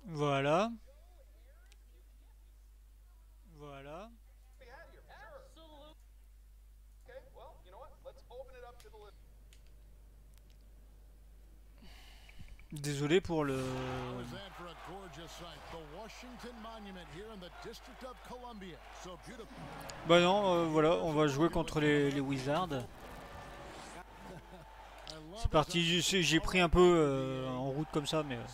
Voilà. Voilà. Désolé pour le... Bah non, voilà, on va jouer contre les Wizards. C'est parti, j'ai pris un peu en route comme ça, mais...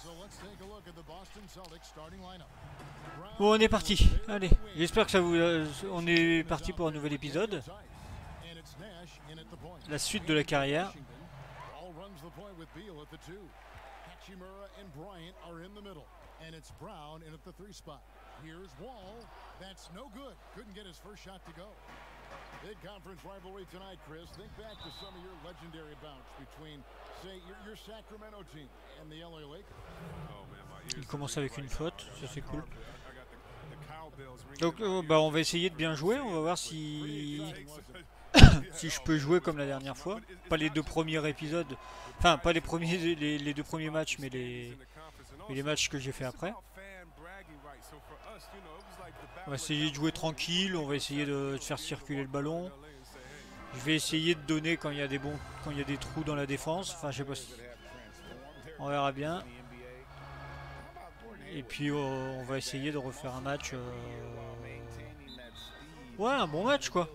Bon, on est parti. Allez, j'espère que ça vous... on est parti pour un nouvel épisode. La suite de la carrière. Hachimura and Bryant are in the middle, and it's Brown in at the 3 spot. Here's Wall. That's no good. Couldn't get his first shot to go. Big conference rivalry tonight, Chris. Think back to some of your legendary bouts between, say, your Sacramento team and the LA Lakers. Il commence avec une faute, ça c'est cool. Donc, bah, on va essayer de bien jouer. On va voir si si je peux jouer comme la dernière fois. Pas les deux premiers épisodes. Enfin, pas les premiers, les deux premiers matchs, mais les matchs que j'ai fait après. On va essayer de jouer tranquille. On va essayer de faire circuler le ballon. Je vais essayer de donner quand il y a quand il y a des trous dans la défense. Enfin, je sais pas si... On verra bien. Et puis, on va essayer de refaire un match. Ouais, un bon match, quoi.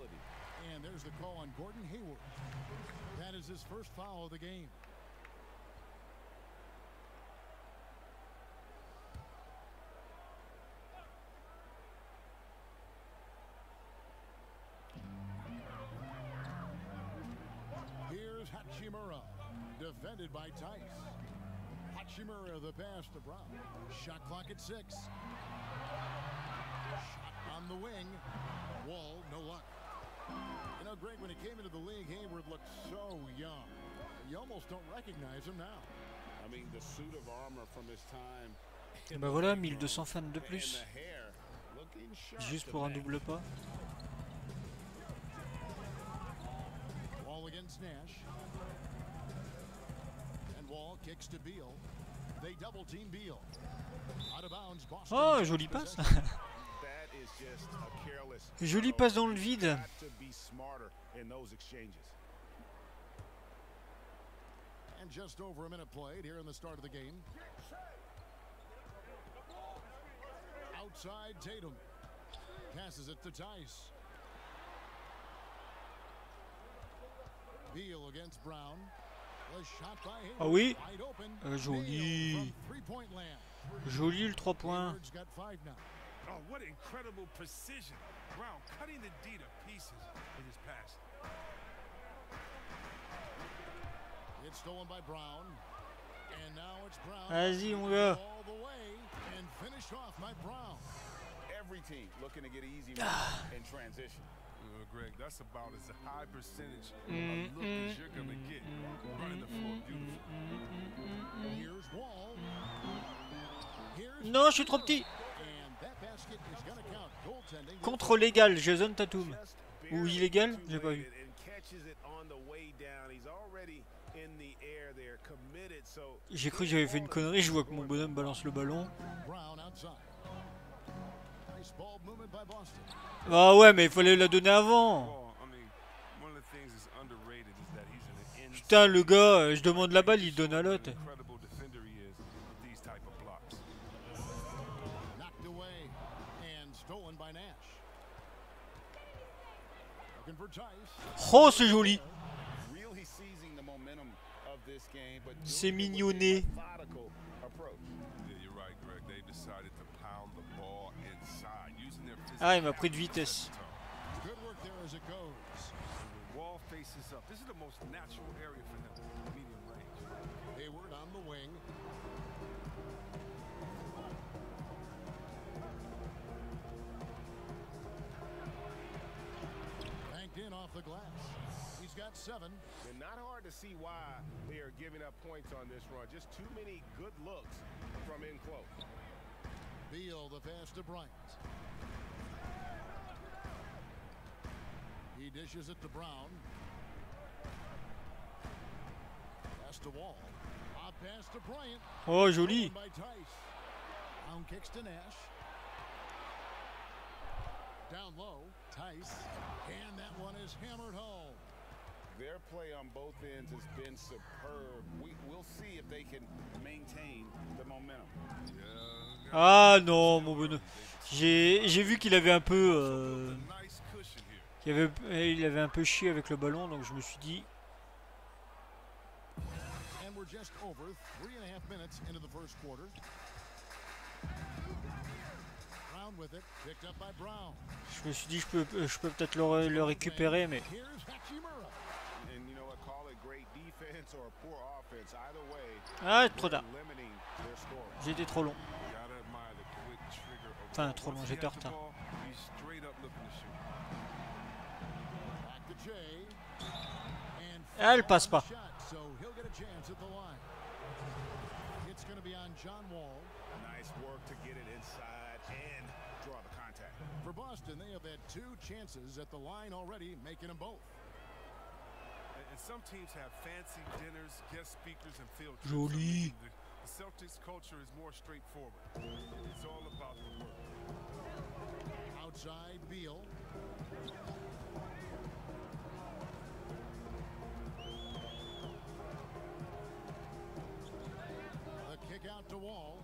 Here's Hachimura, defended by Tice. Hachimura, the pass to Brown. Shot clock at 6. Shot on the wing. Wall, no luck. You know, Greg, when he came into the league, Hayward looked so young. You almost don't recognize him now. I mean, the suit of armor from his time. Bah voilà, 1200 fans de plus. Juste pour un double pas. Wall against Nash. And Wall kicks to Beal. They double team Beal. Out of bounds, Boston. Oh, jolie passe. Jolie passe dans le vide. And just over a minute played here in the start of the game. Outside Tatum. Passes it to Tice. Beal against Brown. Ah oui, joli. Joli le 3 points. Oh, what incredible precision. Brown cutting the D to pieces with his pass. It's stolen by Brown. And now it's Brown. Vas-y mon gars. All the way and finished off by Brown. Every team looking to get easy in transition. Greg, that's about as a high percentage of look as you're gonna get. Running the floor beautifully. Here's Wall. Non, je suis trop petit. Contre légal, Jason Tatum. Ou illégal, j'ai pas vu. J'ai cru que j'avais fait une connerie, je vois que mon bonhomme balance le ballon. Ah ouais, mais il fallait la donner avant. Putain, le gars, je demande la balle, il donne à l'autre. Oh, c'est joli. C'est mignonné. Ah, il m'a pris de vitesse. The glass. He's got 7. And not hard to see why they are giving up points on this run. Just too many good looks from in close. Beal, the pass to Bryant. He dishes it to Brown. Pass to Wall. A pass to Bryant. Oh, joli. Brown kicks to Nash. Down low, Tice, and that one is hammered home. Their play on both ends has been superb. We'll see if they can maintain the momentum. Ah non, mon bonhomme. J'ai vu qu'il avait un peu... il avait un peu chié avec le ballon, donc je me suis dit... And we're just over 3.5 minutes into the first quarter. Brown with it, picked up by Brown. Je me suis dit je peux peut-être le récupérer, mais... Here's Hachimura. And you know what, call it great defense or poor offense. Either way, Ah, trop tard. limiting their scoring. J'ai été trop long. Enfin, trop long, j'étais en retard. Back to Jay. And Ah, elle passe pas. shot, so he'll get a chance at the line. It's going to be on John Wall. Nice work to get it inside and draw the contact. For Boston, they have had 2 chances at the line already, making them both. And some teams have fancy dinners, guest speakers, and field trips. Joli. The Celtics culture is more straightforward. It's all about the work. Outside Beal. The kick out to Wall.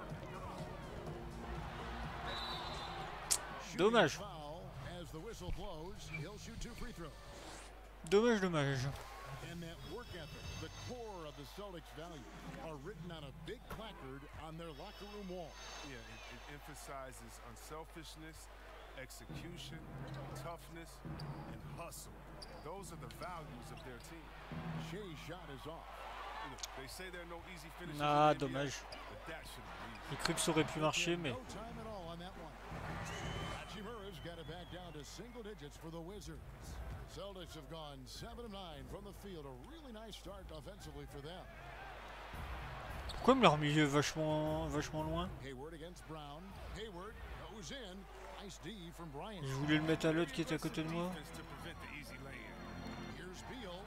Shooting Dommage. foul as the whistle blows. He'll shoot 2 free throws. Dommage, dommage. And that work ethic, the core of the Celtics' value, are written on a big placard on their locker room wall. Yeah, it emphasizes unselfishness, execution, toughness, and hustle. Those are the values of their team. Shea's shot is off. Look, they say there are no easy finishes Ah, in the NBA, dommage. but that shouldn't be easy. J'ai cru que ça aurait pu marcher, mais... No time at all on that one. Hachimura's got it back down to single digits for the Wizards. Celtics have gone 7 of 9 from the field. A really nice start offensively for them. Pourquoi me leur milieu vachement loin? Hayward against Brown. Hayward goes in. Nice D from Bryant. Je voulais le mettre à l'autre qui était à côté de moi. Defense to prevent the easy lay-in. Here's Beal.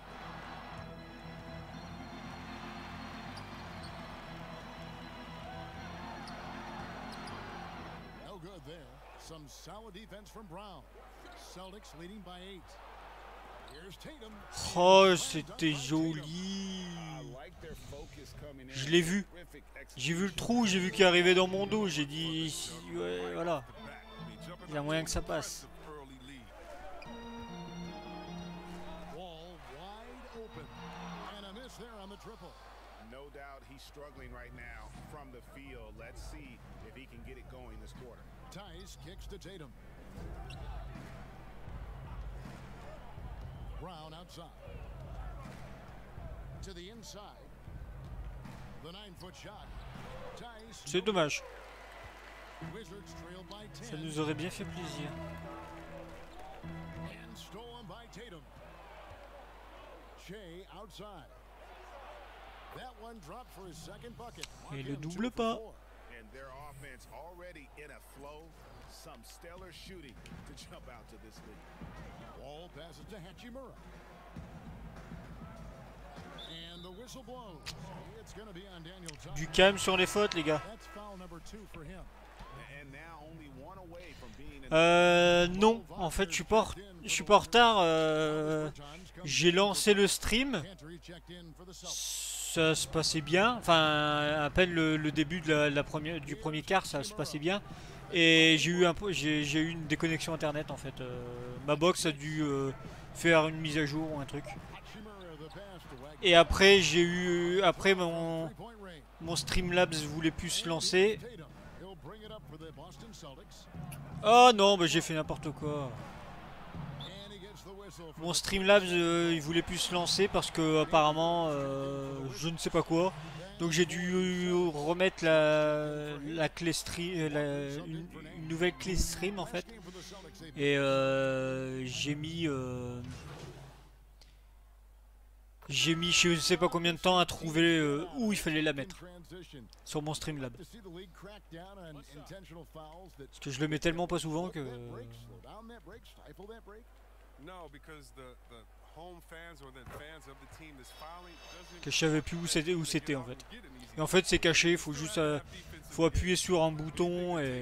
No good there. Some solid defense from Brown. Celtics leading by 8. Here's Tatum. Oh, c'était joli. I like their focus coming in. Je l'ai vu. Terrific J'ai vu le trou, j'ai vu qu'il arrivait dans mon dos. J'ai dit, ouais, voilà. Il y a moyen que ça passe. Wall wide open. And a miss there on the triple. No doubt he's struggling right now from the field. Let's see if he can get it going this quarter. Tice kicks to Tatum. Brown outside. To the inside. The 9-foot shot. Tice. C'est dommage. Wizards trailed by 10. Ça nous aurait bien fait plaisir. And stolen by Tatum. Shea outside. That one dropped for his second bucket. Et Mark le him double 2 for pas. 4. And their offense already in a flow. Some stellar shooting to jump out to this lead. Wall passes to Hachimura. And the whistle blows. It's going to be on Daniel Tice. Du calme sur les fautes, les gars. That's foul number 2 for him. And now only one away from being in Non, en fait, je suis pas en retard. J'ai lancé le stream. Cantor checked in for the Celtics. Ça se passait bien. Enfin, à peine le début de du premier quart, ça se passait bien. Et j'ai eu une déconnexion internet en fait. Ma box a dû faire une mise à jour ou un truc. Hachimura the pass to Wagner. Et après mon Streamlabs voulait plus se lancer. Tatum. He'll bring it up for the Boston Celtics. Oh non, bah j'ai fait n'importe quoi. And he gets the whistle for Mon Streamlabs il voulait plus se lancer parce que apparemment je ne sais pas quoi. Donc j'ai dû remettre la clé stream, une nouvelle clé stream en fait. game for the Celtics. Et j'ai mis je ne sais pas combien de temps à trouver où il fallait la mettre Transition. sur mon Streamlab. To see the league crack down on intentional fouls that Parce que je le mets tellement pas souvent que... that break, slow down that break, stifle that break. No, because the home fans or the fans of the team that's fouling doesn't que je savais plus où c'était en fait. Et en fait c'est caché, il faut juste Faut appuyer sur un bouton et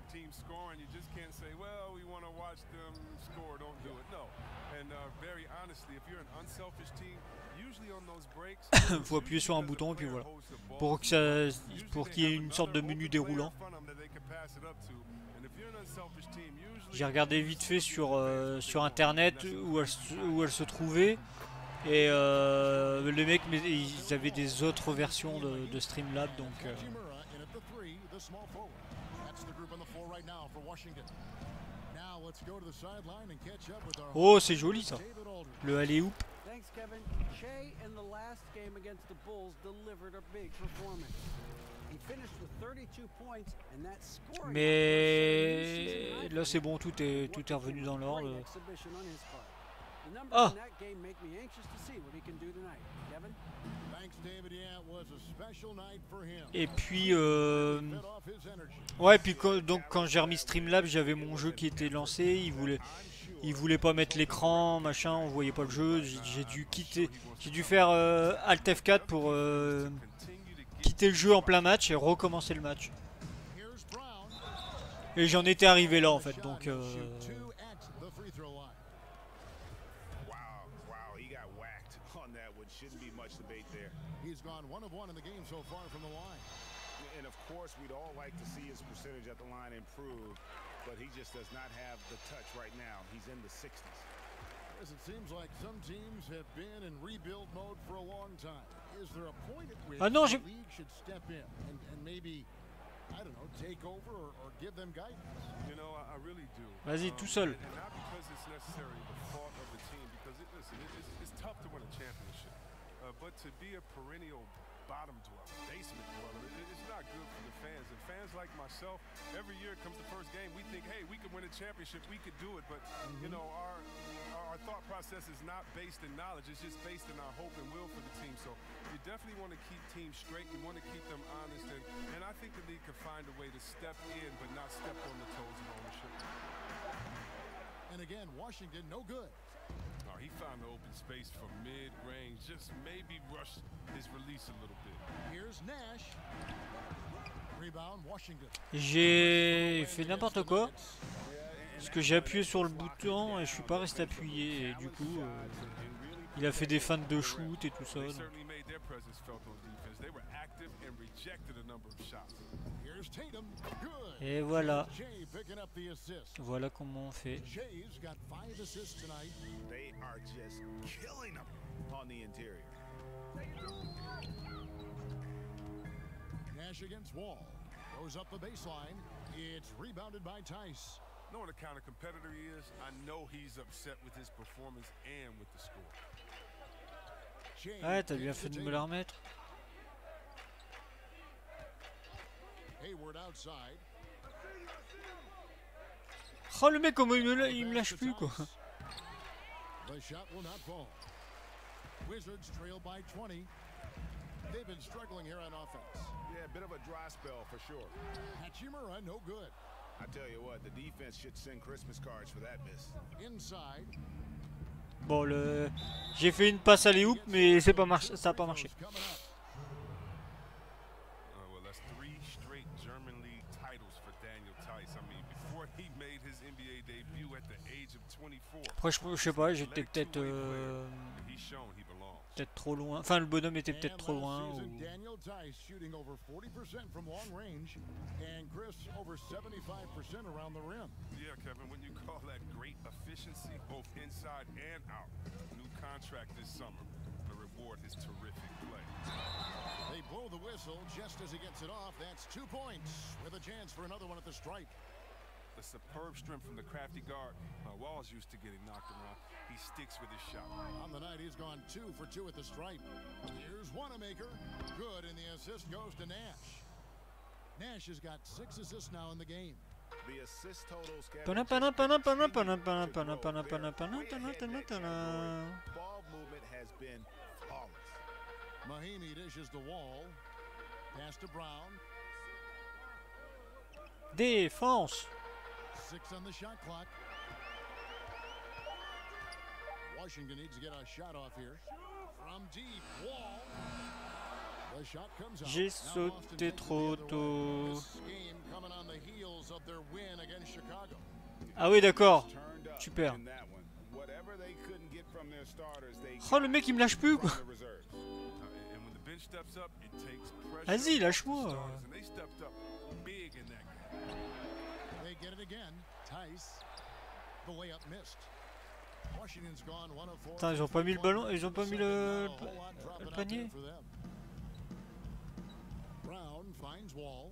faut appuyer sur un bouton et puis voilà. Pour qu'il y ait une sorte de menu déroulant. J'ai regardé vite fait sur internet où elle se trouvait. Et les mecs, ils avaient des autres versions de Streamlab, donc oh, c'est joli ça, le alley-oop. Mais là c'est bon, tout est revenu dans l'ordre. Ah! Et puis ouais, puis quand j'ai remis Streamlab, j'avais mon jeu qui était lancé, il voulait pas mettre l'écran, machin, on voyait pas le jeu, j'ai dû faire Alt F4 pour quitter le jeu en plein match et recommencer le match. Et j'en étais arrivé là en fait, donc He's gone 1 of 1 in the game so far from the line. And of course, we'd all like to see his percentage at the line improve, but he just does not have the touch right now. He's in the 60s. As it seems like some teams have been in rebuild mode for a long time. Is there a point at which the league should step in and maybe, I don't know, take over or give them guidance? You know, I really do. Vas-y, tout seul. And not because it's necessarily the fault of the team, because it's tough to win a championship. But to be a perennial bottom dweller, basement dweller, it's not good for the fans. And fans like myself, every year comes the first game, we think, hey, we could win a championship, we could do it. But, you know, our thought process is not based in knowledge, it's just based in our hope and will for the team. So you definitely want to keep teams straight, you want to keep them honest. And I think the league could find a way to step in, but not step on the toes of ownership. And again, Washington, no good. Oh, he found the open space for mid-range, just maybe rush his release a little bit. Here's Nash. Rebound, Washington. J'ai fait n'importe quoi parce que j'ai appuyé sur le bouton et je suis pas resté appuyé et du coup il a fait des feintes de shoot et tout ça. Donc. Et voilà. Voilà comment on fait. Nash against Wall. Goes up the baseline. It's rebounded by Tice. Knowing the kind of competitor he is, I know he's upset with his performance and with the score. Ouais, t'as bien fait de me la remettre. Hayward outside. Oh le mec, comment il me lâche plus quoi. The shot will not fall. Wizards trail by 20. They've been struggling here on offense. Yeah, a bit of a dry spell for sure. Hachimura, no good. I tell you what, the defense should send Christmas cards for that miss. Inside. Bon, j'ai fait une passe à l'hoop, mais ça a pas marché. Well, that's 3 straight German League titles for Daniel Tice. I mean, before he made his NBA debut at the age of 24. Après, je sais pas, j'étais peut-être trop loin. Enfin, le bonhomme était peut-être trop loin. Ou... Daniel Tice shooting over 40% from long range, and Chris over 75% around the rim. Yeah, Kevin, when you call that great efficiency, both inside and out. New contract this summer to reward his terrific play. They blow the whistle just as he gets it off. That's 2 points with a chance for another one at the stripe. The superb strength from the crafty guard. Wall's used to getting knocked around. He sticks with his shot. On the night, he's gone 2 for 2 at the stripe. Here's Wanamaker. Good, and the assist goes to Nash. Nash has got 6 assists now in the game. The assist totals Ball movement has been flawless. Mahinmi dishes the Wall. Pass to Brown. Défense. 6 on the shot clock. Washington needs to get a shot off here. From deep, Wall. The shot comes out. J'ai Now Boston sauté takes it the trop other way. tôt. This game coming on the heels of their win against Chicago. Ah oui, d'accord. Turned up Super. in that one. Whatever they couldn't get from their starters, they Oh, le mec, il me lâche plus, quoi. from the reserves. And when the bench steps up, it takes pressure Vas-y, off the lâche-moi. starters, and they stepped up big in that game. They get it again. Tice. The layup missed. Washington's gone 1 of 4. Putain, ils ont pas mis le ballon, ils ont pas mis le panier. Brown finds Wall.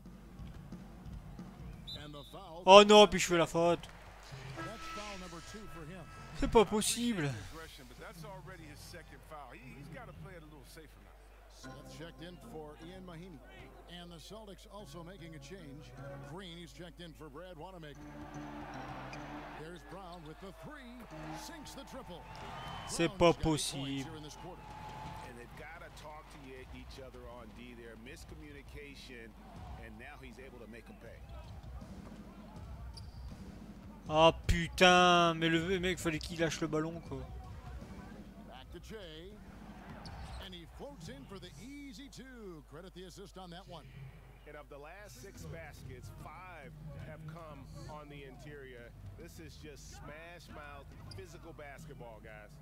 And the foul. Oh non, puis je fais la faute. That's foul number 2 for him. C'est pas possible. Aggression, but that's already his second foul. He's got to play it a little safer now. Smith checked in for Ian Mahinmi. And the Celtics also making a change. Green, he's checked in for Brad Wanamaker. There's Brown with the 3. Sinks the triple. C'est Brown's pas got 8 points possible. here in this quarter. And they've got to talk to each other on D there. Miscommunication, and now he's able to make a pay. Ah putain, mais le mec, fallait qu'il lâche le ballon, quoi. Back to Jay. And he floats in for the easy 2. Credit the assist on that one. And of the last 6 baskets, 5 have come on the interior. This is just smash mouth physical basketball, guys.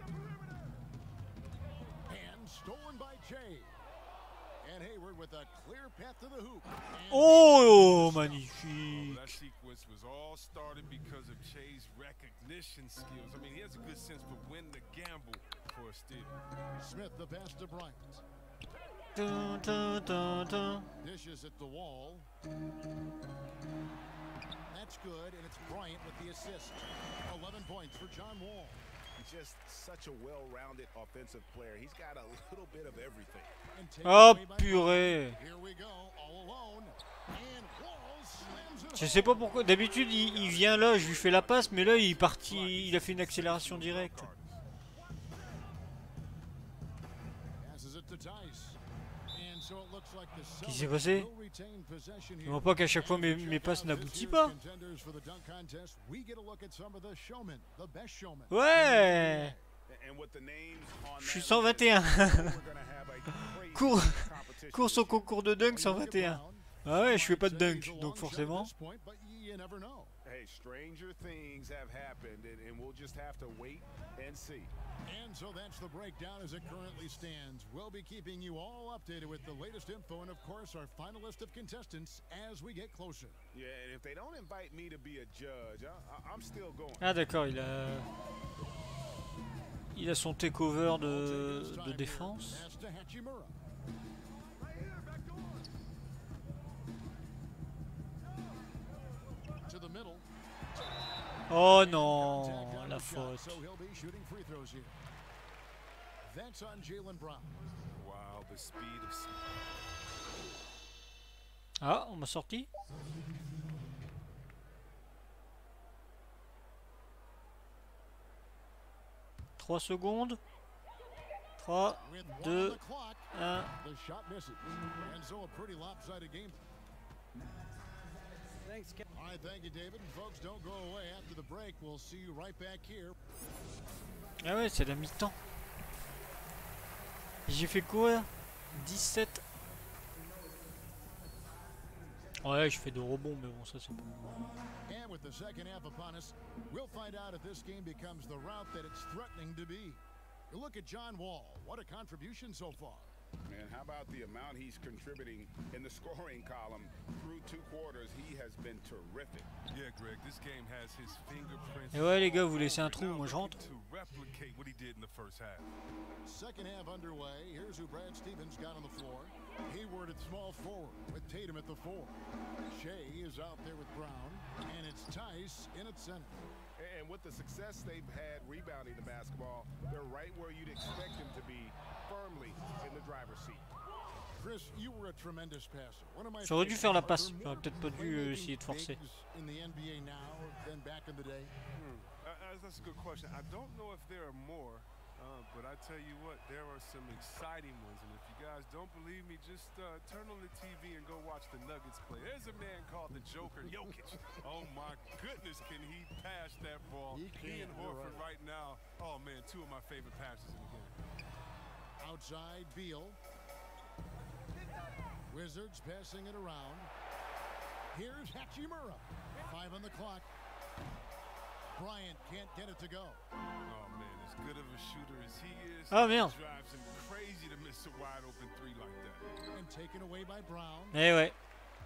And stolen by Jay. And Hayward with a clear path to the hoop. And Oh, That magnifique. sequence was all started because of Che's recognition skills. I mean, he has a good sense for when to gamble for a steal. Smith the pass to Bryant. Dun, dun, dun, dun. Dishes at the wall. That's good, and it's Bryant with the assist. 11 points for John Wall. Just such a well-rounded offensive player. He's got a little bit of everything. And taken Oh away by purée. Bryant. Here we go, all alone. And Wall slams it Je sais pas pourquoi. D'habitude, il vient là, je lui fais la passe, mais là, il est parti, il a fait une accélération directe. Passes it to Tice. And so it looks like the Qu'est-ce qui s'est Celtics passé? will retain possession Je here. vois pas qu'à chaque fois mes Check passes out n'aboutissent this pas. year's contenders for the dunk contest. We get a look at some of the showmen, the best showmen. Ouais. And with the names on Je suis that 121. list, we're gonna have a crazy Cours, competition course au concours de dunk 121. Ah ouais, je fais pas de Might say he's dunk, a donc long shot at forcément. this point, but you never know. Hey, stranger things have happened, and we'll just have to wait and see. And so that's the breakdown as it currently stands. We'll be keeping you all updated with the latest info and, of course, our final list of contestants as we get closer. Yeah, and if they don't invite me to be a judge, I'm still going. Ah d'accord, il a son takeover Taking his de time here. défense. Pass to Hachimura. To the middle. Oh non, Contact on la the shot, faute. so he'll be shooting free throws here. That's on Jaylen Brown. Wow, the speed of Ah, on m'a sorti. Trois secondes. 3, With 1 on 2, the clock, 1. the shot misses. And so a pretty lopsided game. All right, thank you, David. And folks, don't go away. After the break, we'll see you right back here. Ah ouais, c'est la mi-temps. J'ai fait quoi? 17. Ouais, je fais de rebonds, mais bon, ça c'est bon. And with the second half upon us, we'll find out if this game becomes the route that it's threatening to be. You look at John Wall. What a contribution so far. Man, how about the amount he's contributing in the scoring column through 2 quarters? He has been terrific. Yeah, Greg, this game has his fingerprints. Et ouais, les gars, vous laissez un trou, Now moi je rentre. looking to replicate what he did in the first half. Second half underway. Here's who Brad Stevens got on the floor. Hayward at small forward with Tatum at the 4. Shea is out there with Brown. And it's Tice in at center. And with the success they've had rebounding the basketball, they're right where you'd expect them to be, firmly in the driver's seat. Chris, you were a tremendous passer. One of my J'aurais dû favorites. faire la Are passe. there J'aurais more peut-être pas dû playmaking essayer de forcer. bigs in the NBA now than back in the day? That's a good question. I don't know if there are more, but I tell you what, there are some exciting ones. And if you guys don't believe me, just turn on the TV and go watch the Nuggets play. There's a man called the Joker, Jokic. Oh my goodness, can he pass that ball? He can, And you're Horford right now. Oh man, 2 of my favorite passes in the game. Outside, Beal. Wizards passing it around. Here's Hachimura. 5 on the clock. Bryant can't get it to go. Oh man, as good of a shooter as he is, Ah merde. it drives him crazy to miss a wide open three like that. And taken away by Brown. Eh ouais.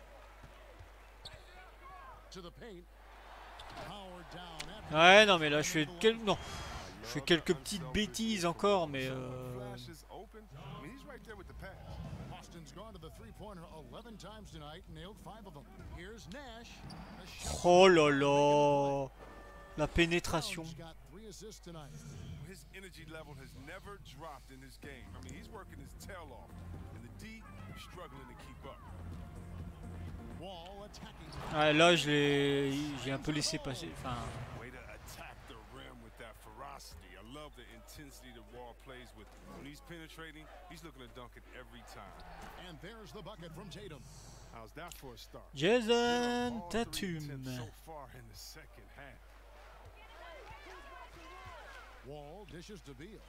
To the paint. Power down. Ouais, non, mais là, je fais non. Je fais quelques petites bêtises encore, mais Flash is open. I mean, he's right there with the pass. Boston's gone to the three-pointer 11 times tonight, nailed 5 of them. Here's Nash. A shot. oh là là, la pénétration. Brown's got 3 assists tonight. His energy level has never dropped in this game. I mean, he's working his tail off. In the D, he's struggling to keep up. Wall attacking. Ouais, là, j'ai un peu laissé passer. Enfin, Way to attack the rim with that ferocity. I love the intensity that Wall plays with. When he's penetrating, he's looking to dunk it every time. And there's the bucket from Tatum. How's that for a start? Jason All 3 Tatum. attempts so far in the second half. Wall dishes to Beal.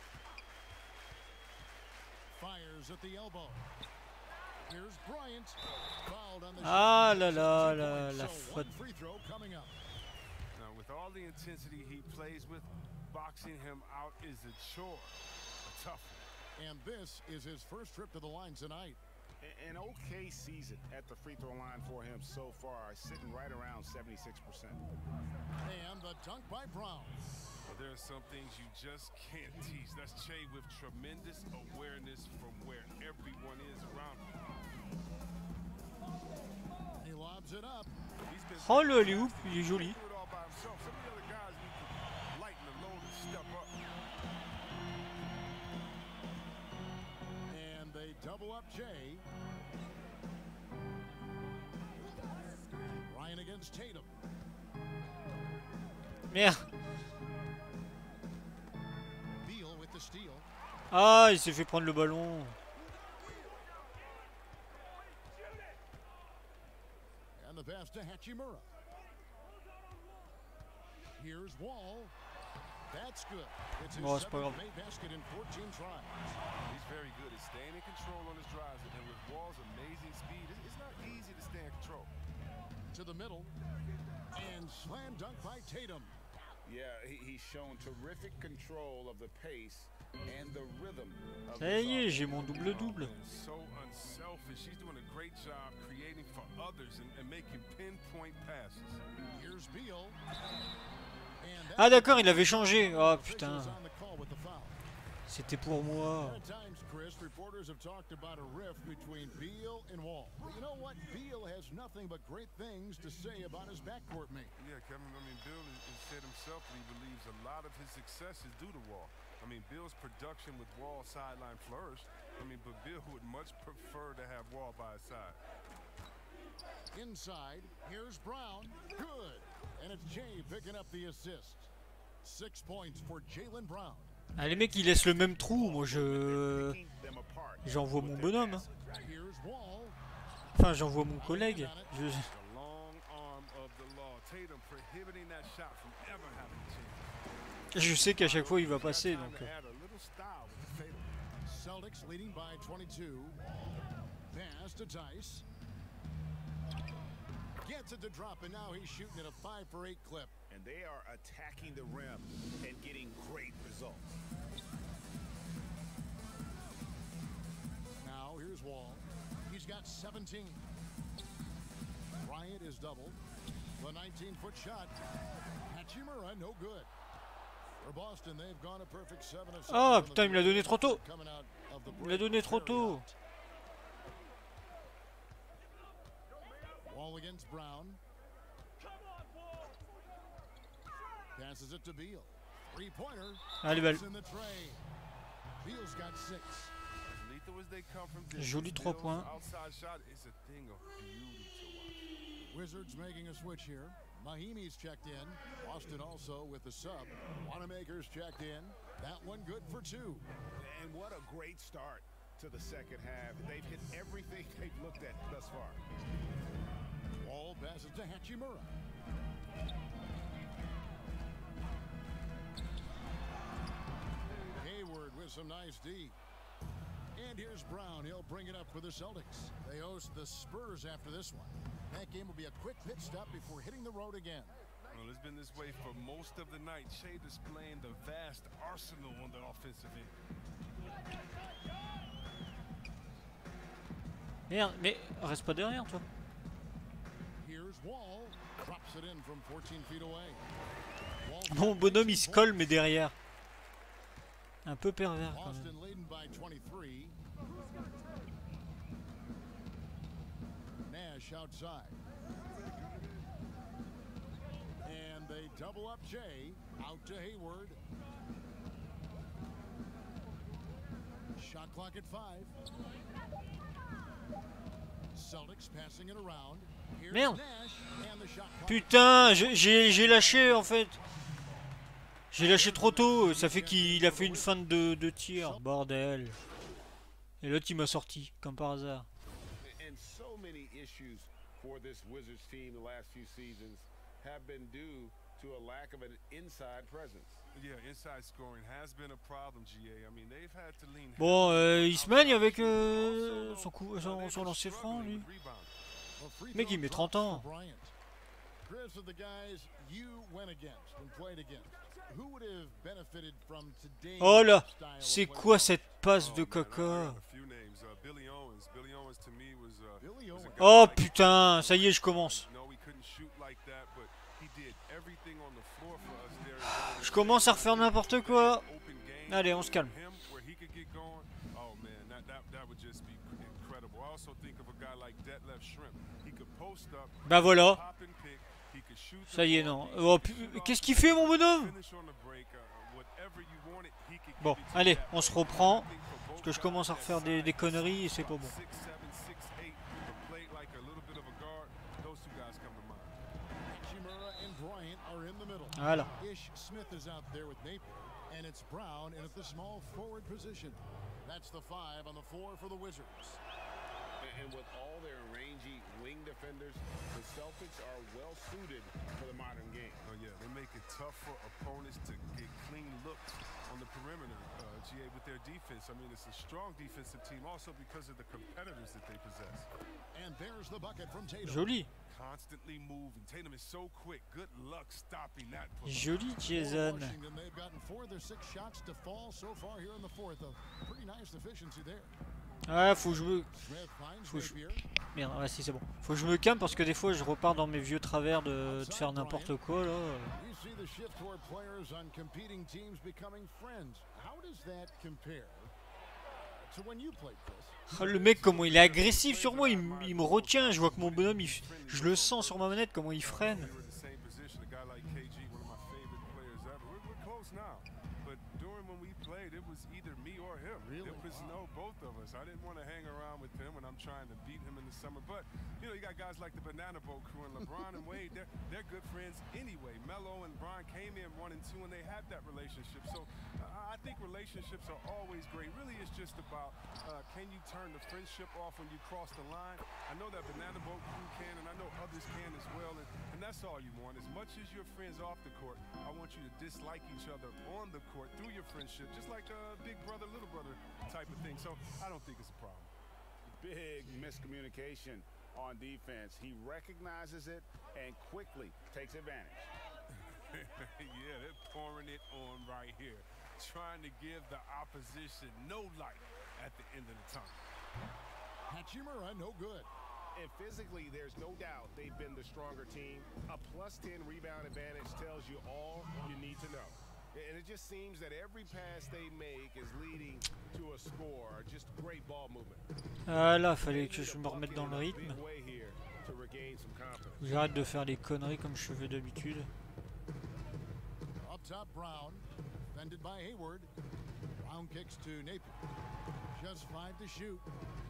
Fires at the elbow. Here's Bryant. Fouled on the Ah shot. là là, 17 la points. So faute. one free throw coming up. Now, with all the intensity he plays with, boxing him out is a chore. A tough one. And this is his first trip to the line tonight. An okay season at the free throw line for him so far, sitting right around 76%. And the dunk by Brown. But there are some things you just can't teach. That's Che with tremendous awareness from where everyone is around him. He lobs it up. He's been Oh le alley-oop, il est joli. do it all by himself. Some of the other guys need to lighten the load and step up. And they double up Jay. Ryan against Tatum. Merde. Beal with the steal. Ah, il s'est fait prendre le ballon. And the pass to Hachimura. Here's Wall. That's good. It's his Bon, c'est pas seventh grave. made basket in 14 tries. He's very good at staying in control on his drives, and with Wall's amazing speed, it's not easy to stay in control. To the middle. And slam dunk by Tatum. Yeah, he's shown terrific control of the pace and the rhythm of Ça y est, his j'ai mon double-double. So unselfish. She's doing a great job creating for others and making pinpoint passes. Here's Beal. And Ah d'accord, il avait changé. Oh putain, officials on the call with the foul. c'était pour moi. At times, Chris, reporters have talked about a rift between Beal and Wall. But you know what? Beal has nothing but great things to say about his backcourt mate. Yeah, Kevin, I mean, Bill has said himself that he believes a lot of his success is due to Wall. I mean, Bill's production with Wall sideline flourished. I mean, but Bill would much prefer to have Wall by his side. Inside, here's Brown. Good. And it's Jay picking up the assist. 6 points for Jaylen Brown. Ah, les mecs, ils laissent le même trou. Moi, picking them apart. j'envoie mon bonhomme. hein. Here's Wall. Enfin, j'envoie mon collègue. The long arm of the law. Tatum prohibiting that shot from ever having a chance. Je sais qu'à chaque fois, il va passer. Time Donc, to add a little style with Tatum. Celtics leading by 22. Pass to Tice. Gets it to drop, and now he's shooting at a 5 for 8 clip. And they are attacking the rim and getting great results. Now here's Wall. He's got 17. Bryant is doubled. The 19-foot shot. Hachimura, no good. For Boston, they've gone a perfect 7 of 7. Ah, putain, il me l'a donné trop tôt. Coming out of the Il me l'a donné trop tôt. Wall against Brown. Passes it to Beal. 3-pointer. Allez, balle. It's in the tray. Beal's got 6. As lethal as they come from distance, Joli 3 Bill's points. outside shot is a thing of beauty to watch. Wizards making a switch here. Mahimi's checked in. Boston also with the sub. Wanamaker's checked in. That one good for 2. And what a great start to the second half. They've hit everything they've looked at thus far. Wall passes to Hachimura. Hayward with some nice D. And here's Brown. He'll bring it up for the Celtics. They host the Spurs after this one. That game will be a quick pit stop before hitting the road again. Well, it's been this way for most of the night. Shea displaying the vast arsenal on the offensive end. Merde, mais reste pas derrière toi. Here's Wall. Drops it in from 14 feet away. Wall's Mon got bonhomme 19 il se colle points. mais derrière. Un peu pervers quand même. Boston leading by 23. Nash outside. And they double up Jay. Out to Hayward. Shot clock at 5. Celtics passing it around. Here's Merde. Nash and the shot clock. Putain, j'ai lâché en fait. J'ai lâché trop tôt, ça fait qu'il a fait une feinte de tir, bordel. Et l'autre il m'a sorti, comme par hasard. And so many issues for this Wizards team the last few seasons have been due to a lack of an inside presence. Yeah, inside scoring has been a problem, GA. I mean, they've had to lean. Bon, il se manie avec son lancer franc, lui. Well, free Mec, il throw met drops 30 ans. for Bryant. Chris, of the guys you went against and played against, who would have benefited from today's Oh là, style of c'est play? quoi cette passe de Man, I got caca? a few names. Billy Owens. Billy Owens to me was. Billy was a Owens. guy Oh like- putain, ça y est, je commence. No, he couldn't shoot like that, but he did everything on the floor for us there. Je commence à refaire n'importe quoi. Open game Allez, on se calme. him where he could get going. Oh man, that would just be incredible. I also think of a guy like Detlef Shrimp. He could post up, Bah voilà, pop and pick. He could shoot. ça y est, non. Oh, qu'est-ce qu'il fait mon bonhomme? Finish on the break. Whatever you wanted, he could Bon, give it to allez, you. on se reprend. Parce que je commence à refaire des conneries et c'est pas bon. 6'7", 6'8", who can play like a little bit of a guard. Those two guys come to mind. Hachimura and Bryant are in the middle. Voilà. Ish Smith is out there with Napier, and it's Brown in at the small forward position. That's the 5 on the floor for the Wizards. And with all their rangy wing defenders, the Celtics are well suited for the modern game. Oh yeah, they make it tough for opponents to get clean looks on the perimeter, GA, with their defense. I mean, it's a strong defensive team also because of the competitors that they possess. And there's the bucket from Tatum. Joli, Constantly moving. Tatum is so quick. Good luck stopping that pull. joli For Jason. Washington, they've gotten 4 of their 6 shots to fall so far here in the fourth. A pretty nice efficiency there. Ah, faut que je me... Smith finds Faut que je- Napier. Merde, ouais, si c'est bon. Faut que je me calme parce que des fois je repars dans mes vieux travers de faire n'importe quoi là. You see the shift toward players on competing teams becoming friends. How does that compare to when you played, Chris? Ah, le mec, comment il est agressif sur moi, il me retient. Je vois que mon bonhomme, je le sens sur ma manette, comment il freine. We were in the same position. A guy like KG, one of my favorite players ever. We're close now, but during when we played, it was either me or him. Really? It was both of us. I didn't want to hang around with him when I'm trying to beat him in the summer. But you know, you got guys like the Banana Boat crew and LeBron and Wade. They're good friends anyway. Melo and Bron came in 1 and 2, and they had that relationship. So I think relationships are always great. Really, it's just about can you turn the friendship off when you cross the line. I know that Banana Boat crew can, and I know others can as well. And that's all you want. As much as you're friends off the court, I want you to dislike each other on the court through your friendship, just like a big brother, little brother type of thing. So I don't think it's a problem. Big miscommunication on defense. He recognizes it and quickly takes advantage. Yeah, they're pouring it on right here, trying to give the opposition no light at the end of the tunnel. Hachimura, no good. And physically, there's no doubt they've been the stronger team. A +10 rebound advantage tells you all you need to know. And it just seems that every pass they make is leading to a score. Just great ball movement. Ah là, fallait que je me remette dans le rythme. Big way here to regain some confidence. J'arrête de faire les conneries comme je fais d'habitude. Up top, Brown. Defended by Hayward. Brown kicks to Napier. Just 5 to shoot.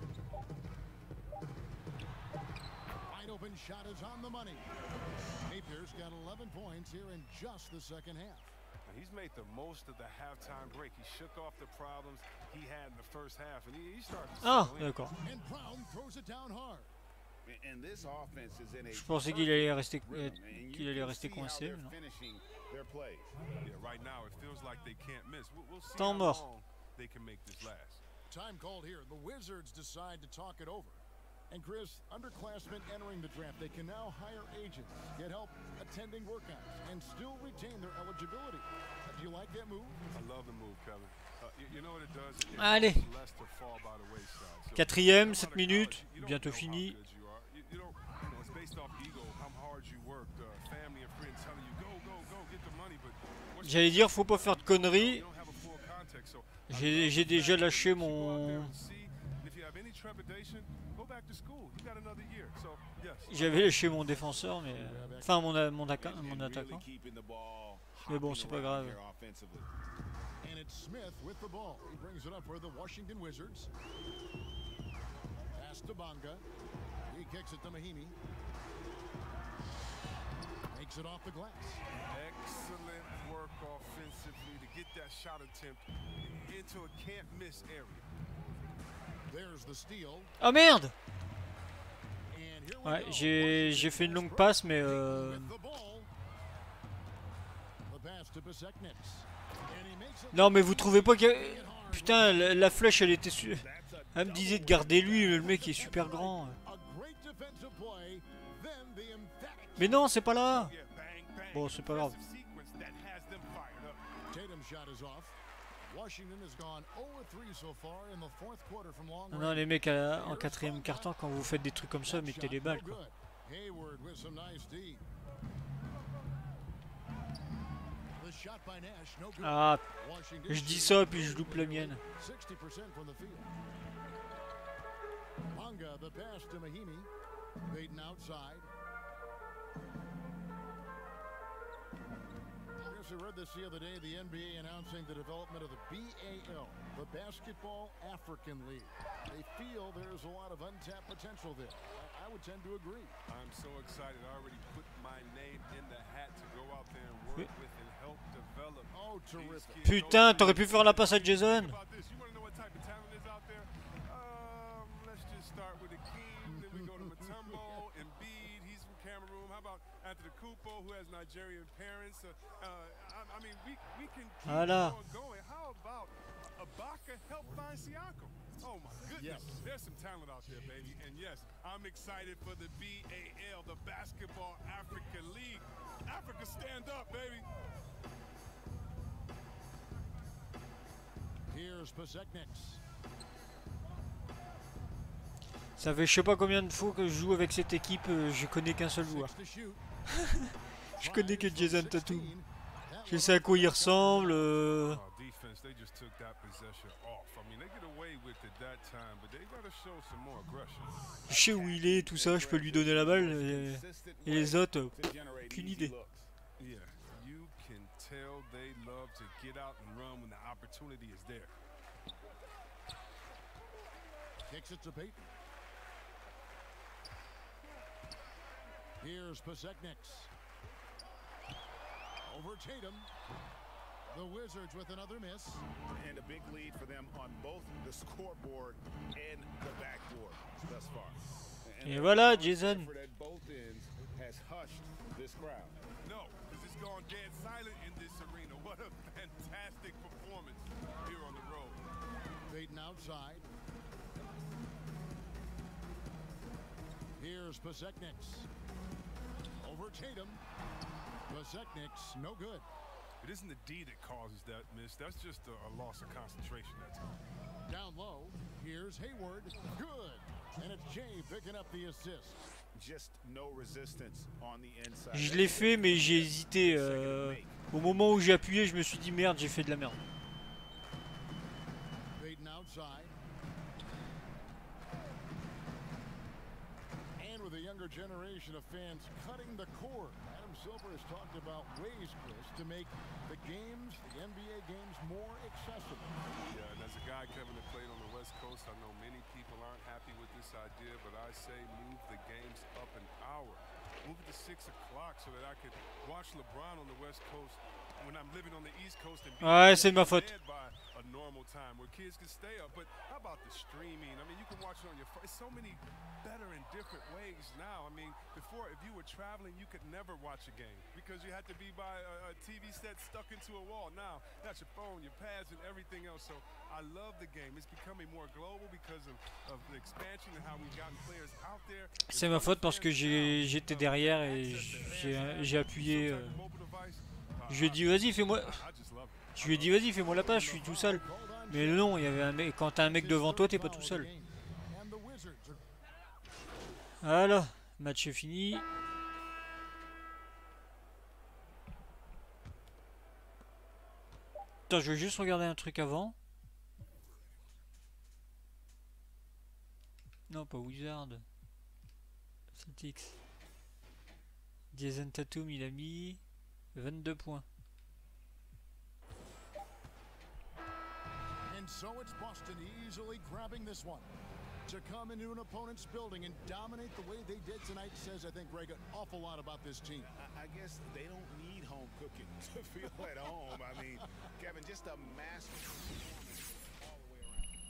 Wide open shot is on the money. Napier's got 11 points here in just the second half. And he's made the most of the halftime break. He shook off the problems he had in the first half, and he started to Ah, settle in. d'accord. And Brown throws it down hard. And this offense is in a Je pensais qu'il allait rester, rhythm, and qu'il you allait can rester see how coincé, they're mais non. finishing their plays. Yeah, right now it feels like they can't miss. We'll see Temps how mort. long they can make this last. Time called here. The Wizards decide to talk it over. And Chris, underclassmen entering the draft, they can now hire agents, get help attending workouts, and still retain their eligibility. Do you like that move? I love the move, Kevin. You know what it does? It Allez. causes less to fall by the wayside. So, Quatrième, no 7 matter minutes, college, you don't bientôt know how fini. good you are. You don't, it's based off ego, how hard you worked, family and friends telling you, go, get the money, but once you J'allais dire, faut pas faire de conneries. don't have a full context, so J'ai déjà lâché go out there mon... and see, and if you have any trepidation, go back to school. You got another year. So, yes. J'avais lâché mon défenseur, mais... Enfin, mon attaquant. Mais bon, c'est pas grave. And it's Smith with the ball. He brings it up for the Washington Wizards. Pass to Bonga. He kicks it to Mahimi. Makes it off the glass. Excellent work offensively to get that shot attempt into a can't-miss area. There's the steal. Oh merde! And here we Ouais, go. j'ai fait une longue passe, mais With the ball. The pass to Beseknitz. And he makes it. Non, mais vous trouvez pas que... Putain, la flèche, elle était... Elle me disait de garder lui, le mec est super grand. A great defensive play. Then the emphatic. Mais non, c'est pas là! Yeah, bang, bang. Bon, c'est pas grave. Impressive sequence that has them fired up. Tatum's shot is off. Washington has gone 0-3 so far in the fourth quarter from long Non, range. non, les mecs, en quatrième quart-temps, quand vous faites des trucs comme ça, mettez les balles, quoi. Hayward with some nice D. The shot by Nash, no good. Ah, Washington je dis ça, puis je loupe la mienne. 60% from the field. Bonga, the pass to Mahimi. Baden outside. I read this the other day, the NBA announcing the development of the BAL, the Basketball African League. They feel there's a lot of untapped potential there. I would tend to agree. I'm so excited. I already put my name in the hat to go out there and work with and help develop. Oh, terrific. these kids. Putain, t'aurais pu faire la passe à Jason. Think about this. You want to know what type of talent is out there? Let's just start with Akeem, then we go to Mutombo, Embiid, he's from Cameroon. How about Antetokounmpo, who has Nigerian parents? I mean, we can keep Voilà. on going. How about Ibaka help find Siakam? Oh my goodness, there's some talent out there, baby. And yes, I'm excited for the BAL, the Basketball Africa League. Africa, stand up, baby. Here's Beseknitz. Ça fait je sais pas combien de fois que je joue avec cette équipe, je connais qu'un seul joueur. 6 to shoot. Je connais que 5 Jason from Tatum. 16. That Je sais à quoi il ressemble. Oh, defense, they just took that possession off. I mean, they get away with it that time, but they got to show some more aggression. Je sais où il est, tout ça, je peux lui donner la balle. Et les autres, aucune idée. Yeah, you can tell they love to get out and run when the opportunity is there. kicks it to Payton. Here's Beseknitz. Over Tatum. The Wizards with another miss. And a big lead for them on both the scoreboard and the backboard thus far. Et voilà, Jason. Effort at both ends has hushed this crowd. No, because it's gone dead silent in this arena. What a fantastic performance here on the road. Payton outside. Here's Beseknitz. Over Tatum. Beseknitz, no good. It isn't the D that causes that miss. That's just a loss of concentration. That's all. Down low. Here's Hayward. Good. And it's Jay picking up the assist. Just no resistance on the inside. Je l'ai fait, mais j'ai hésité. Au moment où j'ai appuyé, je me suis dit merde, j'ai fait de la merde. Payton outside. And with a younger generation of fans cutting the cord, Adam Silver has talked about ways, Chris, to make the games, the NBA games, more accessible. Yeah, and as a guy, Kevin, that played on the West Coast, I know many people aren't happy with this idea, but I say move the games up an hour. Move it to 6 o'clock so that I could watch LeBron on the West Coast when I'm living on the East Coast and be Ouais, c'est de ma faute. fed by a normal time where kids can stay up. But how about the streaming? I mean, you can watch it on your phone. It's so many better and different ways now. I mean, before, if you were traveling, you could never watch a game because you had to be by a TV set stuck into a wall. Now, that's your phone, your pads, and everything else. So I love the game. It's becoming more global because of the expansion and how we've gotten players out there. C'est ma faute parce que j'étais derrière et j'ai appuyé. Je lui ai dit vas-y fais-moi. Je lui ai dit vas-y fais-moi la passe, je suis tout seul. Mais non, il y avait un mec. Quand t'as un mec devant toi, t'es pas tout seul. Voilà, match est fini. Attends, je vais juste regarder un truc avant. Non, pas Wizard. Celtics. Jason Tatum, il a mis 22 points. And so it's Boston easily grabbing this one. To come into an opponent's building and dominate the way they did tonight says, I think, Greg, an awful lot about this team. I guess they don't need home cooking to feel at home. I mean, Kevin, just a massive all the way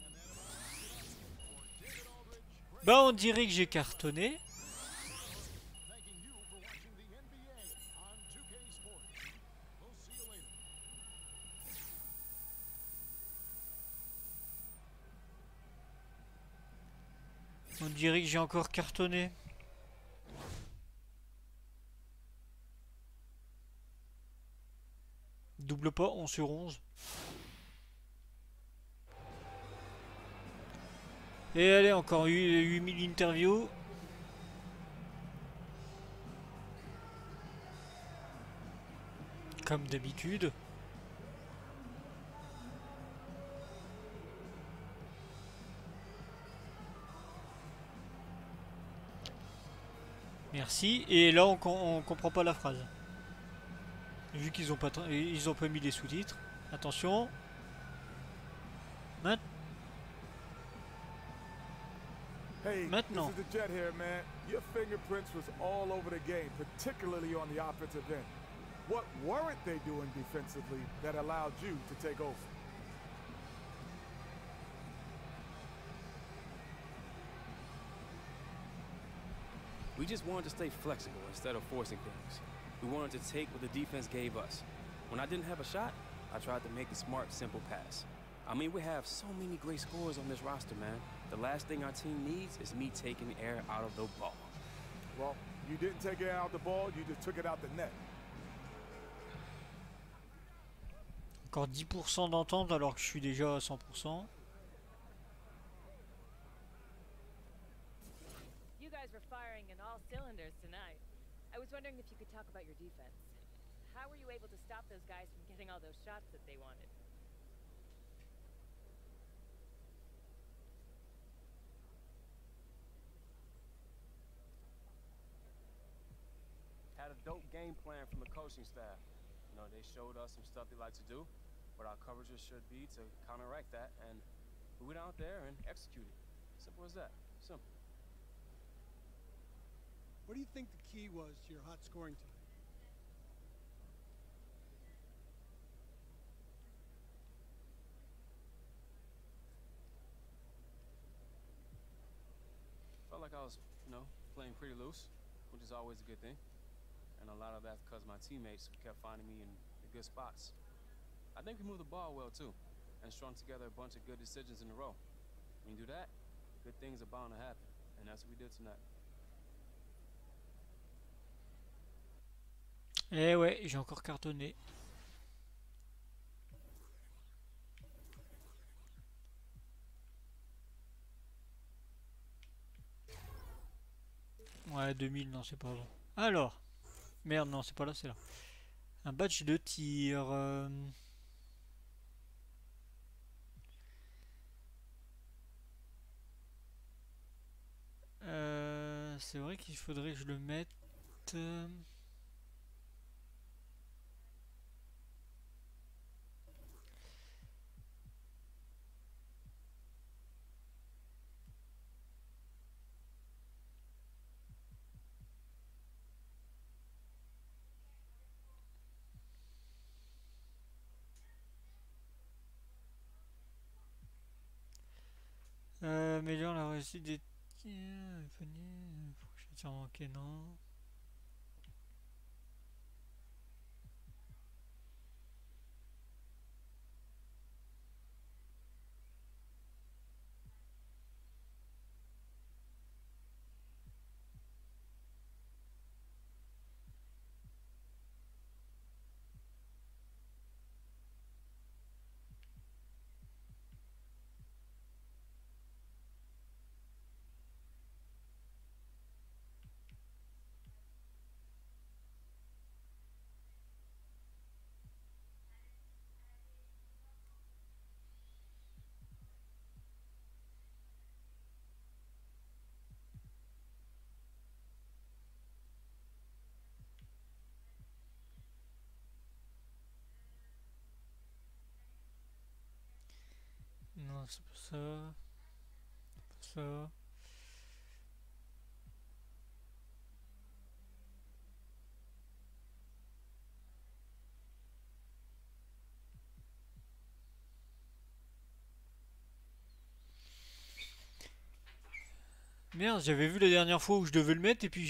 around. Bah, on dirait que j'ai cartonné. Thanking you for watching the NBA on 2K Sports. We'll see you later. On dirait que j'ai encore cartonné. Double pas, 11 sur 11. Et allez, encore 8000 interviews. Comme d'habitude. Merci. Et là, on comprend pas la phrase. Vu qu'ils ont pas mis les sous-titres. Attention. Maintenant. This is the Jet here, man. Your fingerprints was all over the game, particularly on the offensive end. What weren't they doing defensively that allowed you to take over? We just wanted to stay flexible instead of forcing things. We wanted to take what the defense gave us. When I didn't have a shot, I tried to make the smart, simple pass. I mean, we have so many great scorers on this roster, man. The last thing our team needs is me taking air out of the ball. Well, you didn't take it out the ball, you just took it out the net. Encore 10% d'entente alors que je suis déjà à 100%. You guys were firing in all cylinders tonight. I was wondering if you could talk about your defense. How were you able to stop those guys from getting all those shots that they wanted? Had a dope game plan from the coaching staff. You know, they showed us some stuff they like to do, what our coverages should be to counteract that, and we went out there and executed. Simple as that. Simple. What do you think the key was to your hot scoring tonight? Felt like I was, you know, playing pretty loose, which is always a good thing. And a lot of that's because my teammates kept finding me in the good spots. I think we moved the ball well, too, and strung together a bunch of good decisions in a row. When you do that, good things are bound to happen, and that's what we did tonight. Eh ouais, j'ai encore cartonné. Ouais, 2000, non, c'est pas bon. Alors, merde, non, c'est pas là, c'est là. Un badge de tir. C'est vrai qu'il faudrait que je le mette. Améliore la réussite des tirs. Prochain tir manqué, non. Non, c'est pas ça. Pas ça. Merde, j'avais vu la dernière fois où je devais le mettre et puis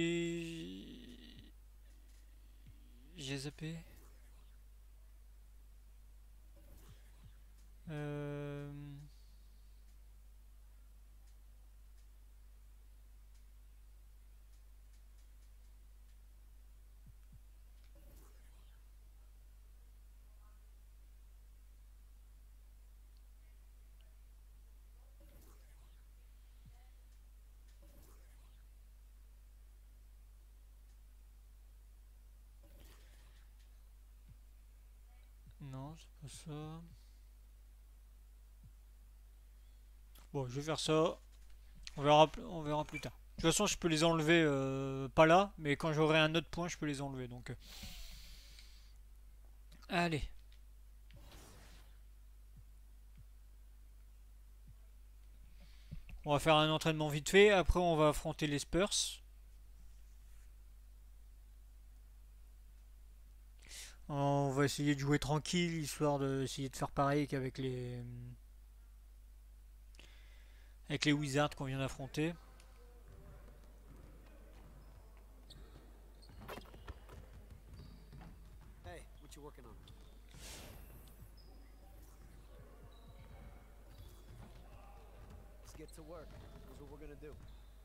j'ai zappé. Euh... Non, c'est pas ça. Bon, je vais faire ça. On verra plus tard. De toute façon, je peux les enlever, pas là, mais quand j'aurai un autre point, je peux les enlever. Donc, allez. On va faire un entraînement vite fait. Après, on va affronter les Spurs. On va essayer de jouer tranquille, histoire d'essayer de faire pareil qu'avec les Wizards qu'on vient d'affronter. Hey, what you working on? Let's get to work. Here's what we're gonna do.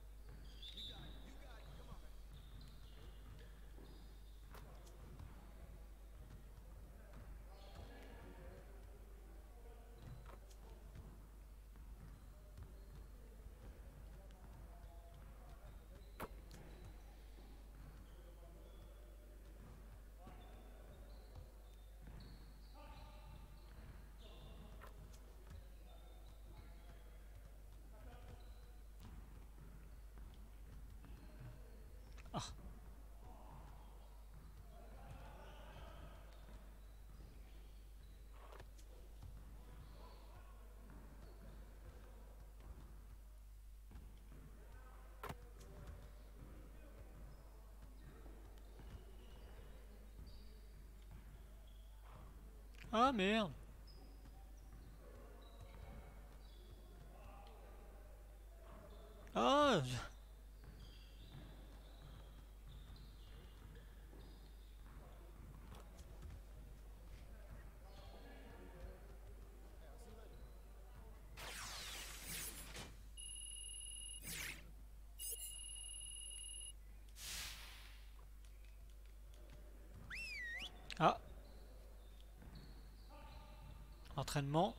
Ah merde. Ah. Ah. Entraînement.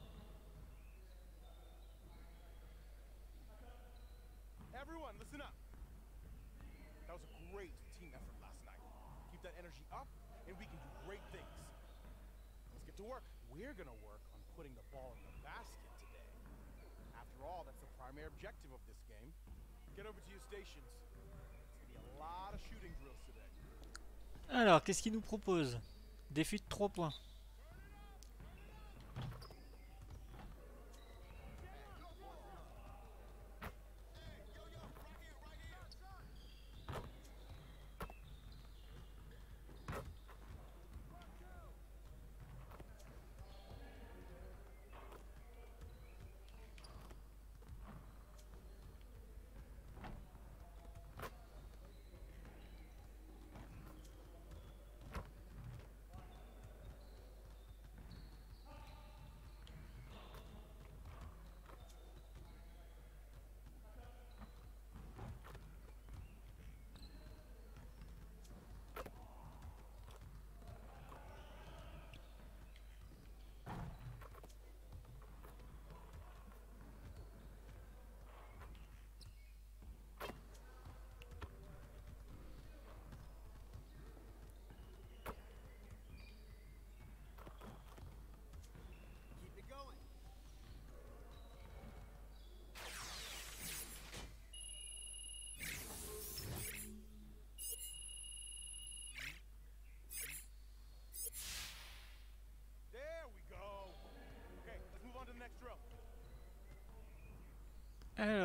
Everyone, listen up. That was a great team effort last night. Keep that energy up, and we can do great things. Let's get to work. We're gonna work on putting the ball in the basket today. After all, that's the primary objective of this game. Get over to your stations. It's gonna be a lot of shooting drills today. Alors, qu'est-ce qu'il nous propose? Défi de 3 points.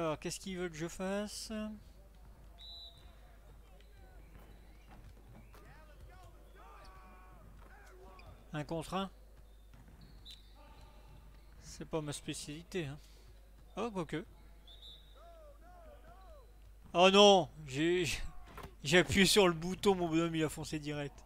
Alors, qu'est-ce qu'ils veulent que je fasse? Un contre un? C'est pas ma spécialité, hein. Oh, quoique. Oh non! J'ai appuyé sur le bouton, mon bonhomme il a foncé direct.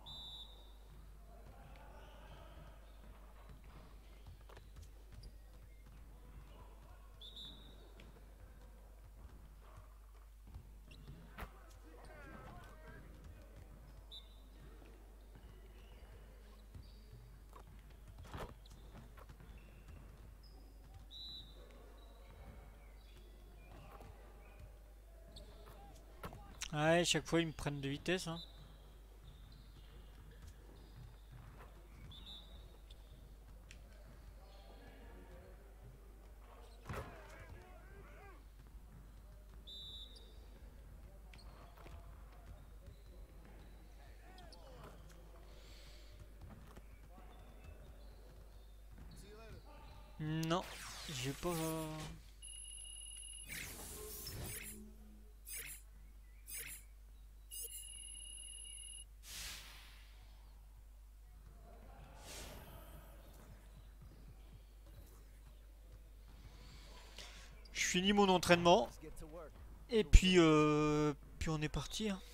Ouais, chaque fois ils me prennent de vitesse, hein. Non, j'ai pas... Je finis mon entraînement. Et puis on est parti, hein.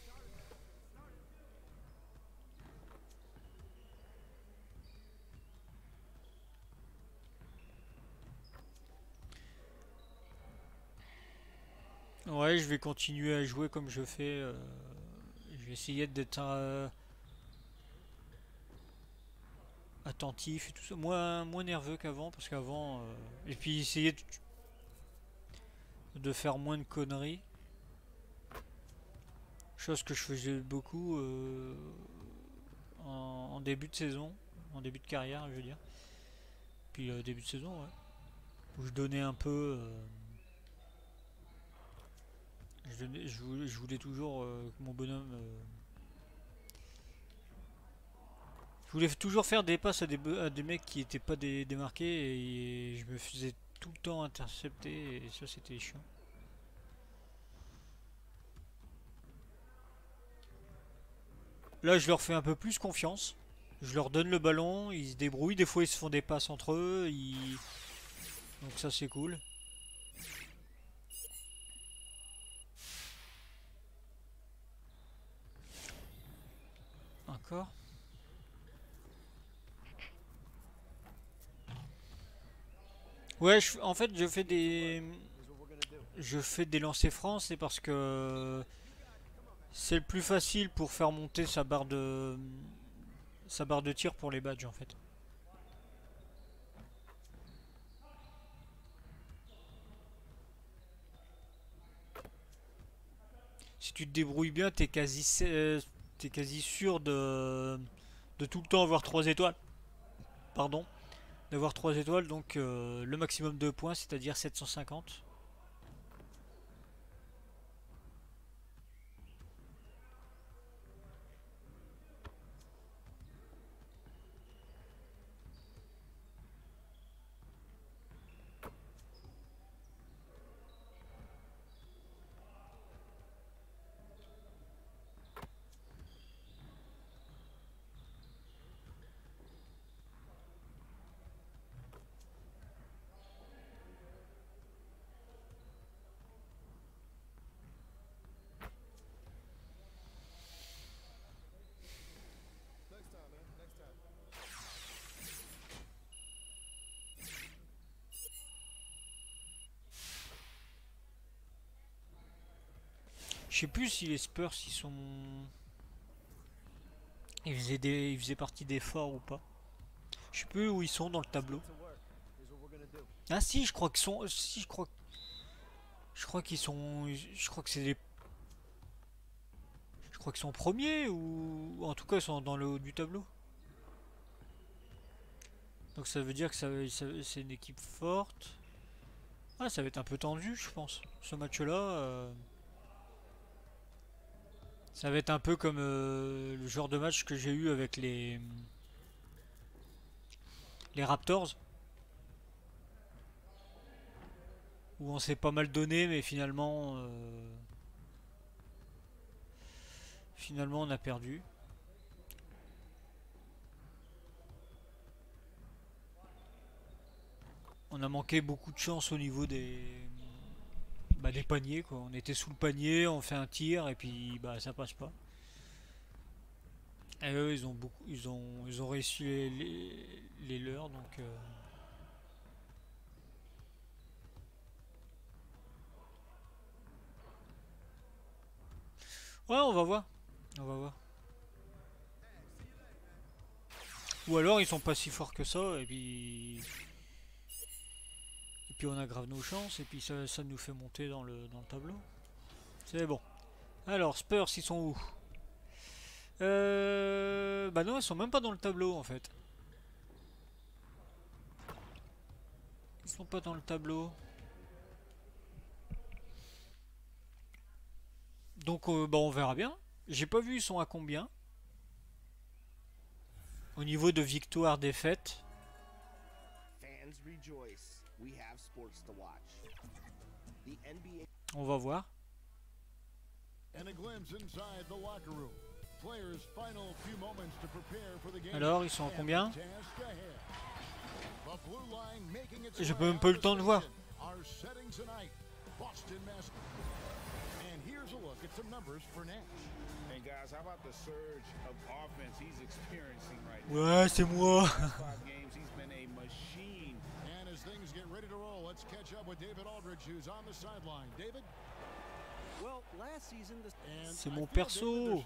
Ouais, je vais continuer à jouer comme je fais. Je vais essayer d'être attentif et tout ça. Moins nerveux qu'avant, parce qu'avant... Et puis essayer de faire moins de conneries. Chose que je faisais beaucoup en début de saison. En début de carrière, je veux dire. Puis début de saison, ouais. Où je donnais un peu... je voulais toujours que mon bonhomme... je voulais toujours faire des passes à des mecs qui étaient pas démarqués et je me faisais tout le temps intercepter et ça c'était chiant. Là je leur fais un peu plus confiance. Je leur donne le ballon, ils se débrouillent, des fois ils se font des passes entre eux, donc ça c'est cool. Encore. Ouais, en fait je fais des lancers francs, c'est parce que c'est le plus facile pour faire monter sa barre de tir pour les badges en fait. Si tu te débrouilles bien, t'es quasi sûr de tout le temps avoir 3 étoiles. Pardon. D'avoir 3 étoiles, donc le maximum de points, c'est-à-dire 750. Je sais plus si les Spurs ils faisaient partie des forts ou pas. Je sais plus où ils sont dans le tableau. Ah si, je crois qu'ils sont. Si, je crois qu'ils sont. Je crois que c'est les. Je crois qu'ils sont premiers ou en tout cas ils sont dans le haut du tableau. Donc ça veut dire que c'est une équipe forte. Ah, ça va être un peu tendu, je pense. Ce match-là. Ça va être un peu comme le genre de match que j'ai eu avec les Raptors. où on s'est pas mal donné, mais finalement, finalement on a perdu. On a manqué beaucoup de chance au niveau des paniers, quoi. On était sous le panier, on fait un tir et puis bah ça passe pas. Et eux ils ont réussi les leurs, donc ouais, on va voir. On va voir. Ou alors ils sont pas si forts que ça et puis on aggrave nos chances et puis ça nous fait monter dans le tableau. C'est bon. Alors Spurs, ils sont où? Bah non, ils sont même pas dans le tableau en fait. Ils sont pas dans le tableau. Donc bah on verra bien. J'ai pas vu ils sont à combien. Au niveau de victoire défaite. On va voir. Alors ils sont à combien? J'ai même pas eu le temps de voir. Ouais, c'est moi. C'est mon perso.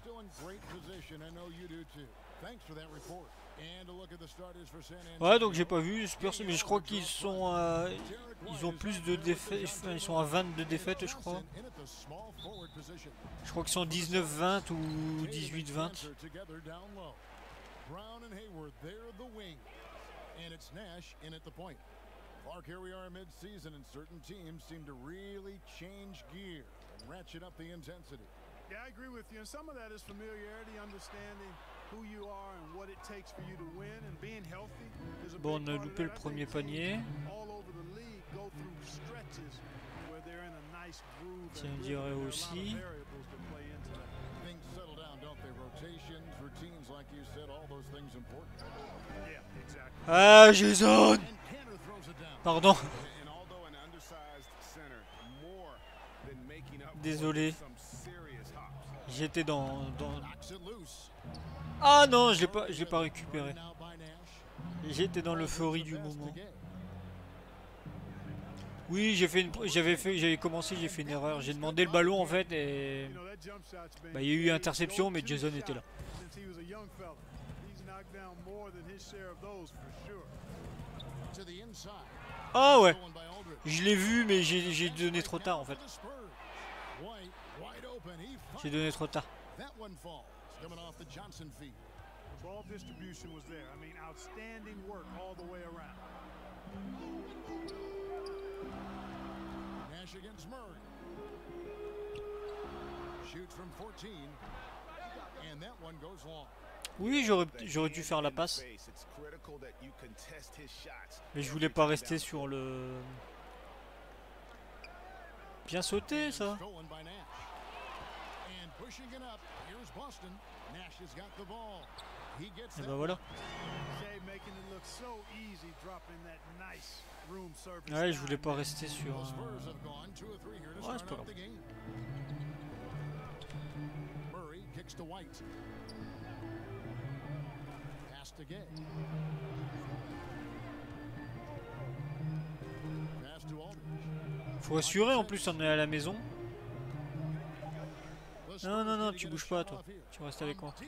Ouais, donc j'ai pas vu Spurs, mais je crois qu'ils sont ils ont plus de défaites, enfin, ils sont à 22 défaites je crois. Je crois qu'ils sont 19-20 ou 18-20. Clark, here we are mid-season, and certain teams seem to really change gear and ratchet up the intensity. Yeah, I agree with you. And some of that is familiarity, understanding who you are and what it takes for you to win, and being healthy is a big Bon, on a part of loupé le that. I premier think panier. all over the league go through stretches where they're in a nice groove Tiens, and on dirait really there are a lot aussi. of variables that play into that. Things settle down, don't they? Rotations, routines, like you said, all those things important. Yeah, exactly. Ah, Jason. And Canner throws it down. Pardon. And although an undersized center, more than making up Désolé. some serious hops. J'étais dans... Knocks it loose. Ah non, je l'ai pas récupéré. Now by Nash. J'étais dans l'euphorie du Pass to moment. Gay. Oui, j'avais commencé, j'ai fait une erreur. J'ai demandé le ballon en fait et You know, that jump shot's been bah, il y a eu his interception, mais go-to Jason était là. shot since he was a young fella. He's knocked down more than his share of those for sure. To the inside. Ah ouais, Stolen by Aldridge. je l'ai vu, mais j'ai donné trop tard en fait. For the Spurs. White, wide open. He J'ai donné trop tard. That one falls. Coming off the Johnson feed. The ball distribution was there. I mean, outstanding work all the way around. Nash against Murray. Shoots from 14. And that one goes long. Oui, j'aurais dû faire la passe, It's critical that you contest his shots. mais je voulais pas rester sur le... Bien sauté ça. Stolen by Nash. And pushing it up. Here's Boston. Nash has got the ball. He gets Et that bah voilà. Shea making it look so easy, dropping that nice room service. Ouais, je voulais down pas there. rester sur... The Spurs have gone 2 of 3 here to Ouais, c'est start pas out grave. the game. Murray kicks to White. Pass to Gay. Pass to Aldridge. Faut assurer, en plus on est à la maison. Non, non, non, tu bouges pas toi. Tu restes avec moi.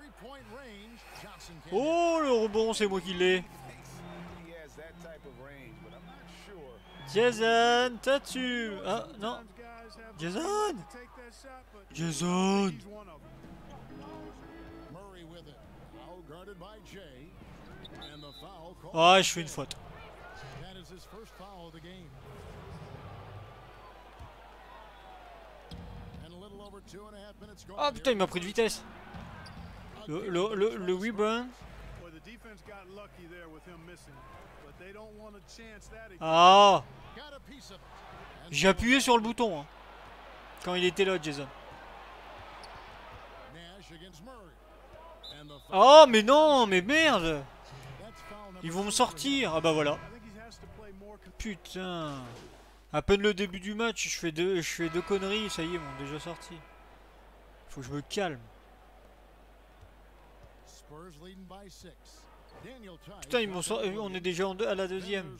Oh, le rebond, c'est moi qui l'ai. He has that type of range, but I'm not sure. Jason, t'as dessus. Ah, non. Sometimes guys have Jason. to take that shot, but Jason. he's one of them. Murray with it. Now guarded by Jay. And the foul called. Ah, je fais une faute. That is his first foul of the game. And a little over 2.5 minutes gone. Ah putain, il m'a pris de vitesse. Le rebound. Well, the defense got lucky there with him missing, but they don't want to chance that again. Ah. Got a piece of it. J'ai appuyé sur le bouton hein, quand il était là, Jason. Oh mais non, mais merde. Ils vont me sortir. Ah bah voilà. Putain. À peine le début du match, je fais deux conneries, ça y est, ils m'ont déjà sorti. Faut que je me calme. Putain, ils m'ont sorti. On est déjà à la deuxième.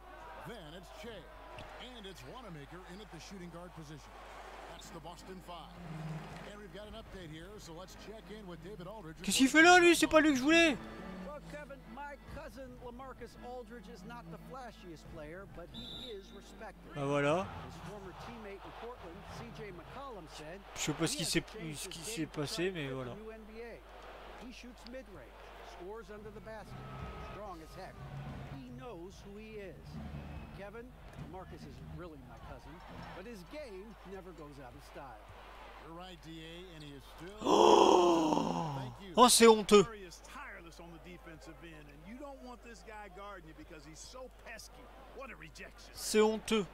Qu'est-ce qu'il fait là, lui? C'est pas lui que je voulais. Well, Kevin, my cousin LaMarcus Aldridge is not the flashiest player, but he is respected. Ah voilà. His former teammate in Portland, CJ McCollum, said Je sais pas ce qui s'est passé, mais voilà. He shoots mid-range, scores under the basket, strong as heck. He knows who he is. Kevin, LaMarcus isn't really my cousin, but his game never goes out of style. You're right, DA, and he is still. Oh, c'est honteux. Murray is tireless on the defensive end, and you don't want this guy guarding you because he's so pesky. What a rejection. C'est honteux.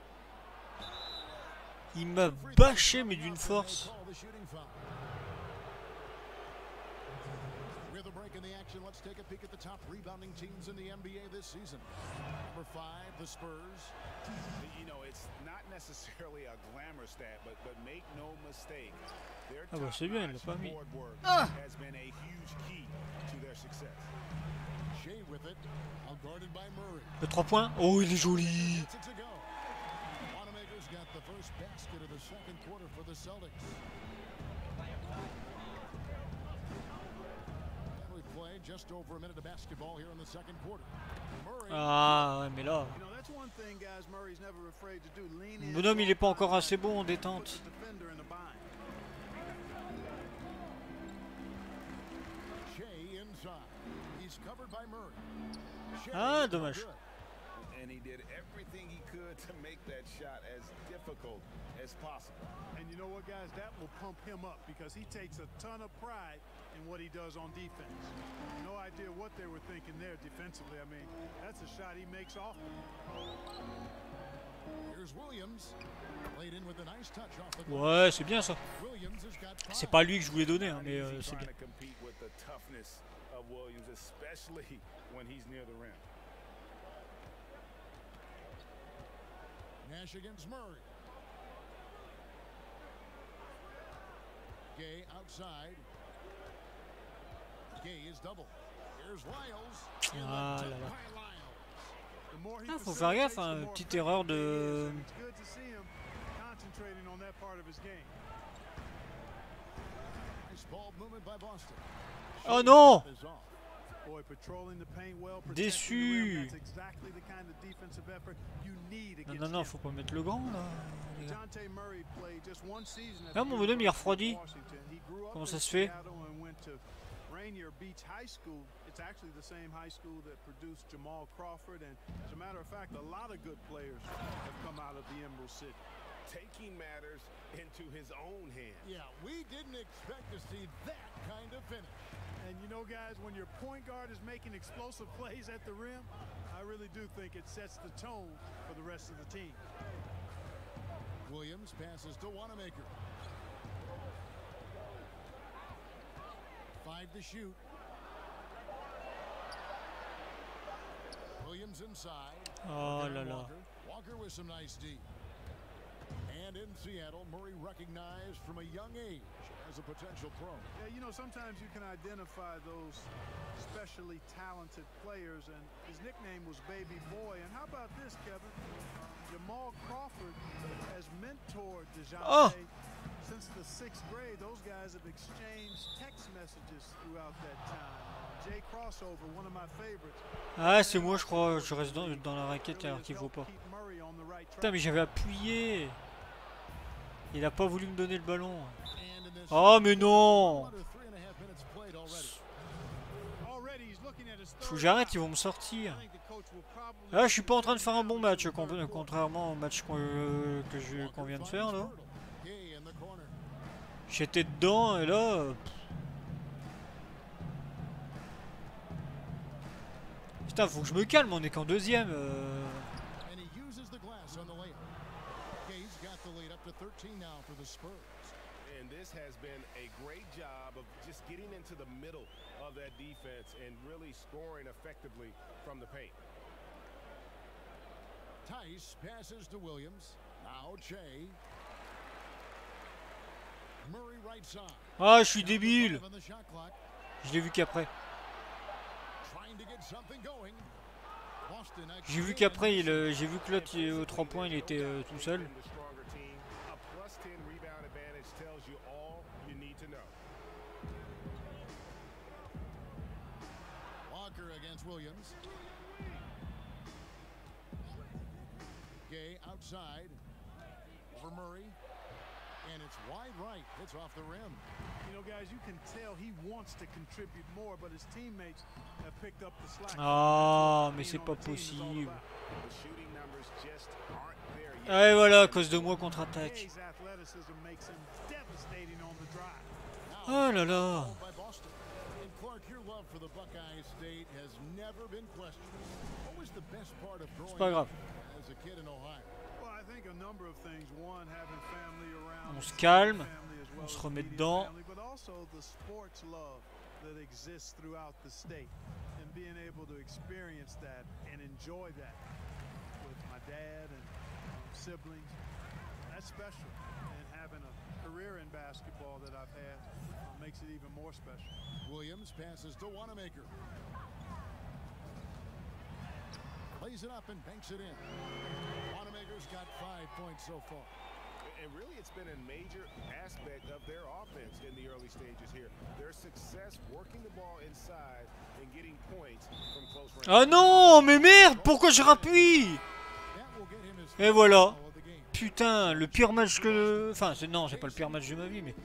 Il m'a bâché, mais d'une force. With a break in the action, let's take a peek at the top rebounding teams in the NBA this season. Number 5, the Spurs. You know, it's not necessarily a glamour stat, but make no mistake, their Ah bah c'est bien, il l'a pas mis. board work has been a huge key to their success. Shea with it, outguarded by Murray. Le 3 points. Oh, il est joli. Gets it to go. Wanamaker's got the first basket of the second quarter for the Celtics. And we play just over a minute of basketball here in the second quarter. Murray. Ah, ouais, mais là. You know, that's one thing, guys, Murray's never afraid to do. Lean in. Le bonhomme, il est pas encore assez bon en détente. Defender in the bind. Shea inside. He's covered by Murray. Shea Ah, is no dommage. good. And he did everything he could to make that shot as difficult as possible. And you know what, guys? That will pump him up because he takes a ton of pride in what he does on defense. No idea what they were thinking there defensively. I mean, that's a shot he makes often. Here's Williams. Played in with a nice touch off the Ouais, c'est bien ça. Williams has got C'est 5. pas lui que je voulais donner, hein, mais Easy c'est trying bien. to compete with the toughness of Williams, especially when he's near the rim. Nash against Murray. Gay outside. Gay is double. Here's Lyles. And Ah the là dunk là. by Lyles. The more he Ah, faut faire gaffe, hein, facilitates, the more petite erreur effective he is, de. and it's good to see him concentrating on that part of his game. Nice ball movement by Boston. Oh non! Is off. Boy, patrolling the paint well, Déçu. protecting the rim, that's exactly the kind of defensive effort you need Non, against non, non, him. faut pas mettre le grand là. Les gars. DeJounte Murray played just one season at Ah, the mon bonhomme, il est University refroidi. of Washington. He grew up Comment in ça se fait? Seattle and went to Rainier Beach High School. It's actually the same high school that produced Jamal Crawford, and as a matter of fact, a lot of good players have come out of the Emerald City. Taking matters into his own hands. Yeah, we didn't expect to see that kind of finish. And you know, guys, when your point guard is making explosive plays at the rim, I really do think it sets the tone for the rest of the team. Williams passes to Wanamaker. 5 to shoot. Williams inside. Oh Walker là and là. Walker. Walker with some nice D. And in Seattle, Murray recognized from a young age as a potential pro. Yeah, you know, sometimes you can identify those especially talented players, and his nickname was Baby Boy. And how about this, Kevin? Jamal Crawford has mentored DeJounte since the 6th grade. Those guys have exchanged text messages throughout that time. Jay Crossover, one of my favorites. Ah, c'est moi, je crois. Je reste dans la raquette alors qu'il faut pas. Putain, mais j'avais appuyé. Il a pas voulu me donner le ballon. Oh, mais non! Faut que j'arrête, ils vont me sortir. Là, je suis pas en train de faire un bon match, contrairement au match qu'on vient de faire là. J'étais dedans et là. Putain, faut que je me calme, on est qu'en deuxième. to 13 now for the Spurs. And this has been a great job of just getting into the middle of that defense and really scoring effectively from the paint. Tice passes to Williams. Now Che. Murray right side. Ah, je suis débile. Je l'ai vu qu'après. J'ai vu qu'après, j'ai vu que l'autre au 3 points, il était tout seul. Walker against Williams. Gay outside over Murray. And it's wide right. It's off the rim. You know, guys, you can tell he wants to contribute more, but his teammates have picked up the slack. Ah, mais c'est pas possible. Et voilà, à cause de moi contre-attaque. Oh là là. C'est pas grave. On se calme, on se remet dedans. That exists throughout the state, and being able to experience that and enjoy that with my dad and siblings, that's special. And having a career in basketball that I've had makes it even more special. Williams passes to Wanamaker. Lays it up and banks it in. Wanamaker's got 5 points so far. And really, it's been a major aspect of their offense in the early stages here. Their success working the ball inside and getting points from close range. Ah non, mais merde, pourquoi je rappuie? Et voilà. Putain, le pire match que... Enfin, non, c'est pas le pire match de ma vie, mais...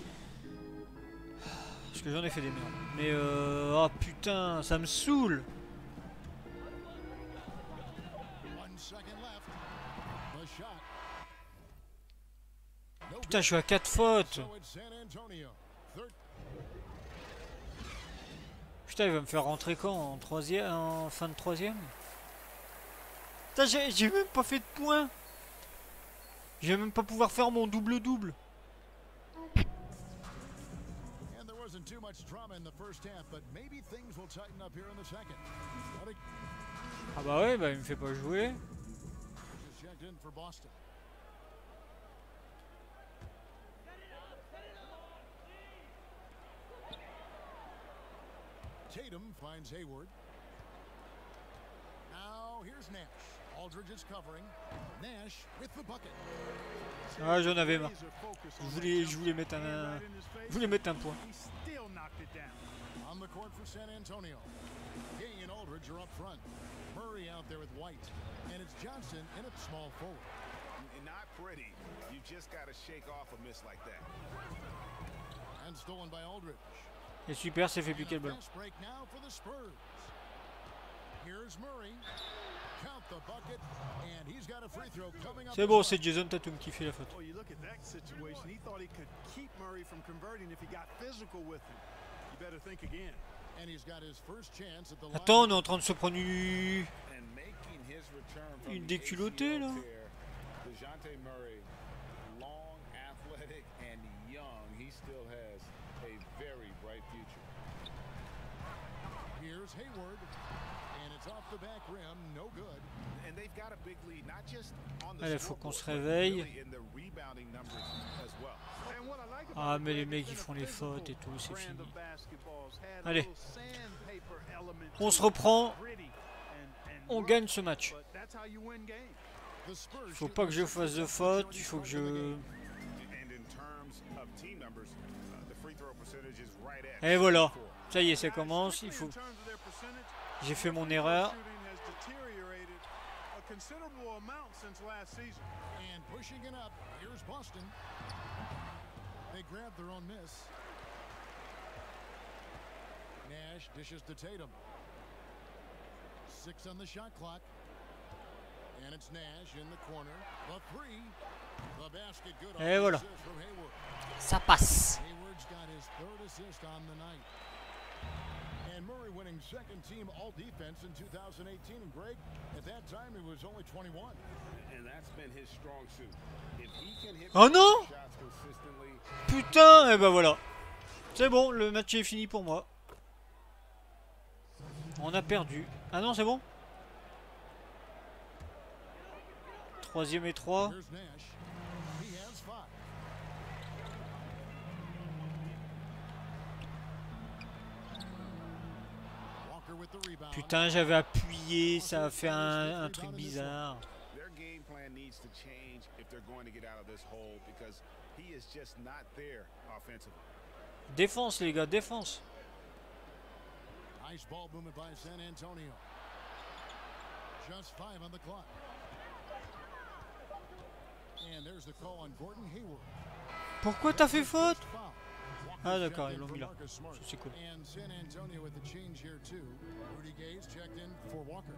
Parce que j'en ai fait des merdes. Mais ah putain, ça me saoule. Putain, je suis à 4 fautes. Putain, il va me faire rentrer quand? En troisième, en fin de troisième? Putain, j'ai même pas fait de points. Je vais même pas pouvoir faire mon double-double. Ah bah ouais, bah il me fait pas jouer. Tatum finds Hayward. Now here's Nash. Aldridge is covering. Nash with the bucket. Ah, j'en avais marre. Je voulais mettre un point. On the court for San Antonio. Gay and Aldridge are up front. Murray out there with White. And it's Johnson in at small forward. Not pretty. You just got to shake off a miss like that. And stolen by Aldridge. Et super, c'est fait piquer le ballon. C'est bon, c'est Jason Tatum qui fait la faute. Attends, on est en train de se prendre une déculottée là. Here's Hayward, and it's off the back rim, no good. And they've got a big lead, not just on the Allez, faut qu'on se réveille. Ah, mais les mecs ils font les fautes et tout, c'est fini. Allez, on se reprend. On gagne ce match. Faut pas que je fasse de faute, il faut que je... Et voilà, ça y est, ça commence, il faut... J'ai fait mon erreur. Nash dishes to Tatum. 6 on the shot clock. And it's Nash in the corner. The three. The basket good. Et voilà. Ça passe. Hayward's got his 3rd assist on the night. And Murray winning second team all defense in 2018. And Greg, at that time he was only 21. And that's been his strong suit. If he can hit Oh non! shots consistently. Putain, et ben voilà. C'est bon, le match est fini pour moi. On a perdu. Ah non, c'est bon. 3e et 3. Here's Nash. He has 5. Walker with the rebound. Putain, j'avais appuyé, ça a fait un truc bizarre. Their game plan needs to change if they're going to get out of this hole because he is just not there offensively. Défense les gars, défense. Nice ball movement by San Antonio. Just 5 on the clock. And there's the call on Gordon Hayward. Pourquoi t'as fait faute? Ah d'accord, ils l'ont mis là. C'est cool. And San Antonio with the change here too. Rudy Gay's checked in for Walker.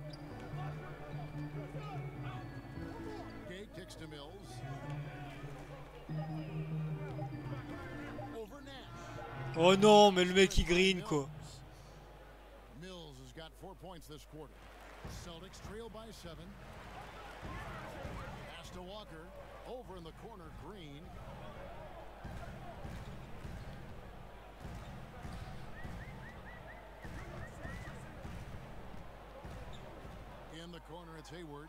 Gay kicks to Mills. Over Nash. Oh non, mais le mec il green quoi. Mills has got 4 points this quarter. Celtics trail by 7. Pass to Walker. Over in the corner, Green. In the corner, it's Hayward.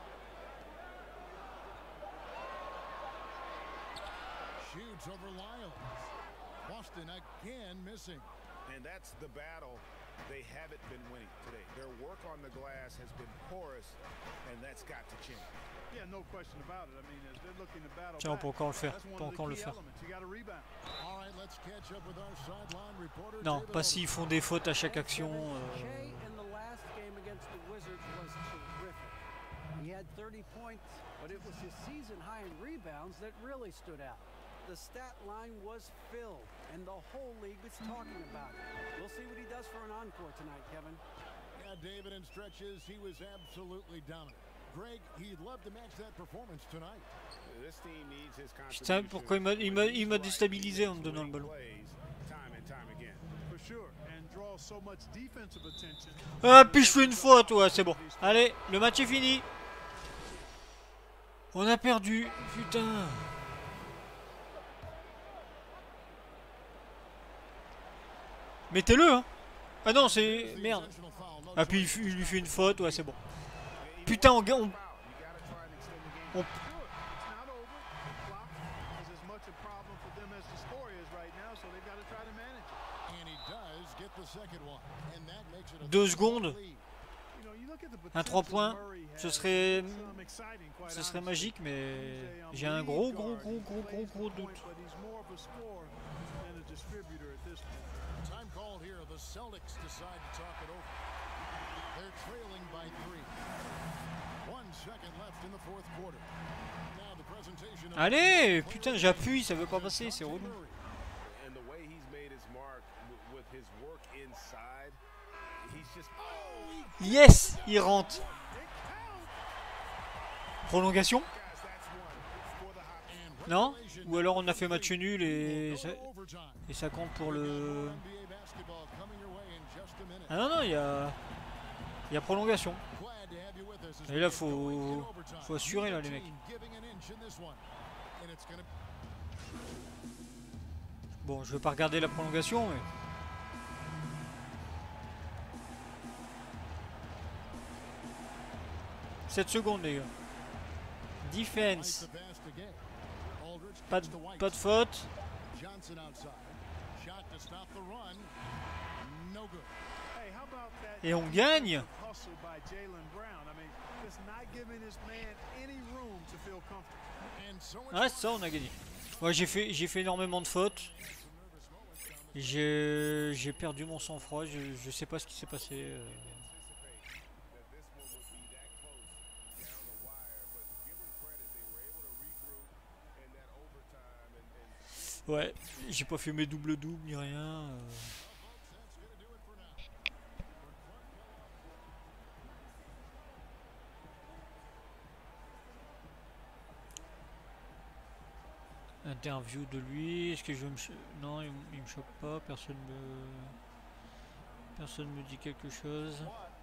Shoots over Lyles. Boston again missing. And that's the battle they haven't been winning today. Their work on the glass has been porous, and that's got to change. Yeah, no question about it. I mean, as they're looking to battle Tiens, on peut encore le faire. that's On one peut of the encore le key faire. elements. You got to rebound. All right, let's catch up with our sideline reporter. Non, David pas s'ils font des fautes à chaque action. Shea in the last game against the Wizards was terrific. He had 30 points, but it was his season high in rebounds that really stood out. The stat line was filled, and the whole league was talking about it. We'll see what he does for an encore tonight, Kevin. Yeah, David, in stretches, he was absolutely dominant. Greg, he'd love to match that performance tonight. This team needs his Putain, pourquoi il m'a déstabilisé en me donnant le ballon. time and time again. For sure, and draw so much defensive attention. Ah, puis je fais une faute, ouais, c'est bon. Allez, le match est fini. On a perdu, putain. Mettez-le, hein. Ah non, c'est... Merde. Ah, puis il lui fait une faute, ouais, c'est bon. Putain, on... It's not over. Clock is as much a problem for them as the score is right now, so they've got to try to manage it. And he does get the second one. And that makes it a 2 secondes. You know, you look at the Un 3 potential points. Murray Ce has, serait... it's, exciting, quite Ce serait honestly. magique, mais... He's J'ai un lead gros guard. He plays the doute. point, but he's more of a scorer than a distributor at this point. Time called here. The Celtics decide to talk it over. They're trailing by 3. 1 second left in the fourth quarter. Now the presentation of Allez, putain, j'appuie, ça veut pas passer, c'est relou. And the way he's made his mark with his work inside, he's just Yes, il rentre. Prolongation? Non? Ou alors on a fait match nul et ça compte pour le... NBA basketball coming your way in just a minute. Ah non, non, il y a prolongation. Glad to have you with us as Et we là, get going in faut overtime. assurer là, les Neither mecs. team giving an inch in this one. And it's gonna Bon, je vais pas regarder la prolongation, mais... « 7 secondes, les gars. Defense. Pas de faute. Johnson outside. Shot to stop the run. No good. Hey, how about that Et on gagne. hustle by Jaylen Brown? I mean, just not giving his man any room to feel comfortable. And so Ouais, c'est ça, on a gagné. Ouais, j'ai fait énormément de fautes. J'ai perdu mon sang-froid. Je sais pas ce qui s'est passé. Ouais, j'ai pas fait mes double-doubles ni rien. Interview de lui. Est-ce que je vais me... Non, il me choque pas. Personne me... Personne me dit quelque chose.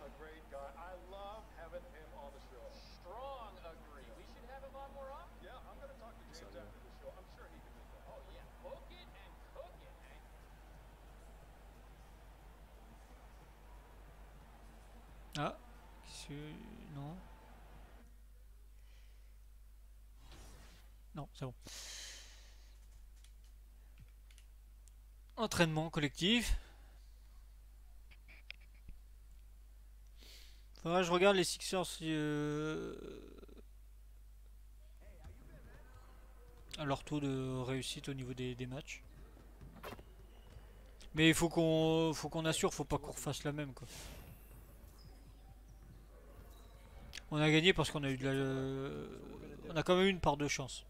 Ah, non. Non, c'est bon. Entraînement collectif. Faudra que je regarde les Sixers à leur taux de réussite au niveau des matchs. Mais il faut qu'on assure, faut pas qu'on refasse la même quoi. On a gagné parce qu'on a eu de la... on a quand même eu une part de chance.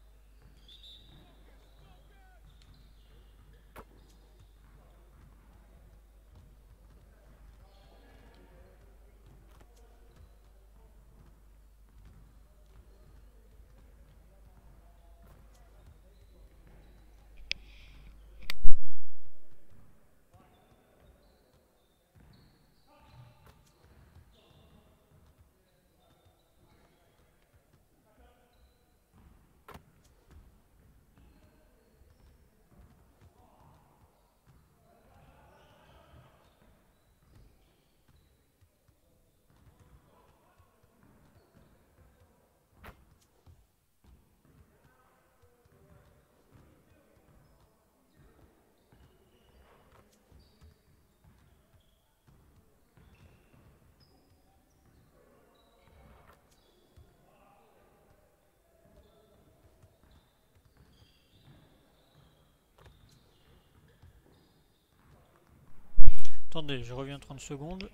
Attendez, je reviens 30 secondes.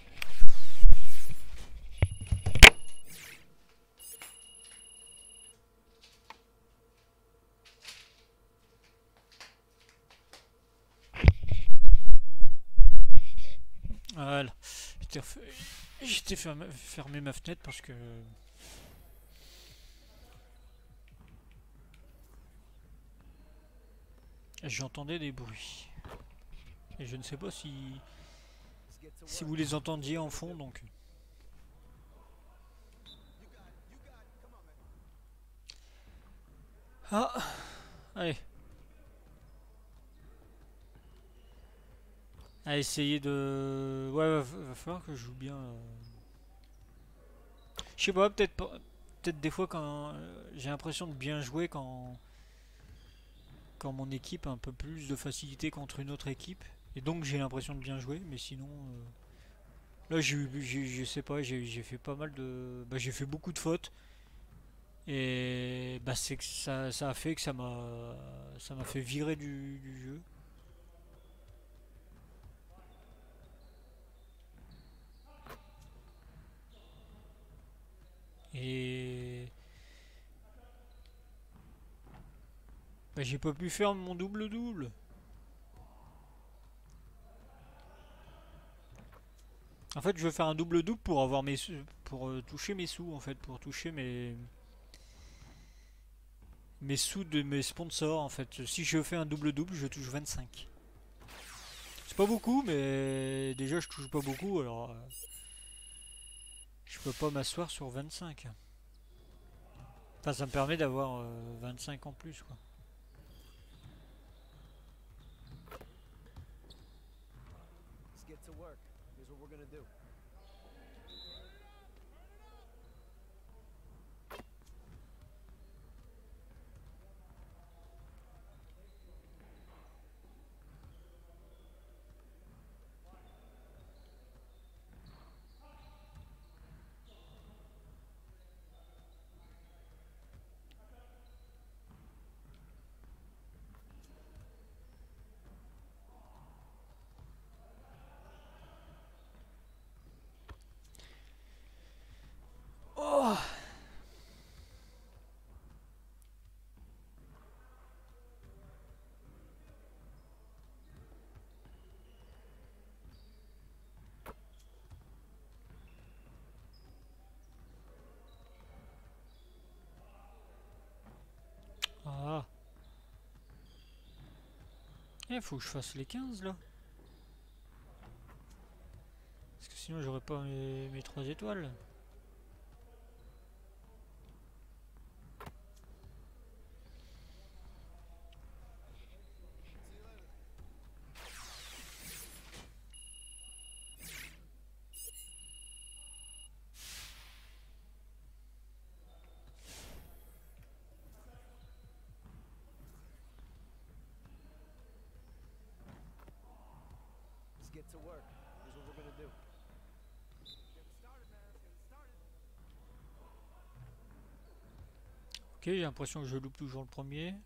Voilà. J'étais fermé ma fenêtre parce que... j'entendais des bruits. Et je ne sais pas si vous les entendiez en fond donc. Ah, allez. À essayer de... ouais, va falloir que je joue bien. Je sais pas, peut-être des fois quand j'ai l'impression de bien jouer quand mon équipe a un peu plus de facilité contre une autre équipe. Et donc j'ai l'impression de bien jouer, mais sinon... là je sais pas, j'ai fait pas mal de... bah, j'ai fait beaucoup de fautes. Et bah c'est que ça a fait que ça m'a fait virer du jeu. Et bah, j'ai pas pu faire mon double-double. En fait, je veux faire un double-double pour avoir pour toucher mes sous en fait, pour toucher mes sous de mes sponsors en fait. Si je fais un double-double, je touche 25. C'est pas beaucoup, mais déjà je touche pas beaucoup, alors je peux pas m'asseoir sur 25. Enfin, ça me permet d'avoir 25 en plus quoi. Let's get to work. Here's what we're gonna do. Oh! Ah. Il faut que je fasse les 15 là. sinon j'aurais pas mes 3 étoiles. Let's get to work. Here's what we're gonna do. Ok, j'ai l'impression que je loupe toujours le premier.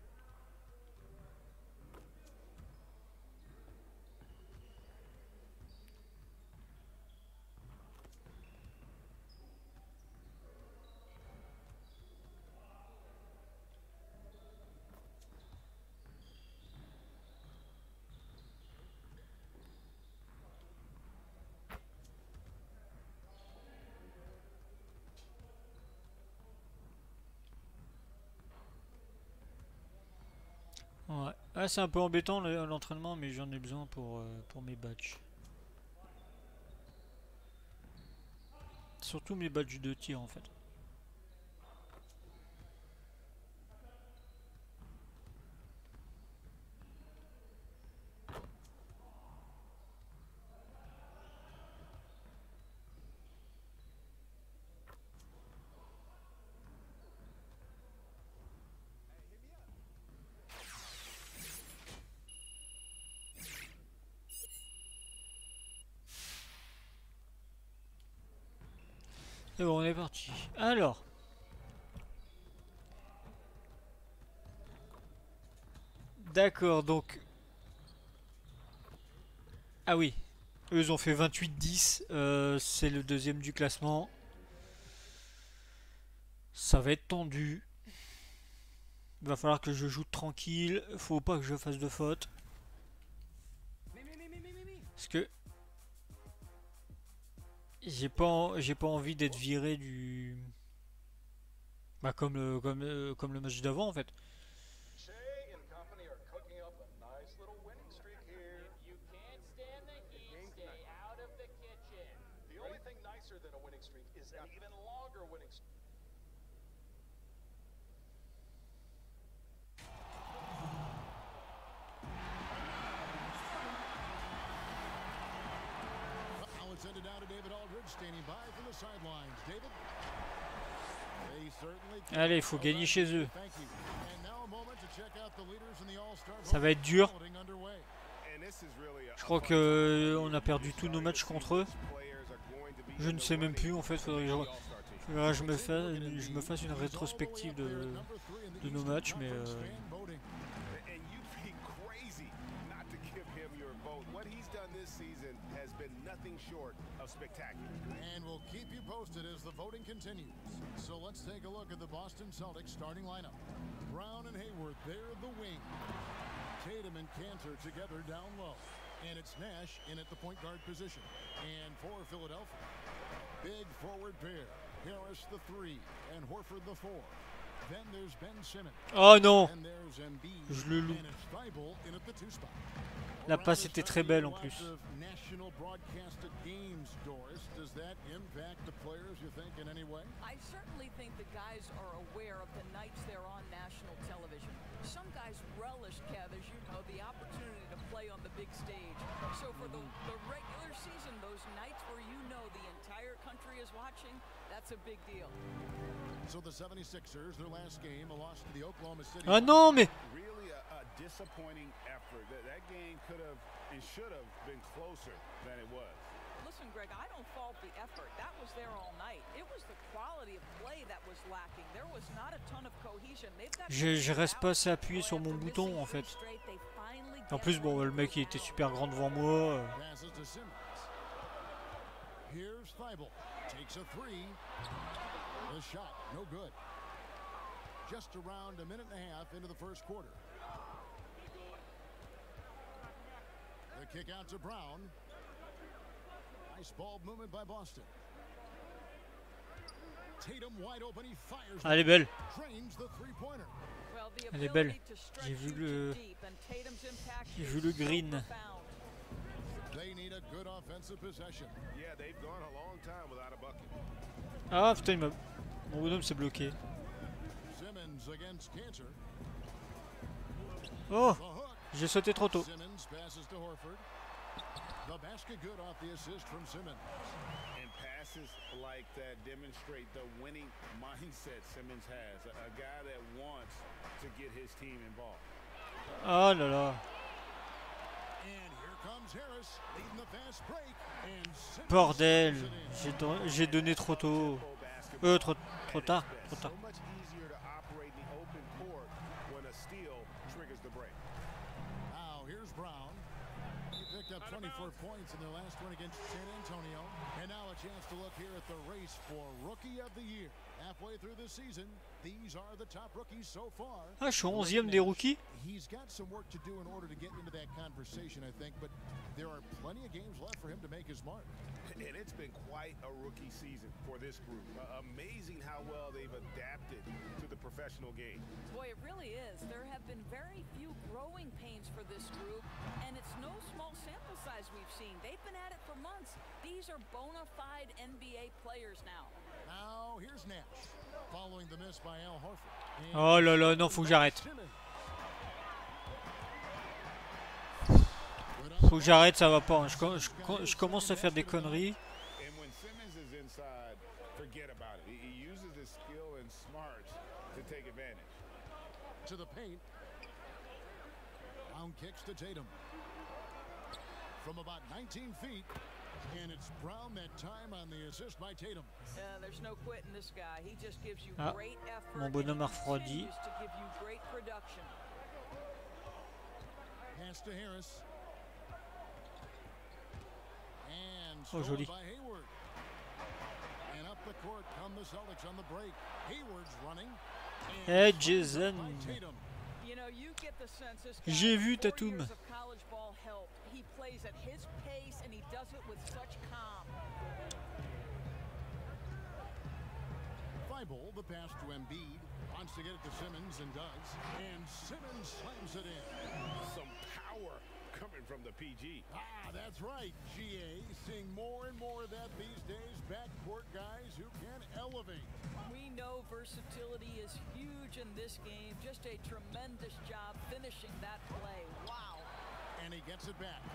Ouais, ah, c'est un peu embêtant l'entraînement, mais j'en ai besoin pour mes badges. Surtout mes badges de tir en fait. Et bon, on est parti. Alors. D'accord, donc. Ah oui. Eux, ils ont fait 28-10. C'est le deuxième du classement. Ça va être tendu. Il va falloir que je joue tranquille. Faut pas que je fasse de faute. Parce que j'ai pas envie d'être viré du comme le match d'avant en fait. Allez, il faut gagner chez eux. Ça va être dur. Je crois que on a perdu tous nos matchs contre eux. Je ne sais même plus en fait. Faudrait que je me fasse une rétrospective de nos matchs, mais And we'll keep you posted as the voting continues. So let's take a look at the Boston Celtics starting lineup. Brown and Hayward, they're the wing. Tatum and Cantor together down low. And it's Nash in at the point guard position. And for Philadelphia, big forward pair. Harris the 3 and Horford the 4. Then there's Ben Simmons. Oh non. And there's Embiid. Je le loupe. And it's Thibault in at the 2 spot. La passe était très belle en plus. National broadcasted games, Doris. Does that impact the players, you think, in any way? I certainly think the guys are aware of the nights they're on national television. Some guys relish, Kev, as you know, the opportunity to play on the big stage. So for the regular season, those nights where you know the entire country is watching, that's a big deal. So the 76ers, their last game, a loss to the Oklahoma City. Ah non, mais really a disappointing effort. That game could have and should have been closer than it was. Listen, Greg, I don't fault the effort. That was there all night. It was the quality of play that was lacking. There was not a ton of cohesion. Je reste pas assez appuyé sur mon bouton en fait. En plus, bon, le mec il était super grand devant moi. Here's Thibault. Takes a 3. The shot, no good. Just around a minute and a half into the first quarter. The kick out to Brown. Nice ball movement by Boston. Tatum wide open, he fires. Elle est belle. Drains the three-pointer. Elle est belle. J'ai vu le green. They need a good offensive possession. Yeah, they've gone a long time without a bucket. Ah putain, mon bonhomme s'est bloqué. Simmons against Cantor. Oh, j'ai sauté trop tôt. Simmons passes to Horford. The basket good off the assist from Simmons. And passes like that demonstrate the winning mindset Simmons has. A guy that wants to get his team involved. Oh là là. And here comes Harris leading the fast break. And Simmons Bordel, slams it in. j'ai donné trop tôt. Trop tard, trop tard. So much easier to operate in the open court when a steal triggers the break. Now here's Brown. He picked up 24 points in their last one against San Antonio. And now a chance to look here at the race for Rookie of the Year. Halfway through the season, these are the top rookies so far. Ah, je suis 11e des rookies. He's got some work to do in order to get into that conversation, I think, but there are plenty of games left for him to make his mark. And it's been quite a rookie season for this group. Amazing how well they've adapted to the professional game. Boy, it really is. There have been very few growing pains for this group, and it's no small sample size we've seen. They've been at it for months. These are bona fide NBA players now. Now here's Nash, following the miss by Al Horford. Oh là là, non, faut que j'arrête. Faut que j'arrête, ça va pas. Hein. Je commence à faire des conneries. And when Simmons is inside, forget about it. He uses his skill and smarts to take advantage. To the paint. Brown kicks to Tatum. From about 19 feet. And it's Brown that time on the assist by Tatum. There's no quitting this guy. He just gives you Ah, great effort mon bonhomme a and refroidi. continues to give you great production. Pass to Harris. And Oh, stolen joli. by Hayward. And up the court come the Celtics on the break. Hayward's running. Eh, Jason. By Tatum. You know, you get the sense this guy J'ai vu 4 Tatum. years of college ball helped. He plays at his pace and he does it with such calm. Thibault, the pass to Embiid. Wants to get it to Simmons and does. And Simmons slams it in. Some power coming from the PG. Ah, that's right, GA. Seeing more and more of that these days. Backcourt guys who can elevate. We know versatility is huge in this game. Just a tremendous job finishing that play. Wow. And he gets it back.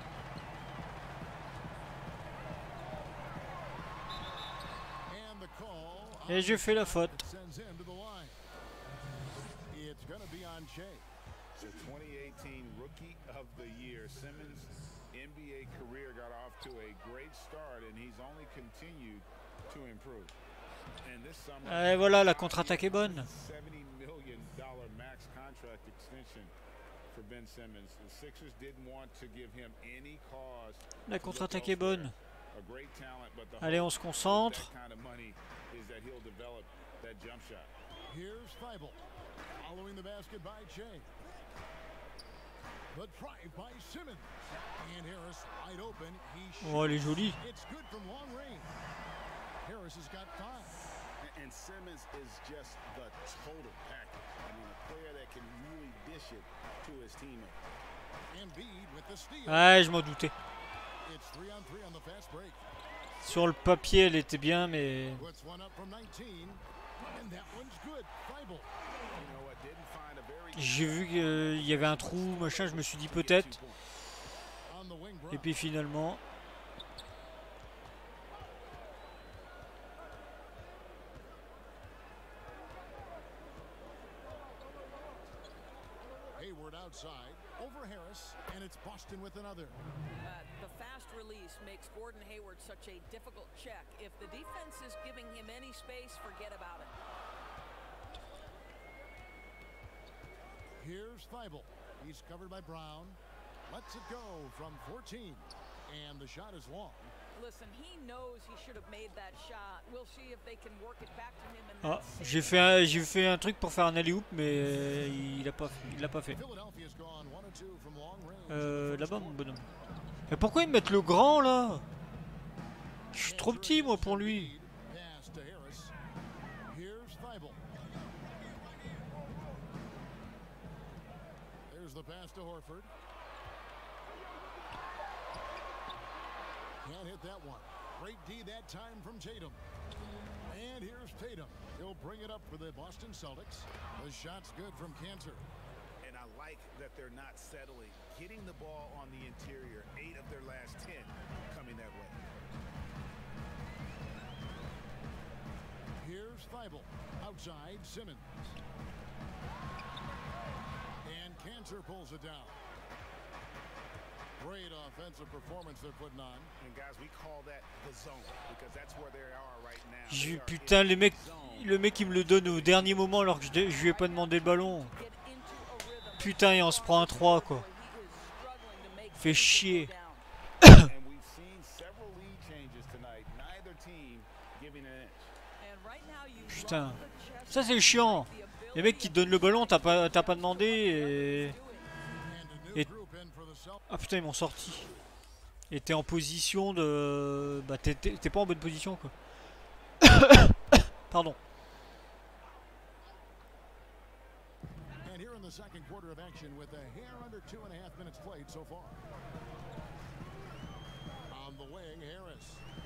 And the call. Et je fais la faute. Sends him to the line. It's going to be on Shea. The 2018 Rookie of the Year. Simmons' NBA career got off to a great start, and he's only continued to improve. And this summer, Et voilà, la contre-attaque est bonne. $70 million max contract extension for Ben Simmons. The Sixers didn't want to give him any cause. La contre-attaque est bonne. A great talent, but the Allez, on se concentre. that kind of money is that he'll develop that jump shot. Here's Thibault. Following the basket by Shea. But drive by Simmons. And Harris wide open. He Oh, elle est jolie. It's good from long range. Harris has got 5. And Simmons is just the total package. I mean, a player that can really dish it to his teammates. Embiid with the steal. Ouais, je m'en doutais. It's 3-on-3 on the fast break. Sur le papier, elle était bien, mais Puts one up from 19. And that one's good. Thibault. You know what? Didn't find a very j'ai vu qu'il y avait un trou, machin, je me suis dit peut-être. On the wing, Et puis finalement, Hayward outside. Over Harris. And it's Boston with another. The fast release makes Gordon Hayward such a difficult check. If the defense is giving him any space, forget about it. Here's Thibault. He's covered by Brown. Lets it go from 14. And the shot is long. Listen, he knows he should have made that shot. We'll see if they can work it back to him in ah, that j'ai fait un truc pour faire un alley-oop, mais il l'a pas fait. Philadelphia's gone 1 or 2 from long range. Là-bas, mon bonhomme. Mais pourquoi ils mettent le grand là? Je suis trop petit moi pour lui. Pass to Harris. Here's Thibault. There's the pass to Horford. Can't hit that one. Great D that time from Tatum. And here's Tatum. He'll bring it up for the Boston Celtics. The shot's good from Cantor. And I like that they're not settling. Getting the ball on the interior, 8 of their last 10 coming that way. Here's Thibault. Outside, Simmons. And Cantor pulls it down. Great offensive performance they're putting on. And guys, we call that the zone because that's where they are right now. Putain, le mec il me le donne au dernier moment alors que je lui ai pas demandé le ballon. Putain, et on se prend un 3 quoi. Fait chier. Putain, ça c'est chiant. Les mecs qui te donnent le ballon, t'as pas demandé et... Ah putain, ils m'ont sorti. Et t'es en position de... Bah t'es pas en bonne position quoi. Pardon. And here in the second quarter of action with a hair under 2.5 minutes played so far. On the wing, Harris.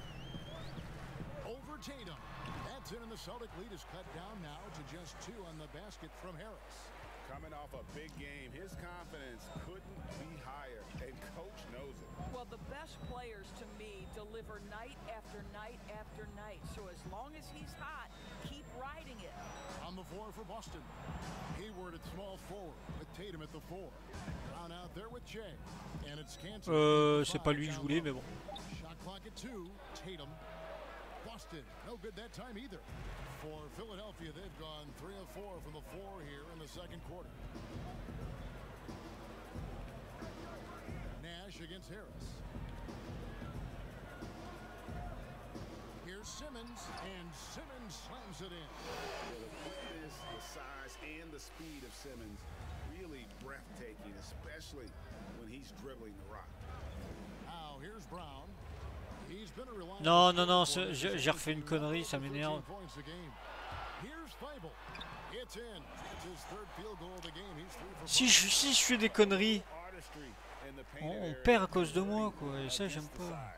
Over Tatum. That's in, and the Celtic lead is cut down now to just 2 on the basket from Harris. Coming off a big game, his confidence couldn't be higher, and coach knows it. Well, the best players to me deliver night after night after night. So as long as he's hot, keep riding it. On the floor for Boston. Hayward at small forward, with Tatum at the 4. Brown out there with Jay, and it's Cantor. C'est pas lui que je voulais, mais bon. Shot clock at 2. Tatum. Boston, no good that time either. For Philadelphia, they've gone 3 of 4 from the floor here in the second quarter. Nash against Harris. Here's Simmons, and Simmons slams it in. The quickness, the size, and the speed of Simmons really breathtaking, especially when he's dribbling the rock. Now here's Brown. Non, non, non, j'ai refait une connerie, ça m'énerve. Si je fais des conneries, on perd à cause de moi, quoi, et ça j'aime pas.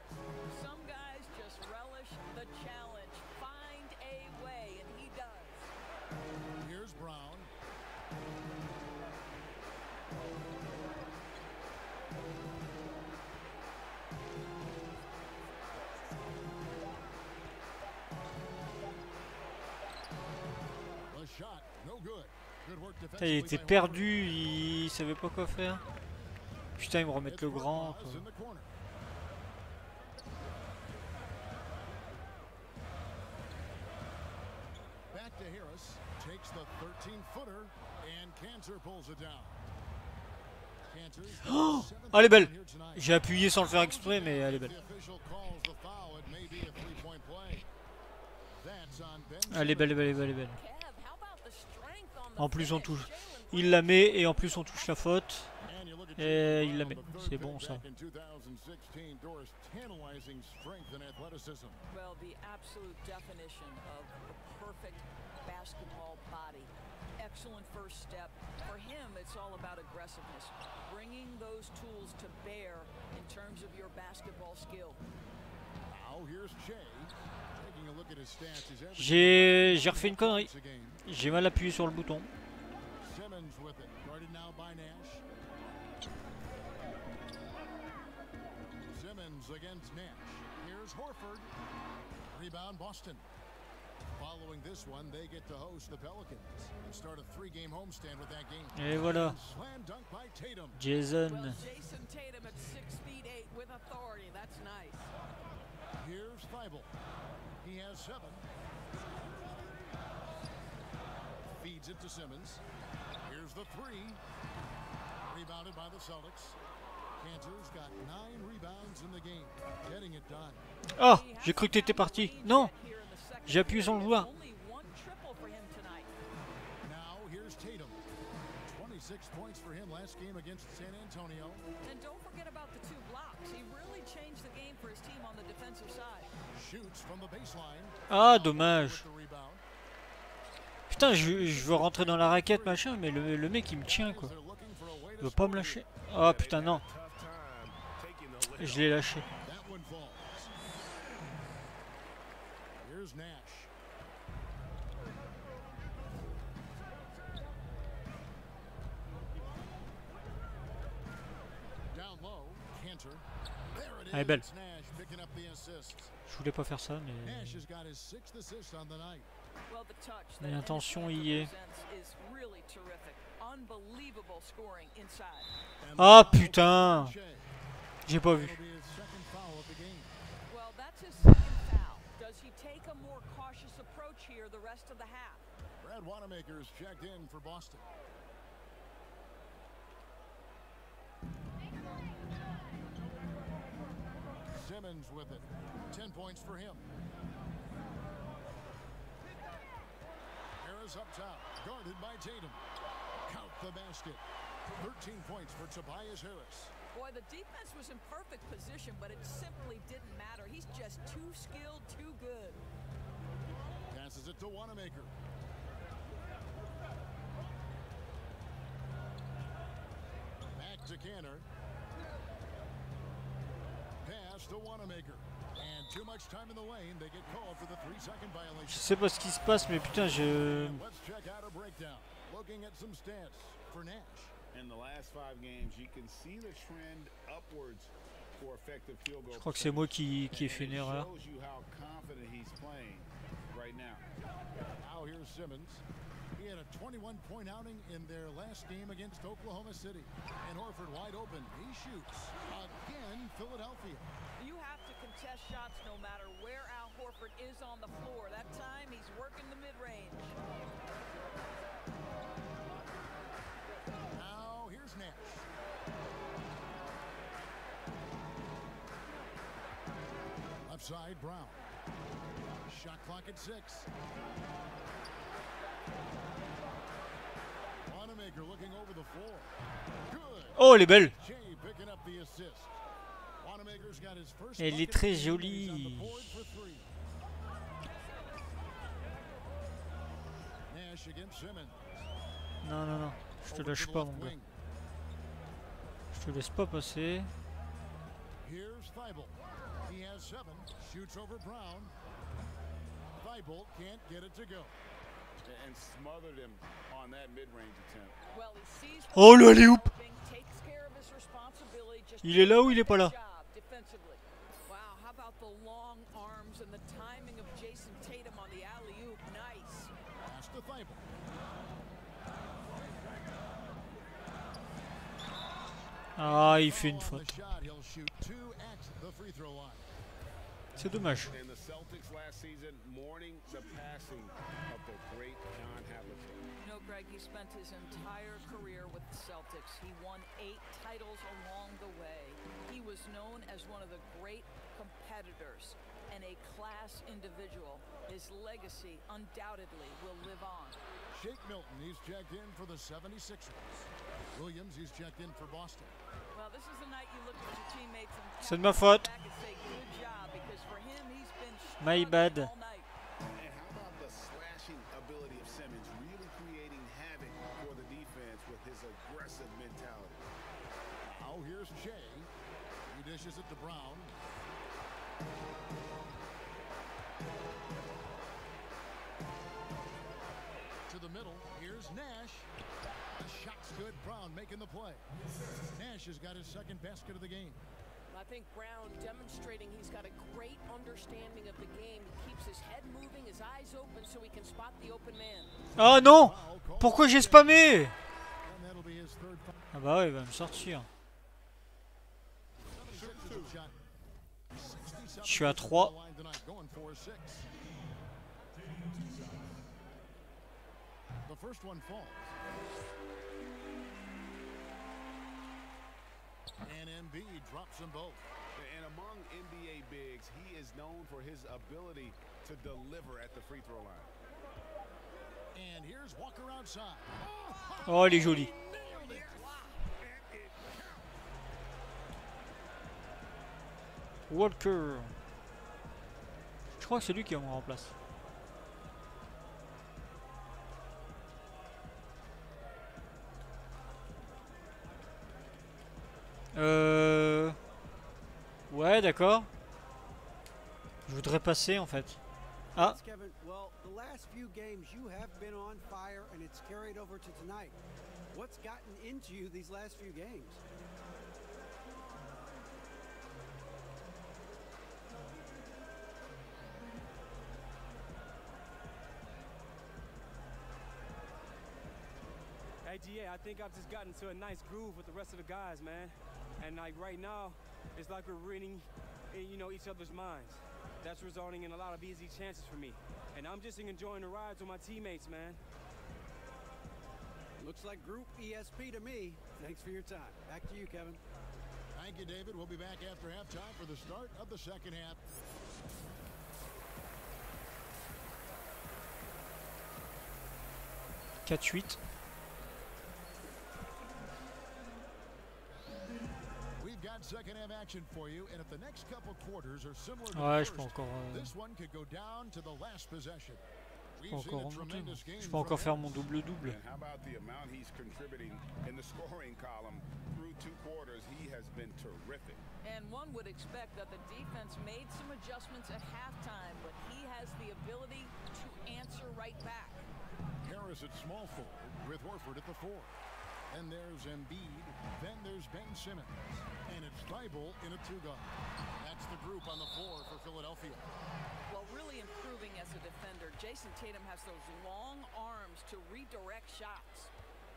Il était perdu, il savait pas quoi faire. Putain, ils me remettent le grand. Quoi. Oh, elle est belle. J'ai appuyé sans le faire exprès, mais elle est belle. Elle est belle, elle est belle, elle est belle. En plus on touche, il la met et en plus on touche la faute et il la met, c'est bon ça. Excellent first step. For him, it's all about aggressiveness, bringing those tools to bear in terms of your basketball skill. Now here's Jay. J'ai refait une connerie. J'ai mal appuyé sur le bouton. Rebound Boston. Following this one, they get to host the Pelicans. Start a 3-game homestand with that game. Et voilà. Jason. Jason Tatum at 6'8" with authority. That's nice. Here's Thibault. He has 7. Feeds it to Simmons. Here's the 3. Rebounded by the Celtics. Cantor's got 9 rebounds in the game. Getting it done. Oh, j'ai cru que t'étais parti. Non, j'ai appuyé sans le vouloir. Now here's Tatum. 26 points for him last game against San Antonio. And don't forget about the 2 blocks. He really changed the game for his team on the defensive side. Shoots from the baseline. Ah, dommage. Putain, je veux rentrer dans la raquette machin, mais le mec il me tient quoi. Il veut pas me lâcher. Oh putain non. Je l'ai lâché. Here's Nash. Down low, Cantor. There it Elle est is. belle. It's Nash picking up the assist. Je voulais pas faire ça, mais Nash has got his 6th assist on the night. Well, the touch that l'intention Enes y est. presents is really terrific. Unbelievable scoring inside. Ah putain, j'ai pas vu. It'll be his 2nd foul of the game. Well, that's his second foul. Does he take a more cautious approach here the rest of the half? Brad Wanamaker's checked in for Boston. Simmons with it. 10 points for him. Harris up top, guarded by Tatum. Count the basket. 13 points for Tobias Harris. Boy, the defense was in perfect position, but it simply didn't matter. He's just too skilled, too good. Passes it to Wanamaker. Back to Cantor. Pass to Wanamaker. And too much time in the lane. They get called for the 3-second Je violation. sais pas ce qui se passe, mais putain, je. Let's check out a breakdown. Looking at some stats for Nash. In the last 5 games, you can see the trend upwards for effective field goal. Je crois que c'est moi qui ai fait une erreur. Shows you how confident he's playing right now. Now here's Simmons. He had a 21-point outing in their last game against Oklahoma City. And Horford wide open. He shoots. Again, Philadelphia. You have to contest shots no matter where Al Horford is on the floor. That time, he's working the mid-range. Now here's Nash. Left side, Brown. Shot clock at 6. Wanamaker looking over the floor. Good. Oh, elle est belle. Jay picking up the assist. Wanamaker's got his first Elle est bucket très of the game. He's on the jolie. board for 3. Nash against Simmons. Non, non, non. Je te Over lâche to the pas, left mon gars. wing. Je te laisse pas passer. Here's Thibault. He has 7. Shoots over Brown. Thibault can't get it to go. And smothered him on that mid-range attempt. Well, he sees Oh, le alley-oop. takes care of his responsibility, just Il est là ou il est pas là? job defensively. Wow, how about the long arms and the timing of Jason Tatum on the alley-oop? Nice. Pass to Thibault. Ah, il fait une Foul on the faute. shot. He'll shoot 2 at the free throw line. C'est dommage. And the Celtics last season mourning the passing of the great John Havlicek. You know, Greg, he spent his entire career with the Celtics. He won 8 titles along the way. He was known as one of the great competitors and a class individual. His legacy undoubtedly will live on. Shake Milton, he's checked in for the 76ers. Williams, he's checked in for Boston. Well, this is the night you look at your teammates and C'est de ma faute. back and say good job, because for him, he's been My bad. all night. And how about the slashing ability of Simmons, really creating havoc for the defense with his aggressive mentality. Now here's Shea. He dishes it to Brown. To the middle. Here's Nash. The shot's good. Brown making the play. Nash has got his 2nd basket of the game. I think Brown demonstrating he's got a great understanding of the game. He keeps his head moving, his eyes open so he can spot the open man. Ah non! Pourquoi j'ai spammé? And that'll be his 3rd foul. Ah bah ouais, il va me sortir. Je suis à 3. The first one falls. And Embiid drops them both. And among NBA bigs, he is known for his ability to deliver at the free throw line. And here's Walker outside. Oh, elle est jolie. Nailed it. Walker. Je crois que c'est lui qui me remplace. Ouais, d'accord. Je voudrais passer en fait. Ah. Thanks, Kevin. Well, the last few games you have been on fire and it's carried over to tonight. What's gotten into you these last few games? Hey, GA, I think I've just gotten to a nice groove with the rest of the guys, man. And like right now, it's like we're reading, you know, each other's minds. That's resulting in a lot of easy chances for me. And I'm just enjoying the rides with my teammates, man. Looks like Group ESP to me. Thanks for your time. Back to you, Kevin. Thank you, David. We'll be back after halftime for the start of the second half. We've got second half action for you, and if the next couple quarters are similar to Ouais, the je peux first, encore, this one could go down to the last possession. je peux encore remonter. Je peux encore faire mon double-double. And how about the amount he's contributing in the scoring column through 2 quarters? He has been terrific. And one would expect that the defense made some adjustments at halftime, but he has the ability to answer right back. Harris at small forward with Horford at the 4. Then there's Embiid. Then there's Ben Simmons. And it's Thibault in a 2-guard. That's the group on the floor for Philadelphia. Well, really improving as a defender. Jason Tatum has those long arms to redirect shots.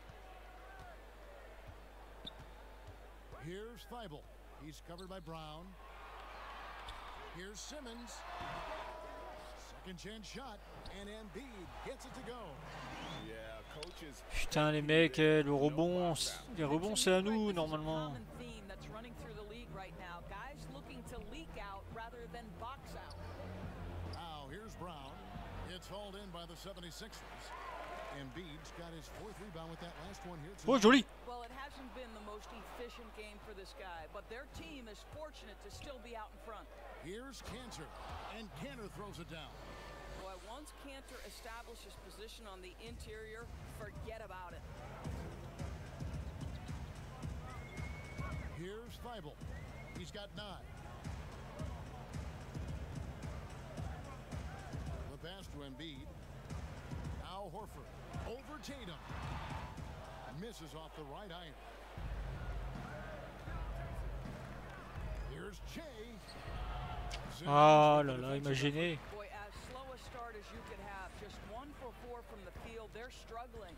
Here's Thibault. He's covered by Brown. Here's Simmons. Second chance shot. And Embiid gets it to go. Yeah, coaches. Putain les mecs, le rebond, les rebonds c'est à nous normalement. That's running through the league right now. Guys looking to leak out rather than box out. Now here's Brown. It's hauled in by the 76ers. Embiid's got his 4th rebound with that last one here. Oh joli. Well, it hasn't been the most efficient game for this guy, but their team is fortunate to still be out in front. Here's Cantor, and Cantor throws it down. Boy, once Cantor establishes position on the interior, forget about it. Here's Thibault. He's got 9. The pass to Embiid. Now Horford over Tatum. Misses off the right iron. Here's Che. Ah là là, il m'a gêné. Boy, as slow a start as you could have, just 1 for 4 from the field. They're struggling.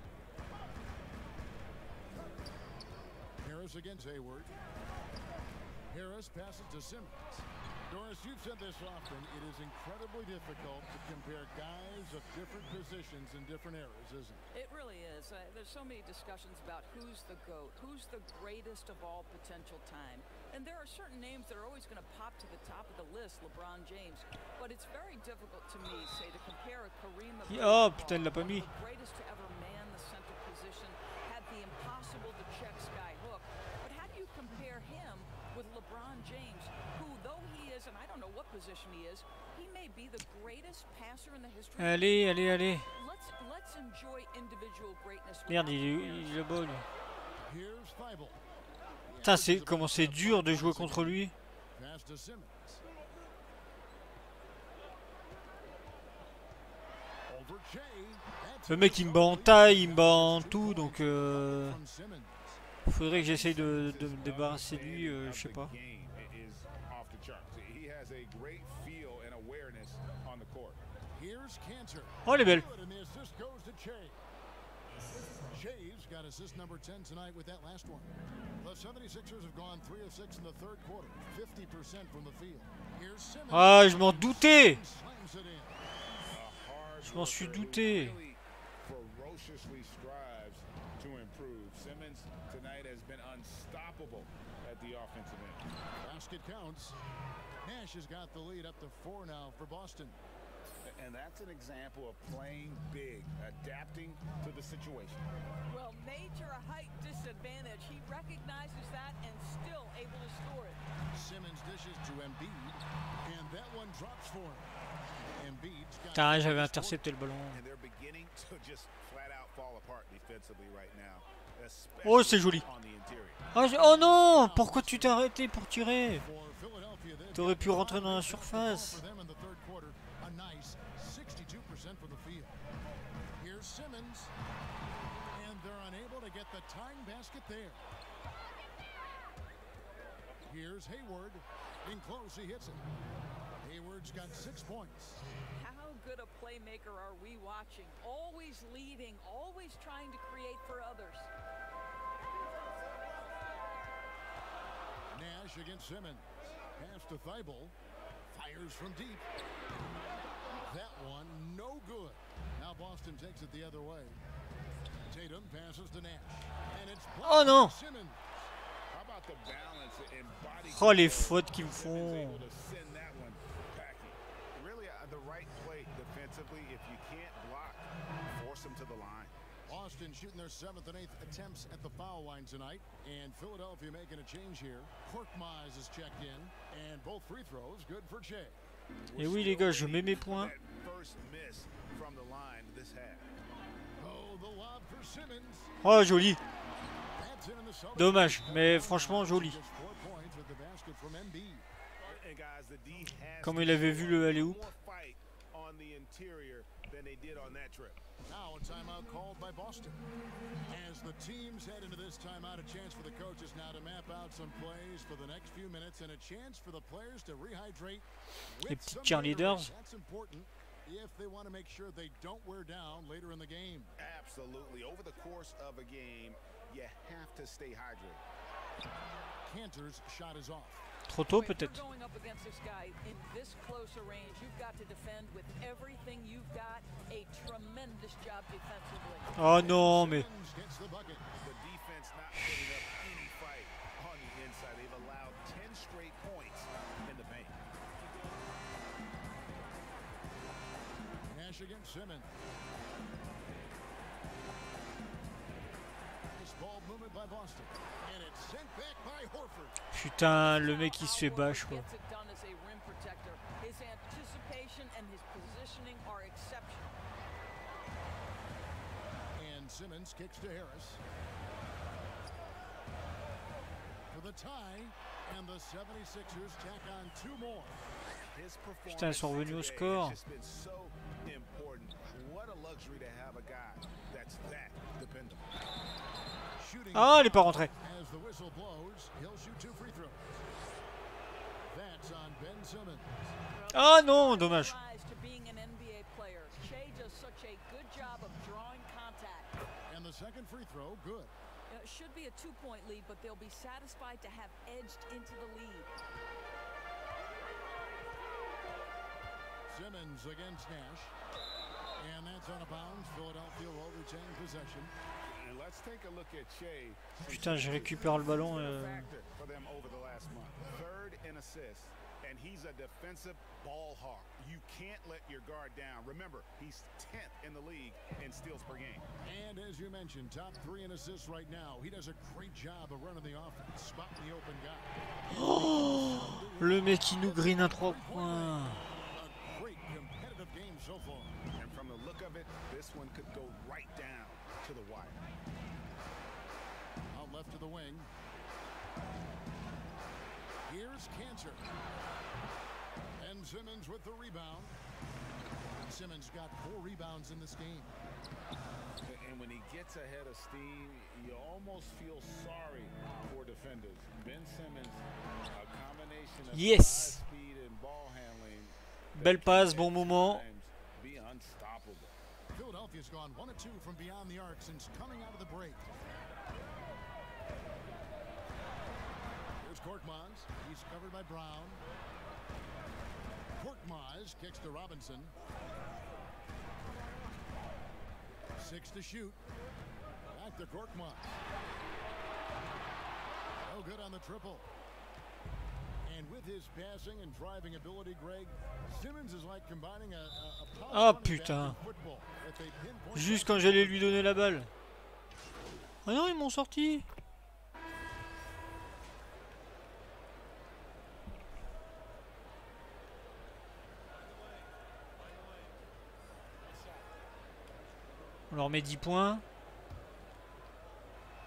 Harris against Hayward. Harris passes to Simmons. Doris, you've said this often. It is incredibly difficult to compare guys of different positions in different eras, isn't it? It really is. There's so many discussions about who's the GOAT, who's the greatest of all potential time. And there are certain names that are always going to pop to the top of the list, LeBron James. But it's very difficult to me, say, to compare a Kareem Oh putain, il l'a pas mis. the greatest to ever man the center position, had the impossible to check sky hook. But how do you compare him with LeBron James, who, though he is, and I don't know what position he is, he may be the greatest passer in the history. Allez, allez, allez. Let's enjoy individual greatness. Merde, il est beau lui. Here's Thibault. Putain, c'est comment c'est dur de jouer contre lui. Pass to Simmons. Over Che. Le mec il me bat en taille, il me bat en tout, donc faudrait que j'essaye de me débarrasser de lui, je sais pas. Oh, elle est belle. Shea's got assist number 10 tonight with that last one. The 76ers have gone 3 of 6 in the third quarter, 50% from the field. Here's Simmons. Ah, je m'en doutais. Je m'en suis douté. Ferociously strives to improve. Simmons tonight has been unstoppable at the offensive end. Basket counts. Nash has got the lead up to 4 now for Boston. And that's an example of playing big, adapting to the situation. Well, major height disadvantage. He recognizes that and still able to score it. Simmons dishes to Embiid, and that one drops for him. Embiid's got Putain, j'avais intercepté le ballon. And they're beginning to just flat out fall apart defensively right now. Oh, c'est joli. Ah, oh non, pourquoi tu t'es arrêté pour tirer? T'aurais pu rentrer dans la surface. the tying basket there. Here's Hayward. In close, he hits it. Hayward's got 6 points. How good a playmaker are we watching? Always leading, always trying to create for others. Nash against Simmons. Pass to Thibault. Fires from deep. That one, no good. Now Boston takes it the other way. Tatum passes to Nash. And it's Oh non! Simmons. How about the balance and body Oh les control? fautes qu'ils me font. Able to send that one packing. Really, the right play defensively. If you can't block, force them to the line. Boston shooting their 7th and 8th attempts at the foul line tonight. And Philadelphia making a change here. Korkmaz is checked in. And both free throws good for Shea. Et oui les gars, je mets mes points. First miss from the line this half. Oh, the lob for Simmons. Oh joli. That's in the Celtics. Dommage, mais franchement joli. Just 4 points with the basket from Embiid. And guys, the D has Comme il avait vu le alley-oop. more fight on the interior than they did on that trip. Now a timeout called by Boston. As the teams head into this timeout, a chance for the coaches now to map out some plays for the next few minutes and a chance for the players to rehydrate Les with petits some cheerleaders. Gatorade. That's important if they want to make sure they don't wear down later in the game. Absolutely. Over the course of a game, you have to stay hydrated. Cantor's shot is off. Trop tôt If you're peut-être. going up against this guy in this close a range, you've got to defend with everything you've got. A tremendous job defensively. Oh non mais. Simmons gets the bucket. The defense not putting up any fight on the inside. They've allowed 10 straight points in the paint. Nash against Simmons. Nice ball movement by Boston. And it's sent back by Horford. Putain, le mec il se fait bâche quoi. Gets it done as a rim protector. His anticipation and his positioning are exceptional. And Simmons kicks to Harris. For the tie, and the 76ers tack on 2 more. His Putain, ils sont revenus au performance score. today has just been so important. What a luxury to have a guy that's that dependable. Shooting Ah, il est pas rentré. as the whistle blows, he'll shoot 2 free throws. That's on Ben Simmons. Ah non, dommage. Rise to being an NBA player. Shea does such a good job of drawing contact. And the second free throw, good. It should be a 2-point lead, but they'll be satisfied to have edged into the lead. Simmons against Nash. And that's out of bounds. Philadelphia will retain possession. And let's take a look at Shea. Putain, je récupère le ballon. Factor for them over the last month. 3rd in assists, and he's a defensive ball hawk. You can't let your guard down. Remember, he's 10th in the league in steals per game. And as you mentioned, top 3 in assists right now. He does a great job of running the offense, spotting the open guy. Oh, le mec qui nous green un 3 points. A great competitive game so far. And from the look of it, this one could go right down to the wire. Out left to the wing. Here's Cantor. And Simmons with the rebound. Simmons got 4 rebounds in this game. And when he gets ahead of steam, you almost feel sorry for defenders. Ben Simmons, a combination of Yes. size, speed, and ball handling. Belle passe, bon moment. Be unstoppable. Philadelphia's gone 1 of 2 from beyond the arc since coming out of the break. Here's Korkmaz. He's covered by Brown. Korkmaz kicks to Robinson. 6 to shoot. Back to Korkmaz. No good on the triple. And with his passing and driving ability, Greg, Simmons is like combining a Ah putain. Juste quand j'allais lui donner la balle. Ah non, ils m'ont sorti. On leur met 10 points.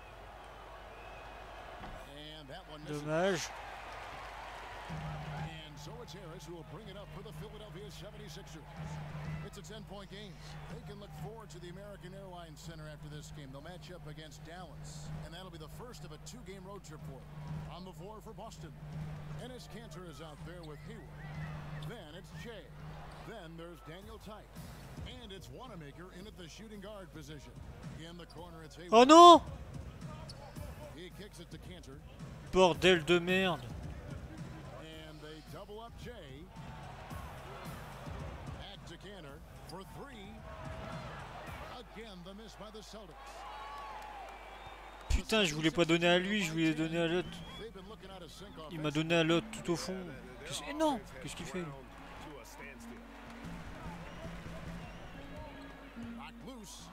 Dommage. And And so it's Harris who will bring it up for the Philadelphia 76ers. It's a 10-point game. They can look forward to the American Airlines Center after this game. They'll match up against Dallas, and that'll be the first of a 2-game road trip for them. On the floor for Boston, Enes Kanter is out there with Hayward. Then it's Jay. Then there's Daniel Tice. And it's Wanamaker in at the shooting guard position. In the corner, it's Hayward. Oh non! He kicks it to Kanter. Bordel de merde. And they double up Jay. Back to Kanter for 3. Again, the miss by the Celtics. Putain, je voulais pas donner à lui, je voulais donner à l'autre. Il m'a donné à l'autre tout au fond. Eh non, qu'est-ce qu'il fait lui? Loose.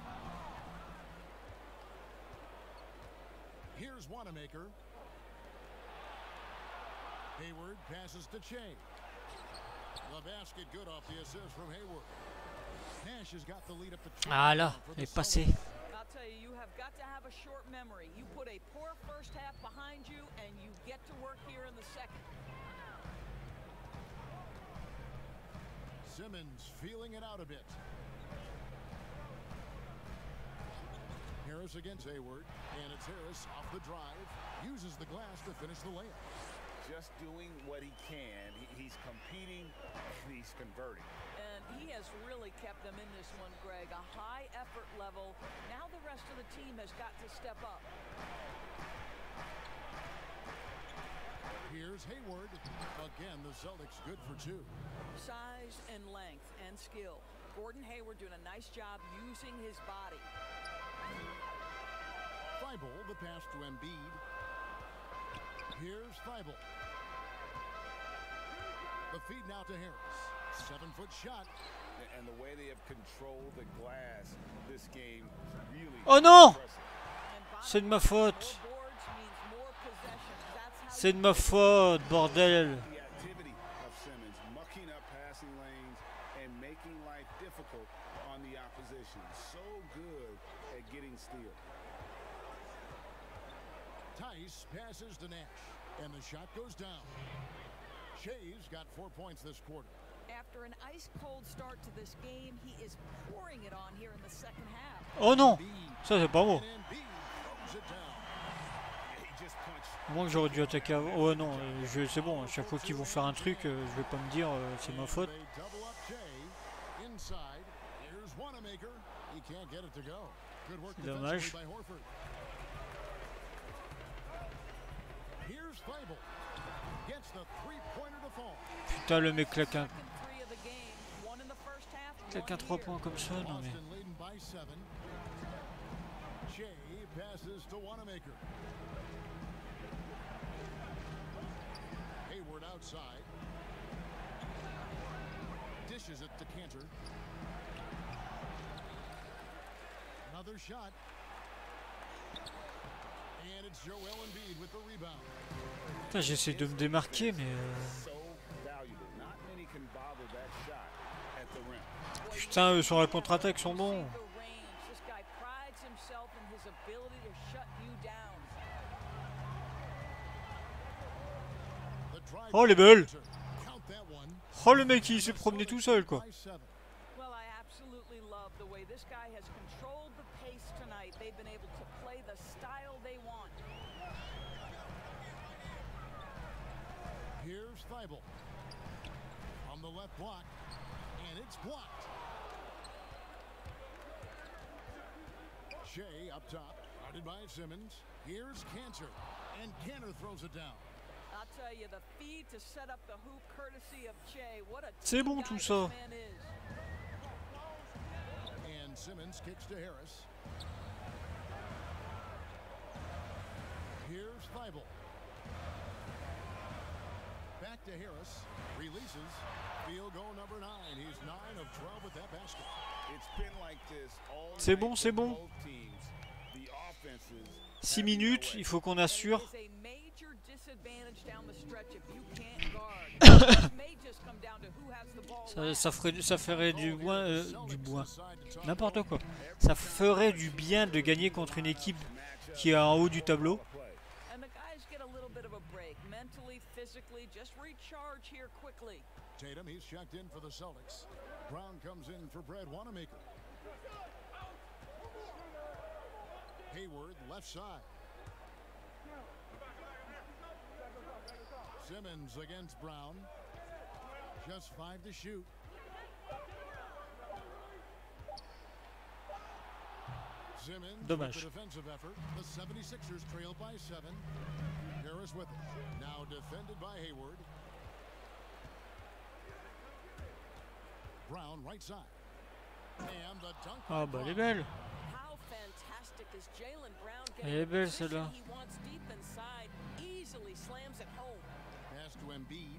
Here's Wanamaker. Hayward passes to Che. The basket good off the assist from Hayward. Nash has got the lead up to Ah là, elle est passée. I'll tell you, you have got to have a short memory. You put a poor first half behind you, and you get to work here in the second. Simmons feeling it out a bit. Harris against Hayward, and it's Harris off the drive, uses the glass to finish the layup. Just doing what he can. He's competing, and he's converting. And he has really kept them in this one, Greg. A high effort level. Now the rest of the team has got to step up. Here's Hayward. Again, the Celtics good for 2. Size and length and skill. Gordon Hayward doing a nice job using his body. Thibault, the pass to Embiid. Here's Thibault. The feed now to Harris. 7-foot shot. And the way they have controlled the glass this game really. Oh non! C'est de ma faute. C'est de ma faute, bordel. The activity of Simmons mucking up passing lanes and making life difficult on the opposition. So good at getting steals. Tice passes to Nash, and the shot goes down. Shea's got 4 points this quarter. After an ice-cold start to this game, he is pouring it on here in the second half. Oh non! Ça c'est pas moi. Throws it down. Moi que j'aurais dû attaquer avant. Oh non, c'est bon, à chaque fois qu'ils vont faire un truc, je vais pas me dire c'est ma faute. C'est dommage. Putain, le mec claque un 3 points comme ça, non mais. Hayward outside. Dishes it to Kanter. Another shot. And it's Joel Embiid with the rebound. Putain, j'essaie de me démarquer, mais. Putain, eux sur la contre-attaque sont bons. Oh les bulles! Oh le mec il s'est promené tout seul quoi. Here's Thibault on the left block, and it's blocked. Shea up top, guarded by Simmons. Here's Kanter, and Kanter throws it down. I'll tell you, the feed to set up the hoop courtesy of Che. What a c'est bon tout ça. And Simmons kicks to Harris. Here's Thibault. Back to Harris. Releases. Field goal number 9. He's 9 of 12 with that basket. It's been like this all c'est bon, c'est bon. 6 minutes, il faut qu'on assure. ça ferait du bien, n'importe quoi. Ça ferait du bien de gagner contre une équipe qui est en haut du tableau. mistake. Mentally, physically, just recharge here quickly. Tatum, he's checked in for the Celtics. Brown comes in for Brad Wanamaker. Hayward, left side. Simmons against Brown. Just 5 to shoot. Simmons with the defensive effort. The 76ers trail by 7. Harris with it. Now defended by Hayward. Brown right side. And the dunk. Ah bah elle est belle. How fantastic is Jaylen Brown Elle est belle celle-là. he wants deep inside, easily slams it home. Pass to Embiid.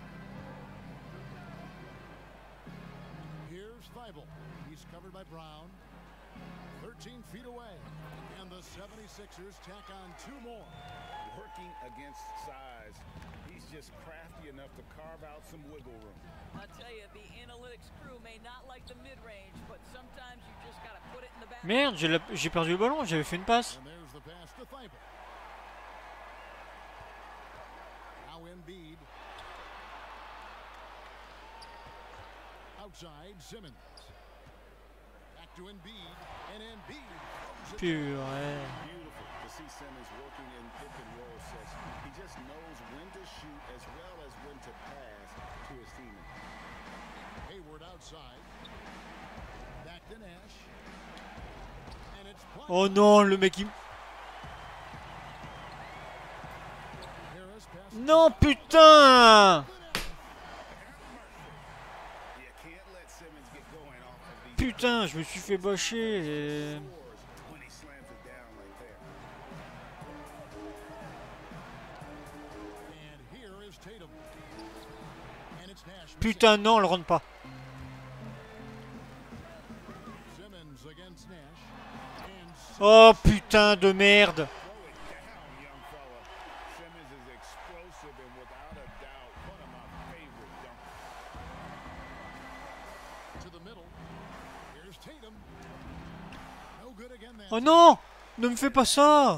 Here's Thibault. He's covered by Brown. 13 feet away. And the 76ers tack on 2 more. Working against size. He's just crafty enough to carve out some wiggle room. I tell you, the analytics crew may not like the mid-range, but sometimes you just gotta put it in the back. Merde, j'ai perdu le ballon, j'avais fait une passe. And there's the pass to Thibault. Now Embiid. Outside, Simmons. Back to Embiid, and Embiid. Purée. Beautiful to see Simmons working in pick and roll sets. He just knows when to shoot as well as when to pass to his teammates. Hayward outside. Back to Nash. And it's Oh non, le mec il... Non putain. Putain, je me suis fait bâcher et... Putain non, on le rentre pas. Oh putain de merde. Oh non, ne me fais pas ça.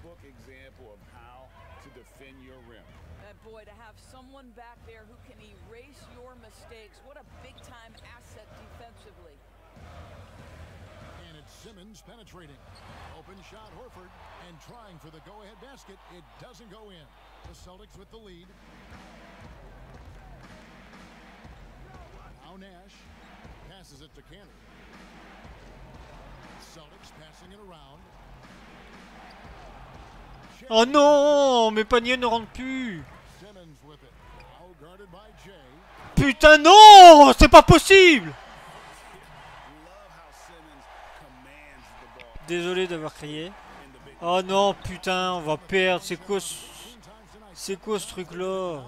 Boy, to have someone back there who can erase your mistakes. What a big-time asset defensively. And it's Simmons penetrating. Open shot, Horford, and trying for the go-ahead basket. It doesn't go in. The Celtics with the lead. Now Nash passes it to Cannon. Celtics passing it around. Oh non, mes paniers ne rentrent plus. Putain non, c'est pas possible. Désolé d'avoir crié. Oh non, putain, on va perdre. C'est quoi ce truc-là?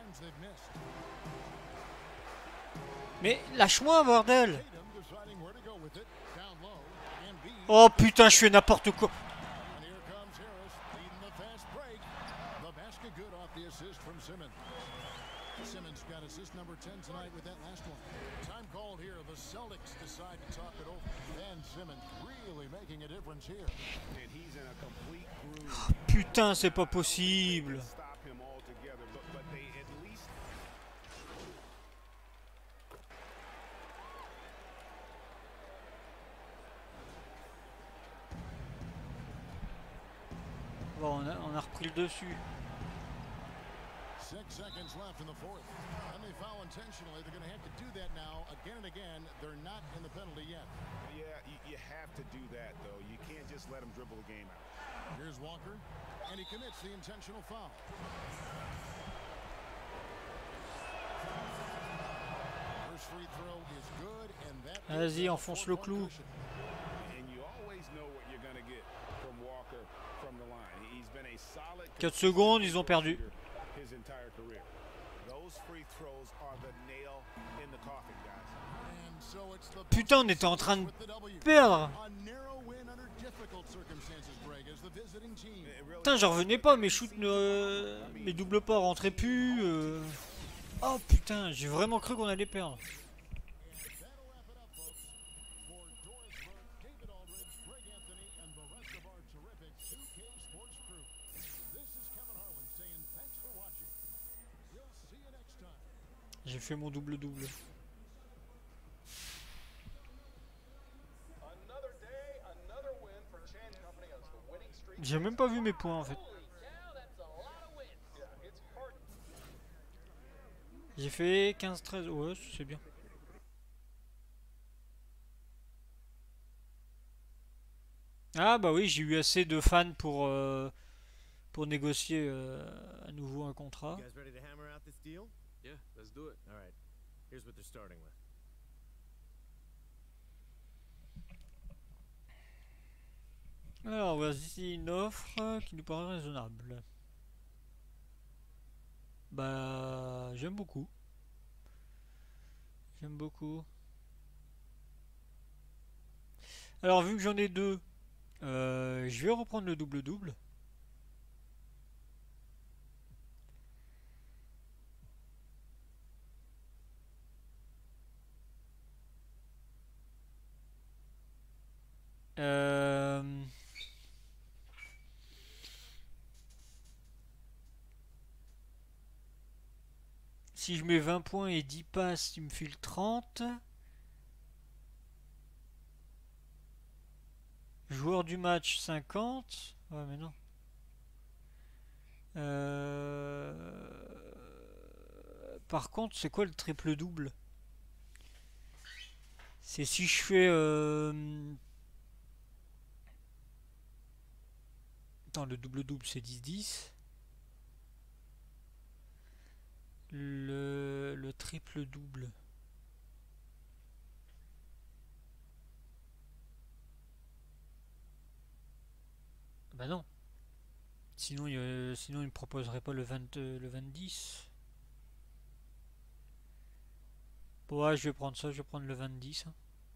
Mais lâche-moi, bordel. Oh putain, je fais n'importe quoi. Simmons got assist number 10 tonight with that last one. Time called here. The Celtics decide to talk it over. And Simmons really making a difference here. And he's in a complete groove. Putain, c'est pas possible. Stop him altogether, but they at least. Bon, on a repris le dessus. 6 seconds left in the fourth. And they foul intentionally. They're going to have to do that now again and again. They're not in the penalty yet. Yeah, you have to do that, though. You can't just let him dribble the game out. Here's Walker, and he commits the intentional foul. First free throw is good, and that. Vas-y, enfonce le clou. And you always know what you're going to get from Walker from the line. He's been a solid 4 secondes, ils ont perdu. his entire career. Those free throws are the nail in the coffin, guys. And so it's the Putain, on était en train de perdre. a narrow win under difficult circumstances, Greg, as the visiting team. Putain, j'en revenais pas, mes shoots, mes doubles pas rentraient plus. Oh putain, j'ai vraiment cru qu'on allait perdre. This is Kevin Harlan saying thanks for watching. J'ai fait mon double-double. J'ai même pas vu mes points en fait. J'ai fait 15-13. Ouais, c'est bien. Ah bah oui, j'ai eu assez de fans pour négocier à nouveau un contrat. You guys ready to hammer out this deal? Yeah, let's do it. All right. Here's what they're starting with. Alors voici une offre qui nous paraît raisonnable. Bah j'aime beaucoup. J'aime beaucoup. Alors vu que j'en ai deux, je vais reprendre le double-double. Si je mets 20 points et 10 passes, il me file 30. Joueur du match 50. Ouais mais non. Par contre, c'est quoi le triple double? C'est si je fais... Attends, le double double c'est 10-10. Le triple double. Bah non. Sinon, il me proposerait pas le 20-10. Bon, ouais, je vais prendre ça, je vais prendre le 20-10. Hein.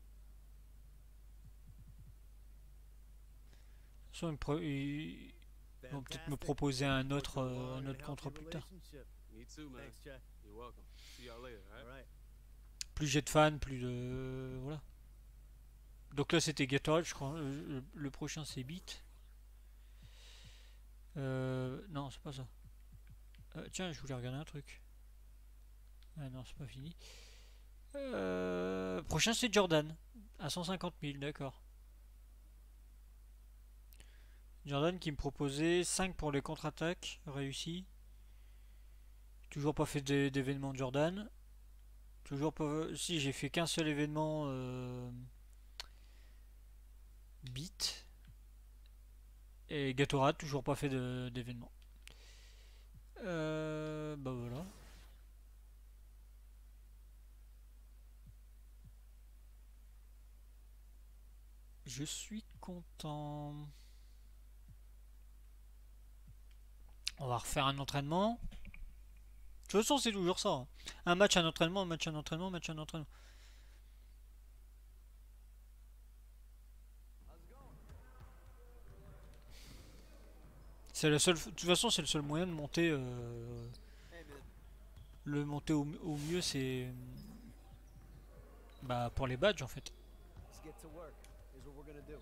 De toute façon, ils vont peut-être me proposer un autre contrat plus tard. Me too, man. Thanks, Jack. You're welcome. See y'all later, all right? Plus j'ai de fans, plus de... Voilà. Donc là, c'était Gatorade, je crois. Le prochain, c'est Beat. Non, c'est pas ça. Tiens, je voulais regarder un truc. Ah non, c'est pas fini. Prochain, c'est Jordan. À 150 000, d'accord. Jordan qui me proposait 5 pour les contre-attaques réussis. Toujours pas fait d'événement Jordan. Toujours pas... Si, j'ai fait qu'un seul événement Beat. Et Gatorade, toujours pas fait d'événement. Bah voilà. Je suis content. On va refaire un entraînement. De toute façon, c'est toujours ça. Hein. Un match, un entraînement, un match, un entraînement, un match, un entraînement. C'est la seule. De toute façon, c'est le seul moyen de monter. Le monter au mieux, c'est. Bah, pour les badges en fait. Let's get to work. Here's what we're gonna do.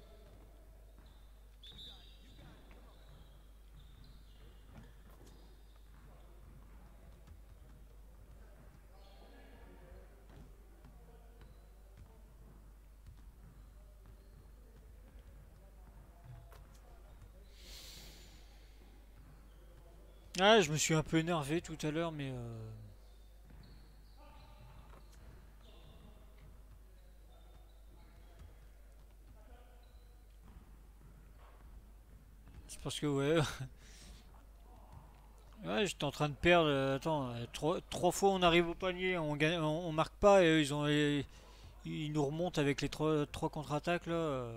Ah, je me suis un peu énervé tout à l'heure, mais c'est parce que ouais, ouais, j'étais en train de perdre. Attends, trois fois on arrive au panier, on gagne, on marque pas et eux, ils nous remontent avec les trois contre-attaques là.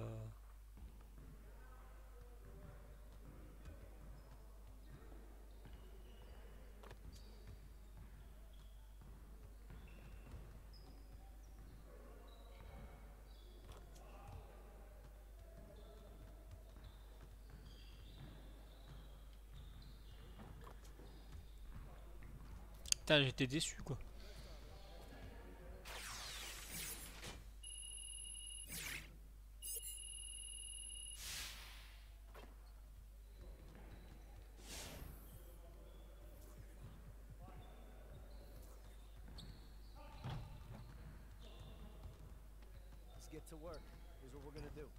Putain, j'étais déçu quoi. to work. Here's what we're gonna do.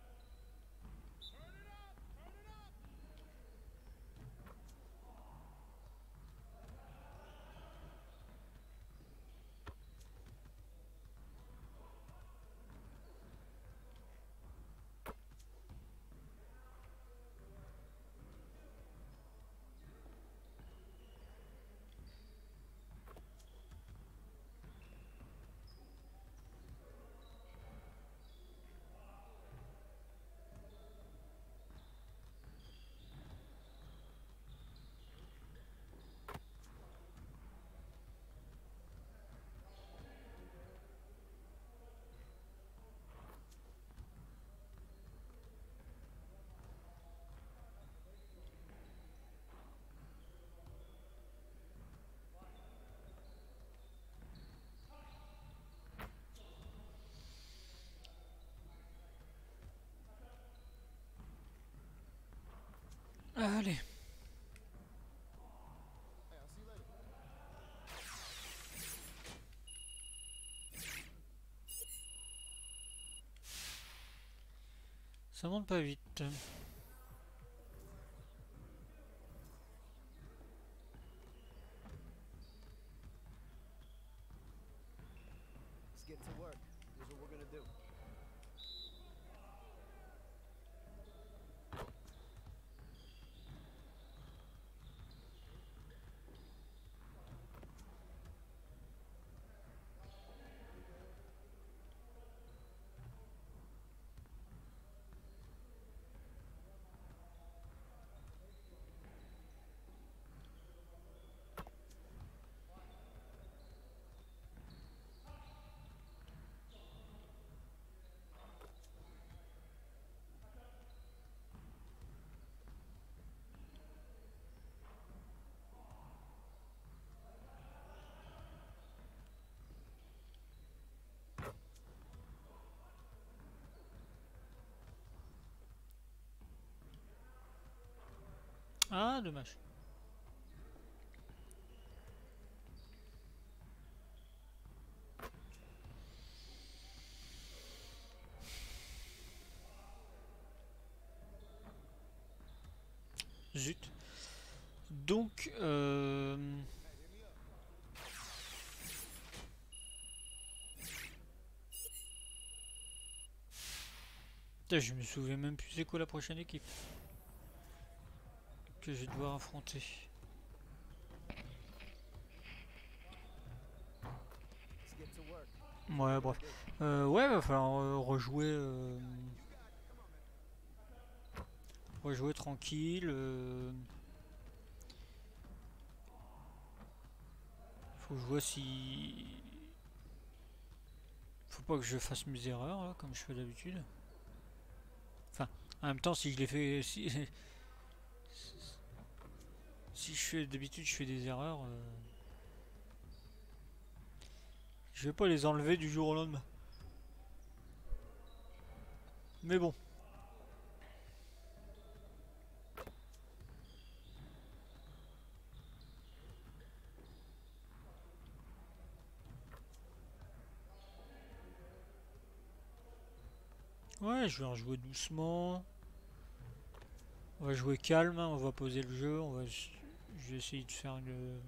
Allez. Ça monte pas vite. Let's get to work. Here's what we're gonna do. Ah, dommage. Zut. Donc, putain, je me souviens même plus c'est quoi la prochaine équipe que je vais devoir affronter. Ouais, bref. Ouais, va falloir rejouer tranquille. Faut que je vois si... Faut pas que je fasse mes erreurs là, comme je fais d'habitude. Enfin, en même temps, si je les fais... Si je fais d'habitude, je fais des erreurs... Je vais pas les enlever du jour au lendemain. Mais bon. Ouais, je vais en jouer doucement. On va jouer calme, hein, on va poser le jeu, je vais essayer de faire une...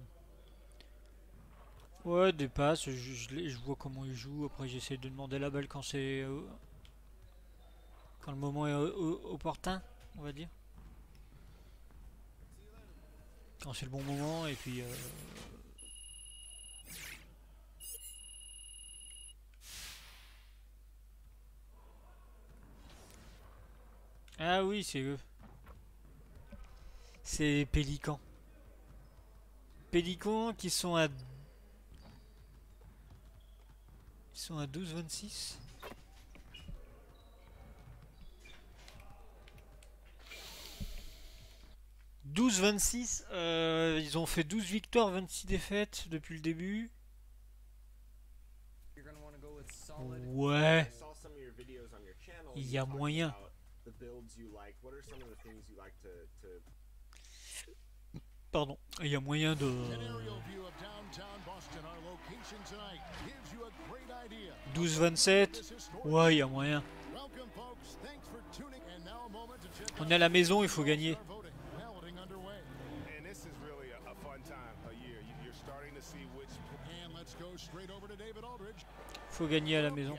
Ouais, des passes, je vois comment il joue, après j'essaie de demander la balle quand c'est... quand le moment est opportun, on va dire. Quand c'est le bon moment, et puis... Ah oui, c'est eux. C'est les Pélicans. Pélicans qui sont à... Ils sont à 12-26. Ils ont fait 12 victoires, 26 défaites depuis le début. Ouais. Il y a moyen. Pardon, il y a moyen de... 12-27. Ouais, il y a moyen. On est à la maison, il faut gagner. Faut gagner à la maison.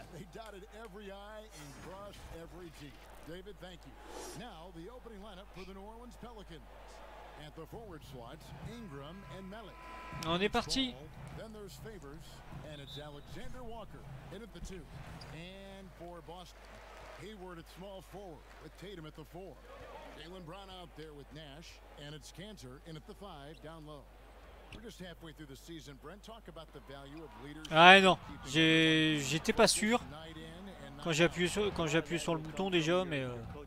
David, thank you. Now, the opening lineup for the New Orleans Pelicans. At the forward slots, Ingram and Melly. On est parti. Then there's Favors, and it's Alexander Walker in at the 2. And for Boston, Hayward at small forward with Tatum at the 4. Jaylen Brown out there with Nash, and it's Cantor in at the 5 down low. We're just halfway through the season. Brent, talk about the value of leadership. Ah non, j'étais pas sûr quand j'ai appuyé sur le bouton déjà, mais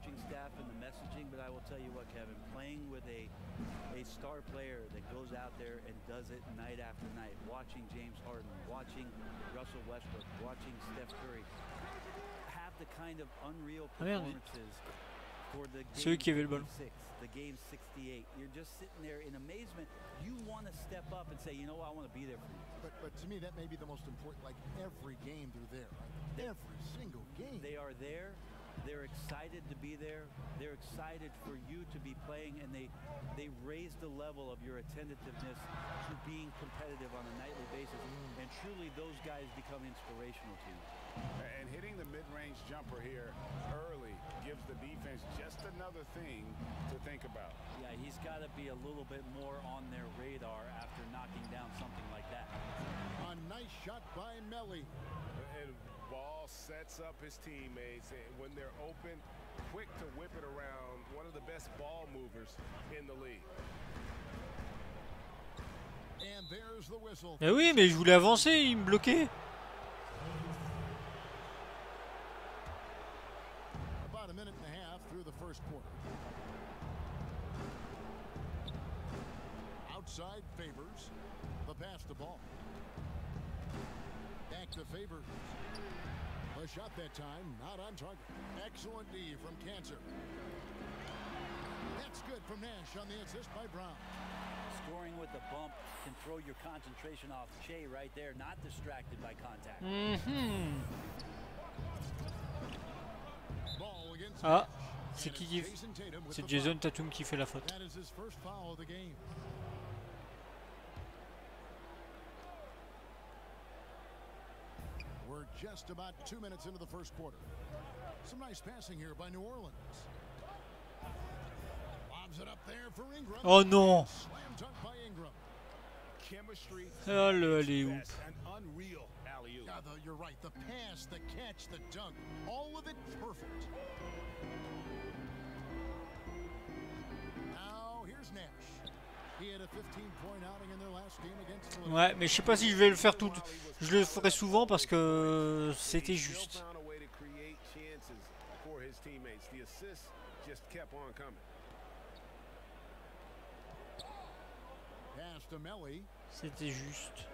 star player that goes out there and does it night after night. Watching James Harden, watching Russell Westbrook, watching Steph Curry have the kind of unreal performances for the game 6, the game 68. You're just sitting there in amazement. You want to step up and say, you know what, I want to be there for you. But to me, that may be the most important. Like every game, they're there. Right? Every single game. They are there. They're excited to be there. They're excited for you to be playing, and they raise the level of your attentiveness to being competitive on a nightly basis. And truly, those guys become inspirational to you. And hitting the mid-range jumper here early gives the defense just another thing to think about. Yeah, he's got to be a little bit more on their radar after knocking down something like that. A nice shot by Melly. And Ball sets up his teammates, and when they're open, quick to whip it around. One of the best ball movers in the league. And there's the whistle. Eh oui, mais je voulais avancer, il me bloquait. About a minute and a half through the first quarter. Outside Favors. The pass to Ball. Back to Favors. A shot that time, not on target. Excellent D from Cantor. That's good from Nash on the assist by Brown. Scoring with the bump can throw your concentration off. Shea right there, not distracted by contact. Ah, c'est qui? C'est Jason Tatum qui fait la faute. That is his first foul of the game. We're just about 2 minutes into the first quarter. Some nice passing here by New Orleans. Lobs it up there for Ingram. Oh non. Slam dunk by Ingram. Chemistry. Ah, le alley-oop. An unreal alley-oop. Yeah, you're right. The pass, the catch, the dunk, all of it perfect. Now here's Nash. He had a 15-point outing in their last game against the Ouais, mais je sais pas si je vais le faire tout. Je le ferai souvent parce que c'était juste. C'était juste.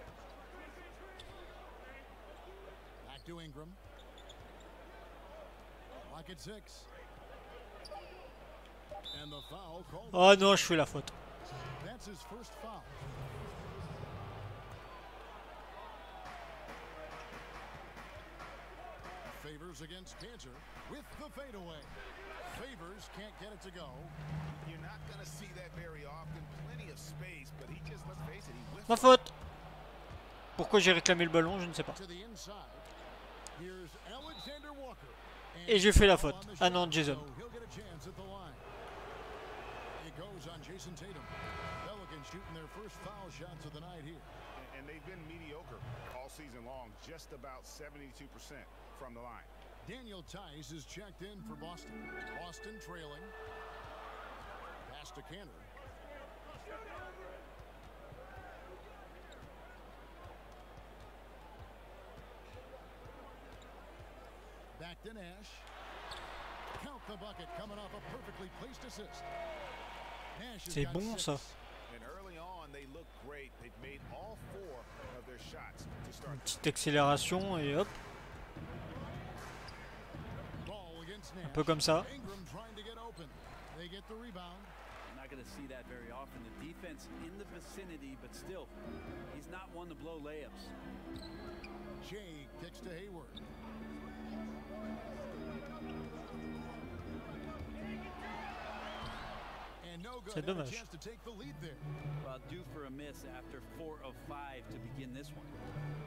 Back to Ingram. Lock at 6. And the foul called. Oh non, je fais la faute. That's his first foul. Favors against Cantor with the fadeaway. Favors can't get it to go. You're not going to see that very often. Plenty of space, but he just, let's face it, he whiffed. Ma faute. Pourquoi j'ai réclamé le ballon, je ne sais pas. To the inside. Here's Alexander Walker. Et j'ai fait la faute. Ah non, Jason. He'll get a chance at the line. It goes on Jason Tatum. Pelicans shooting their first foul shots of the night here. And they've been mediocre all season long, just about 72% from the line. Daniel Tice is checked in for Boston. Boston trailing. Pass to Cantor. Back to Nash. Count the bucket coming off a perfectly placed assist. Nash has C'est got bon 6. ça. And early on, they look great. They've made all 4 of their shots to start. Une petite accélération et hop. Ball against Nash. Un peu comme ça. Ingram trying to get open. They get the rebound. You're not going to see that very often. The defense in the vicinity, but still, he's not one to blow layups. Jay kicks to Hayward. And no good. C'est dommage. A chance to take the lead there. Well, due for a miss after 4 of 5 to begin this one.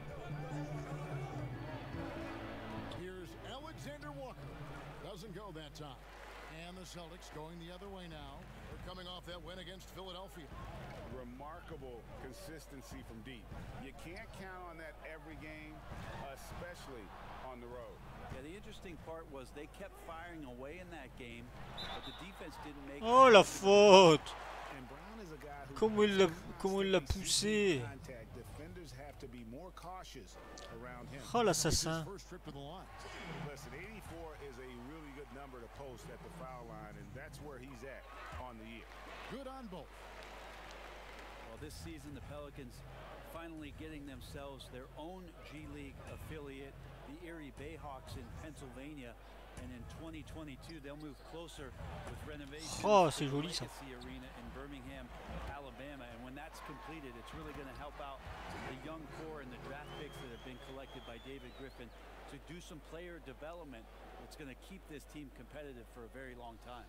Here's Alexander Walker. Doesn't go that time. And the Celtics going the other way now. They're coming off that win against Philadelphia. Remarkable consistency from deep. You can't count on that every game, especially on the road. Yeah, the interesting part was they kept firing away in that game, but the defense didn't make. Oh la faute! And Brown is a guy who Comment il l'a poussé! contact. Defenders have to be more cautious around him. Oh l'assassin! First trip to the line. Listen, 84 is a really good number to post at the foul line, and that's where he's at on the year. Good on both. Well, this season the Pelicans finally getting themselves their own G League affiliate, the Erie Bayhawks in Pennsylvania, and in 2022 they'll move closer with renovations Oh, to c'est the joli ça. Legacy Arena in Birmingham, Alabama, and when that's completed, it's really going to help out the young core and the draft picks that have been collected by David Griffin to do some player development that's going to keep this team competitive for a very long time.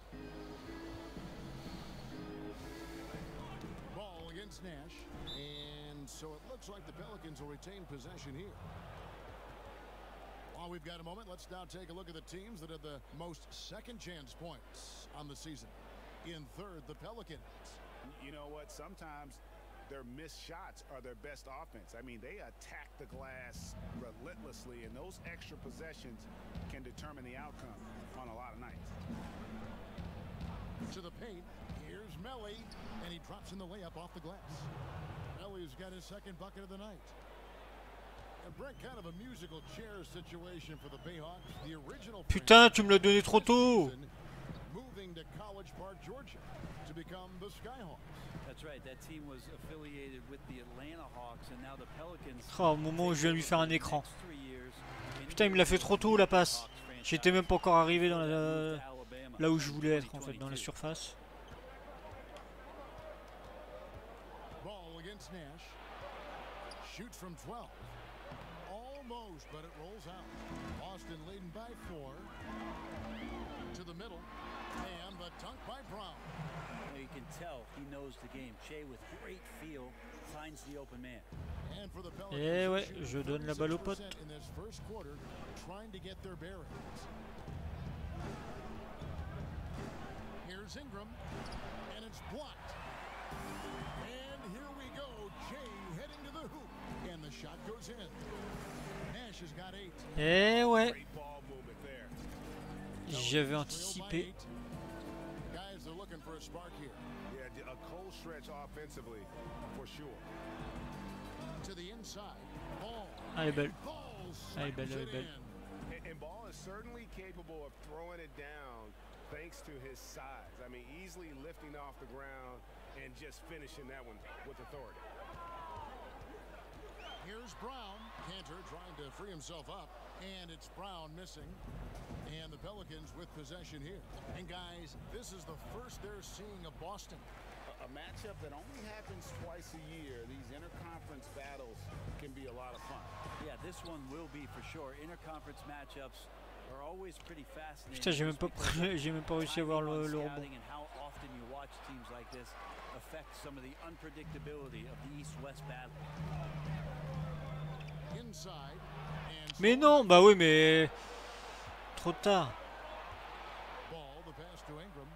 Ball against Nash. And so it looks like the Pelicans will retain possession here. While we've got a moment, let's now take a look at the teams that have the most second chance points on the season. In third, the Pelicans. You know what? Sometimes their missed shots are their best offense. I mean, they attack the glass relentlessly, and those extra possessions can determine the outcome on a lot of nights. To the paint, here's Melly, and he drops in the layup off the glass. Melly's got his second bucket of the night. And Brett, kind of a musical chair situation for the Bayhawks. The original Putain, tu me l'as donné trop tôt! Moving to College Park, Georgia, to become the Skyhawks. That's right, that team was affiliated with the Atlanta Hawks, and now the Pelicans. Oh, au moment où je viens de lui faire un écran. Putain, il me l'a fait trop tôt la passe. J'étais même pas encore arrivé dans là où je voulais être en fait, dans la surface. Ball against Nash. Shoots from 12. Almost, but it rolls out. Boston leading by 4. To the middle. And the dunk by Brown. You can tell he knows the game. Shea with great feel finds the open man. And for the Pelicans, Eh ouais, je donne la balle au pote. in this first quarter, trying to get their bearings. Here's Ingram, and it's blocked. And here we go, Jay heading to the hoop, and the shot goes in. Nash has got 8. Eh ouais. Great ball movement there. J'avais anticipé. Guys are looking for a spark here. Yeah, a cold stretch offensively for sure. To the inside. Ball. Elle est belle. Ball Elle est belle, elle est belle. And Ball is certainly capable of throwing it down thanks to his size. I mean, easily lifting off the ground and just finishing that one with authority. Here's Brown. Cantor trying to free himself up, and it's Brown missing. And the Pelicans with possession here. And guys, this is the first they're seeing of Boston. A matchup that only happens twice a year. These interconference battles can be a lot of fun. Yeah, this one will be for sure. Interconference matchups are always pretty fascinating. Putain, j'ai même pas réussi à voir le rebond. And how often you watch teams like this affect some of the unpredictability of the East-West battle. Inside. Mais non, bah oui, mais trop tard. Ball, the pass to Ingram.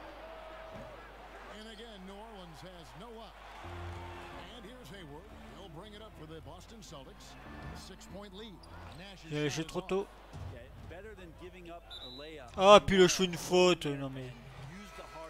And again, New Orleans has no up. And here's Hayward. He'll bring it up for the Boston Celtics. 6-point lead. J'ai lâché trop tôt. Yeah, better than giving up a layup. Ah, puis là je fais une faute. Non mais. Use the hard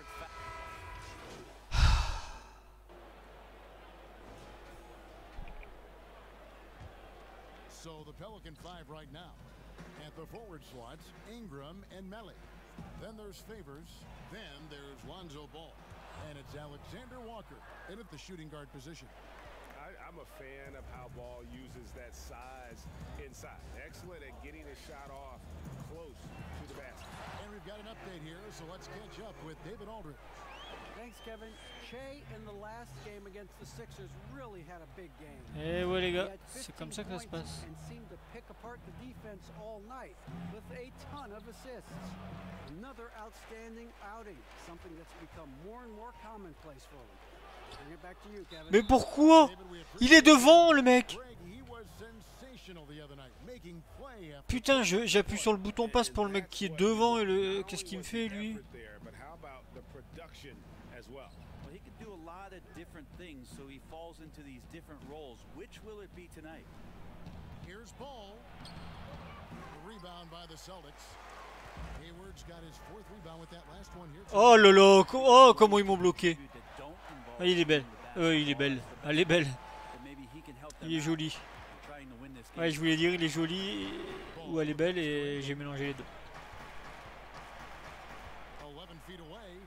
So the Pelican 5 right now. At the forward slots, Ingram and Melly. Then there's Favors. Then there's Lonzo Ball. And it's Alexander Walker in at the shooting guard position. I'm a fan of how Ball uses that size inside. Excellent at getting a shot off close to the basket. And we've got an update here, so let's catch up with David Aldridge. Thanks, Kevin. Shea in the last game against the Sixers really had a big game. Et ouais les He gars, had c'est 15 comme ça que ça se points passe. and seemed to pick apart the defense all night with a ton of assists. Another outstanding outing, something that's become more and more commonplace for him. Bring it back to you, Kevin. Mais pourquoi? Il est devant le mec. Putain, j'appuie sur le bouton passe pour le mec qui est devant et le qu'est-ce qu'il me fait lui? Well, he could do a lot of different things, so he falls into these different roles. Which will it be tonight? Here's Ball. The rebound by the Celtics. Hayward's got his fourth rebound with that last one here. Oh là là, oh comment ils m'ont bloqué. Ah, il est belle. Il est belle. Elle est belle. Il est joli. Ouais, je voulais dire il est joli ou elle est belle et j'ai mélangé les deux. 11 feet away.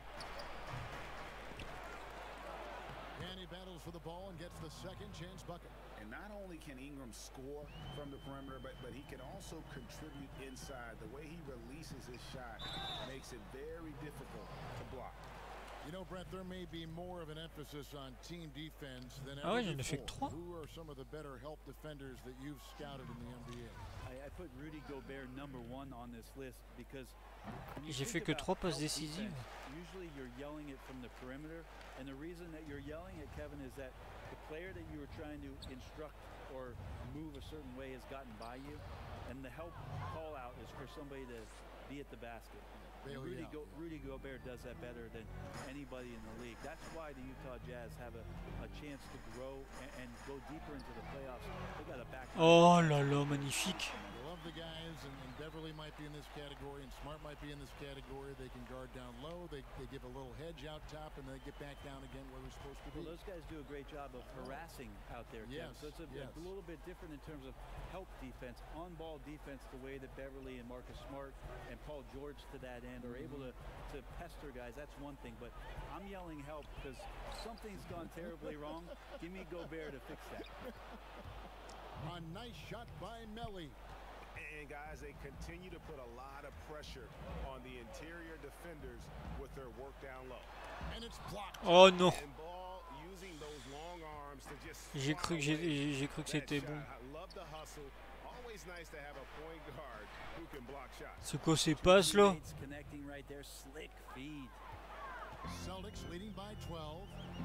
And he battles for the ball and gets the second chance bucket. And not only can Ingram score from the perimeter, but he can also contribute inside. The way he releases his shot makes it very difficult to block. You know, Brett, there may be more of an emphasis on team defense than Ah ouais, ever j'en ai fait que before. 3. Who are some of the better help defenders that you've scouted in the NBA? I put Rudy Gobert #1 on this list because J'ai fait que 3 passes décisives. Usually you're yelling it from the perimeter, and the reason that you're yelling it, Kevin, is that the player that you were trying to instruct or move a certain way has gotten by you, and the help call out is for somebody to be at the basket. Rudy Gobert does that better than anybody in the league. That's why the Utah Jazz have a chance to grow and go deeper into the playoffs. They got a back. Oh là là, magnifique. I love the guys, and Beverly might be in this category, and Smart might be in this category. They can guard down low. They give a little hedge out top, and they get back down again where they're supposed to be. Well, those guys do a great job of harassing out there, Kevin. Yes, So it's a little bit different in terms of help defense, on-ball defense, the way that Beverly and Marcus Smart and Paul George to that end are able to pester guys. That's one thing, but I'm yelling help because something's gone terribly wrong. Give me Gobert to fix that. A nice shot by Melly. And guys, they continue to put a lot of pressure on the interior defenders with their work down low. And it's blocked. Oh non. And Ball using those long arms to just J'ai cru que c'était bon. I love the hustle. Always nice to have a point guard who can block shots. C'est quoi ces passes là? Connecting right there, slick feed. Celtics leading by 12.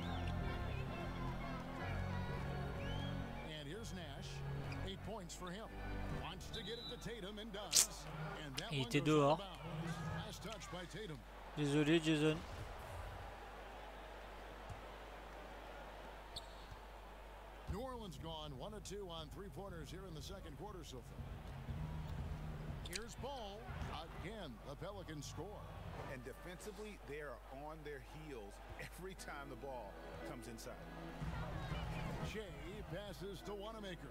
And here's Nash. 8 points for him. Wants to get it to Tatum and does. And that Il one était goes dehors. out of bounds. Last touch by Tatum. Désolé Jason. New Orleans gone 1 of 2 on three-pointers here in the second quarter so far. Here's Ball. Again, the Pelicans score. And defensively, they are on their heels every time the ball comes inside. Shea passes to Wanamaker.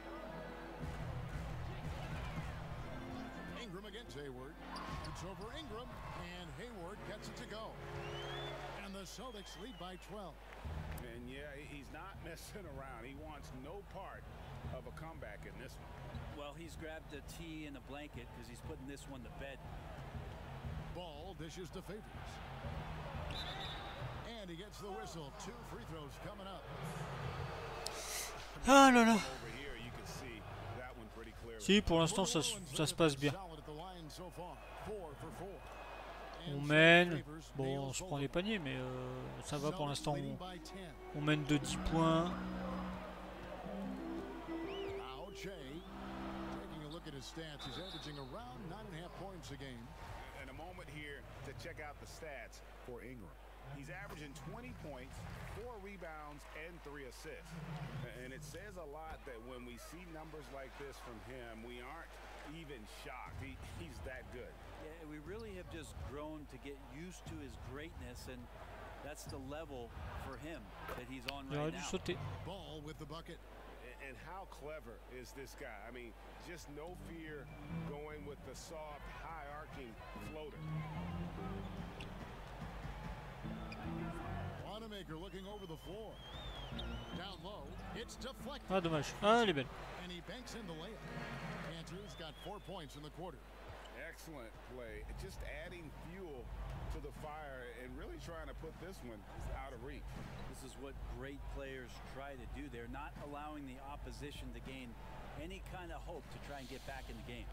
Ingram against Hayward. It's over Ingram, and Hayward gets it to go. And the Celtics lead by 12. And yeah, he's not messing around. He wants no part of a comeback in this one. Well, he's grabbed a tee and a blanket because he's putting this one to bed. Ball dishes to Favors. And he gets the whistle. 2 free throws coming up. Ah là là. Over here, you can see that one pretty clearly. Si, pour l'instant ça se passe bien. Solid at the line so far. 4 for 4. On mène. Bon, on se prend les paniers, mais ça va pour l'instant. On mène de 10 points. Now Shea, taking a look at his stats, he's averaging around 9.5 points a game. And a moment here to check out the stats for Ingram. He's averaging 20 points, 4 rebounds, and 3 assists. And it says a lot that when we see numbers like this from him, we aren't even shocked. He's that good. Yeah, we really have just grown to get used to his greatness, and that's the level for him that he's on right now. Sauter. Ball with the bucket. And how clever is this guy? I mean, just no fear going with the soft, high-arcing floater. Wanamaker looking over the floor. Down low, it's deflected. Ah dommage. Ah elle est belle. And he banks in the layup. Panthers got 4 points in the quarter. excellent play. Just adding fuel to the fire and really trying to put this one out of reach. This is what great players try to do. They're not allowing the opposition to gain any kind of hope to try and get back in the game.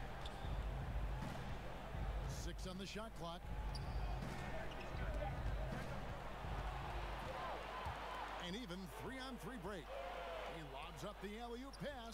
6 on the shot clock. An even 3-on-3 break. He lobs up the alley-oop pass.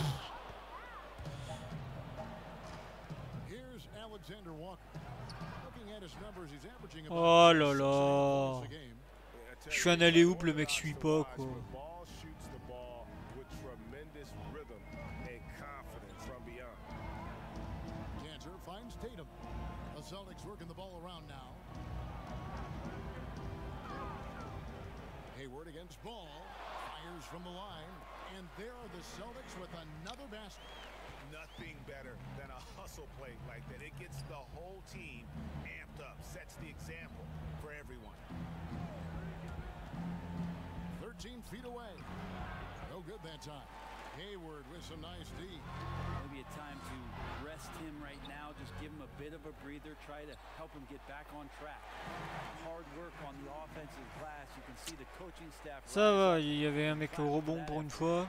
Here's Alexander Walker. Looking at his numbers, he's averaging about Oh là 6 là. points a game. Je fais un alley-oop, le mec suit pas quoi. Ball shoots the ball with tremendous rhythm and confidence from beyond. Cantor finds Tatum. The Celtics working the ball around now. Hayward against Ball. Fires from the line. And there are the Celtics with another basket. Nothing better than a hustle play like that. It gets the whole team amped up, sets the example for everyone. 13 feet away. No good that time. Hayward with some nice D. Maybe a time to rest him right now, just give him a bit of a breather, try to help him get back on track. Hard work on the offensive glass. You can see the coaching staff. Ça va, il y avait un mec au rebond pour une fois.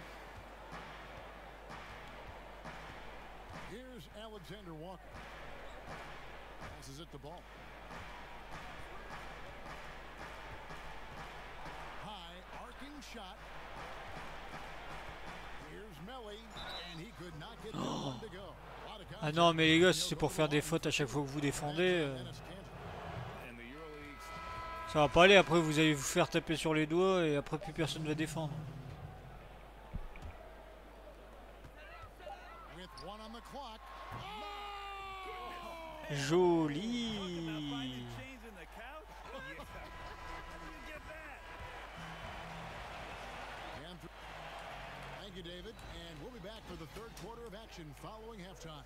Here's Alexander Walker. Passes it to Ball. High arcing shot. Here's Melly, and he could not get that one to go. Ah non mais les gars, si c'est pour faire des fautes à chaque fois que vous défendez, ça va pas aller. Après vous allez vous faire taper sur les doigts et après plus personne va défendre. Joli. Thank you, David. And we'll be back for the third quarter of action following halftime.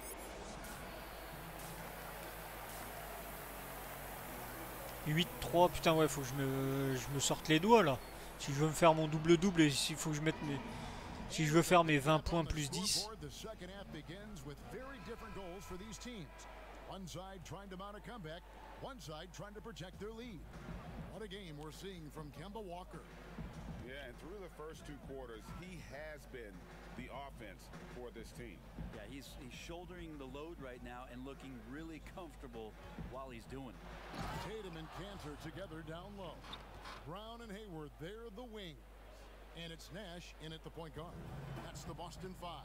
« 8-3, putain ouais, faut que je me sorte les doigts là. Si je veux me faire mon double-double et s'il faut que je mette mes... Si je veux faire mes 20 points plus 10. One side trying to mount a comeback, one side trying to protect their lead. What a game we're seeing from Kemba Walker. Yeah, and through the first 2 quarters, he has been the offense for this team. Yeah, he's shouldering the load right now and looking really comfortable while he's doing it. Tatum and Cantor together down low. Brown and Hayward, they're the wings. And it's Nash in at the point guard. That's the Boston 5.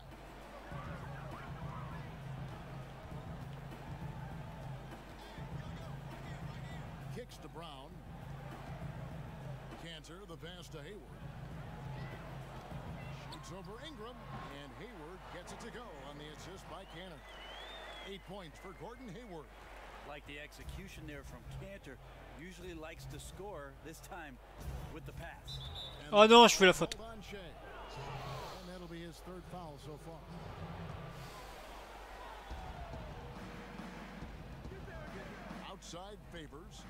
Kicks to Brown. Cantor, the pass to Hayward. Shoots over Ingram, and Hayward gets it to go on the assist by Cantor. 8 points for Gordon Hayward. Like the execution there from Cantor. Usually likes to score, this time with the pass. Oh non, je fais la faute. And that'll be his 3rd foul so far. Outside Favors.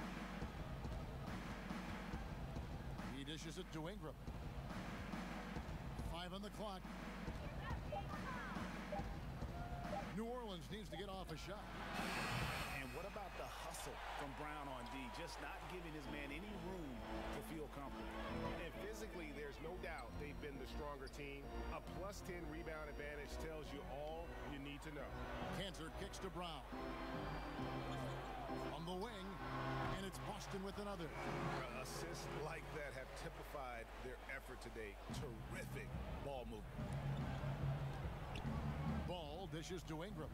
He dishes it to Ingram. 5 on the clock. New Orleans needs to get off a shot. And what about the hustle from Brown on D? Just not giving his man any room to feel comfortable. And physically, there's no doubt they've been the stronger team. A +10 rebound advantage tells you all you need to know. Cantor kicks to Brown. On the wing, and it's Boston with another. Assists like that have typified their effort today. Terrific ball movement. Ball dishes to Ingram.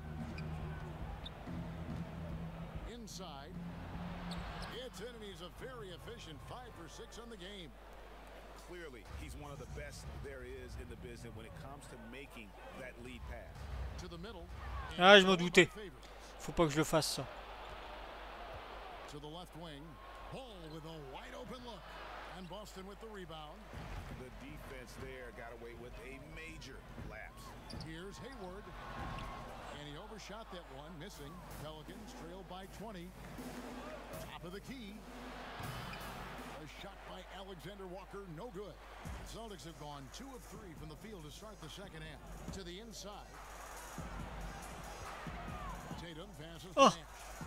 Inside. It's in, and he's a very efficient 5 for 6 on the game. Clearly, he's one of the best there is in the business when it comes to making that lead pass. To the middle. Ah, je m'en doutais. Faut pas que je le fasse ça. To the left wing. Ball with a wide open look. And Boston with the rebound. The defense there got away with a major lapse. Here's Hayward. And he overshot that one, missing. Pelicans trail by 20. Top of the key. A shot by Alexander Walker, no good. The Celtics have gone 2 of 3 from the field to start the second half. To the inside. Tatum passes to Oh. Nash.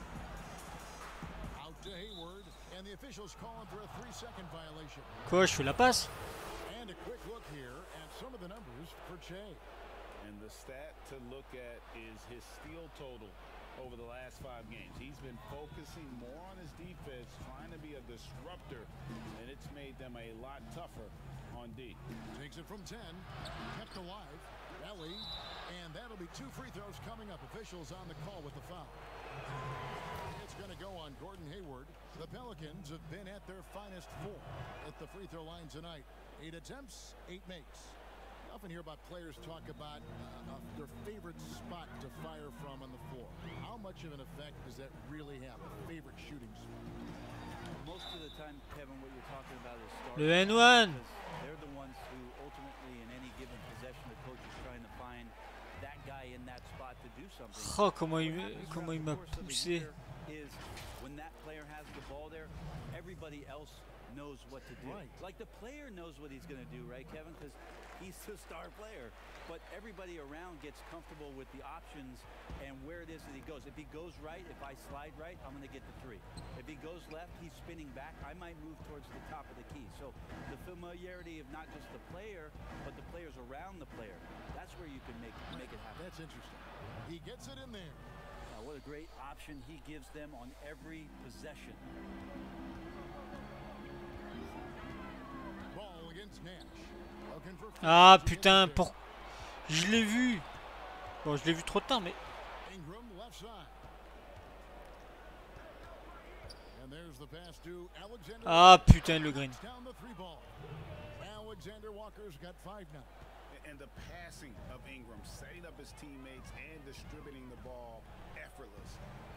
Out to Hayward, and the officials call him for a 3-second violation. Quoi, je fais la passe? And a quick look here at some of the numbers for Che. And the stat to look at is his steal total over the last 5 games. He's been focusing more on his defense, trying to be a disruptor, and it's made them a lot tougher on D. Takes it from 10, kept alive, Belly, and that'll be 2 free throws coming up. Officials on the call with the foul. It's going to go on Gordon Hayward. The Pelicans have been at their finest 4 at the free throw line tonight. 8 attempts, 8 makes. You often hear about players talk about their favorite spot to fire from on the floor. How much of an effect does that really have, a favorite shooting spot? Most of the time, Kevin, what you're talking about is Le N1. they're the ones who ultimately, in any given possession, the coach is trying to find that guy in that spot to do something. Oh, comment il m'a poussé. Is when that player has the ball there, everybody else knows what to do. Right. Like the player knows what he's going to do, right, Kevin? Because he's the star player. But everybody around gets comfortable with the options and where it is that he goes. If he goes right, if I slide right, I'm going to get the 3. If he goes left, he's spinning back. I might move towards the top of the key. So the familiarity of not just the player, but the players around the player. That's where you can make it happen. That's interesting. He gets it in there. What a great option he gives them on every possession. Ball against Nash. Looking for Ah putain, pour... Je l'ai vu. Bon, je l'ai vu trop tard, mais... Ingram left side. And there's the pass to Alexander. Ah putain, le green. Down the 3 ball. Alexander Walker's got 5 now. And the passing of Ingram, setting up his teammates and distributing the ball, effortless.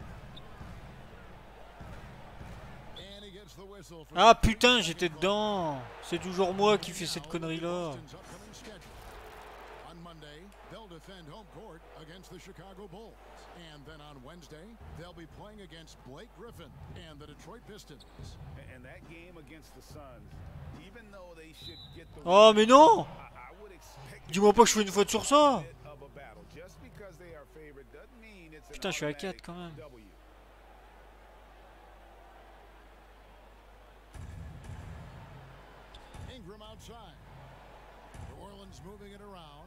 And he gets the whistle for Ah putain, j'étais dedans. C'est toujours moi qui fais cette connerie-là. Boston's upcoming schedule. On Monday, they'll defend home court against the Chicago Bulls. And then on Wednesday, they'll be playing against Blake Griffin and the Detroit Pistons. And that game against the Suns, even though they should get the Oh mais non. I would expect Dis-moi pas que je fais une faute sur ça. of a battle. Just because they are favored doesn't mean it's Putain, an je suis à 4 automatic quand même. W. Ingram outside. New Orleans moving it around.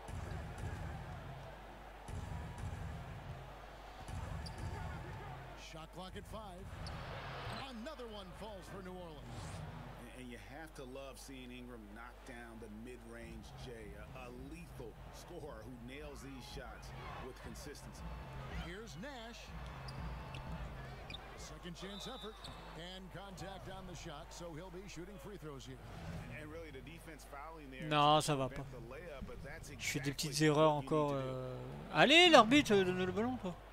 Shot clock at 5. Another one falls for New Orleans. And you have to love seeing Ingram knock down the mid-range J, a lethal scorer who nails these shots with consistency. Here's Nash. Second chance effort and contact on the shot, so he'll be shooting free throws here. And really the defense fouling there. Non, ça va pas. Je fais des petites erreurs encore. Allez, l'arbitre, donne le ballon, toi.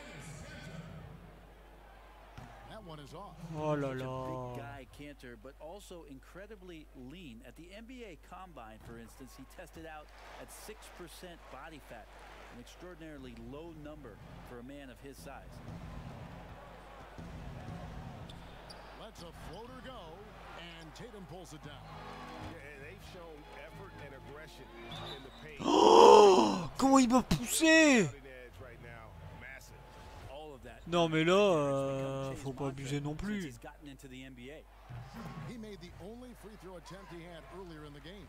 That one is off. Oh là Such a là. big guy, Cantor, but also incredibly lean. At the NBA Combine, for instance, he tested out at 6% body fat, an extraordinarily low number for a man of his size. Lets a floater go, and Tatum pulls it down. Yeah, and they've shown effort and aggression in the paint. Oh, comment il m'a poussé. Non mais là, faut pas abuser non plus. He made the only free throw attempt he had earlier in the game.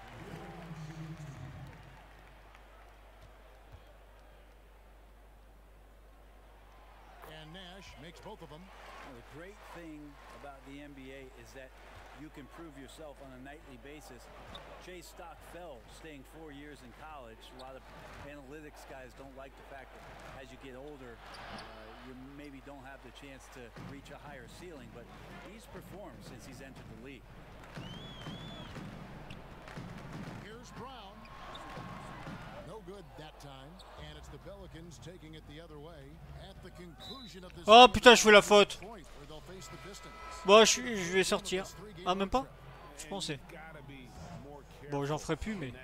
And Nash makes both of them. Well, the great thing about the NBA is that you can prove yourself on a nightly basis. Chase Stock fell staying 4 years in college. A lot of analytics guys don't like the fact that as you get older, you maybe don't have the chance to reach a higher ceiling, but he's performed since he's entered the league. Here's Brown. No good that time, and it's the Pelicans taking it the other way at the conclusion of this. Oh putain, je fais la faute. Bon, je vais sortir. Ah, même pas? Je pensais. Bon, j'en ferai plus, mais...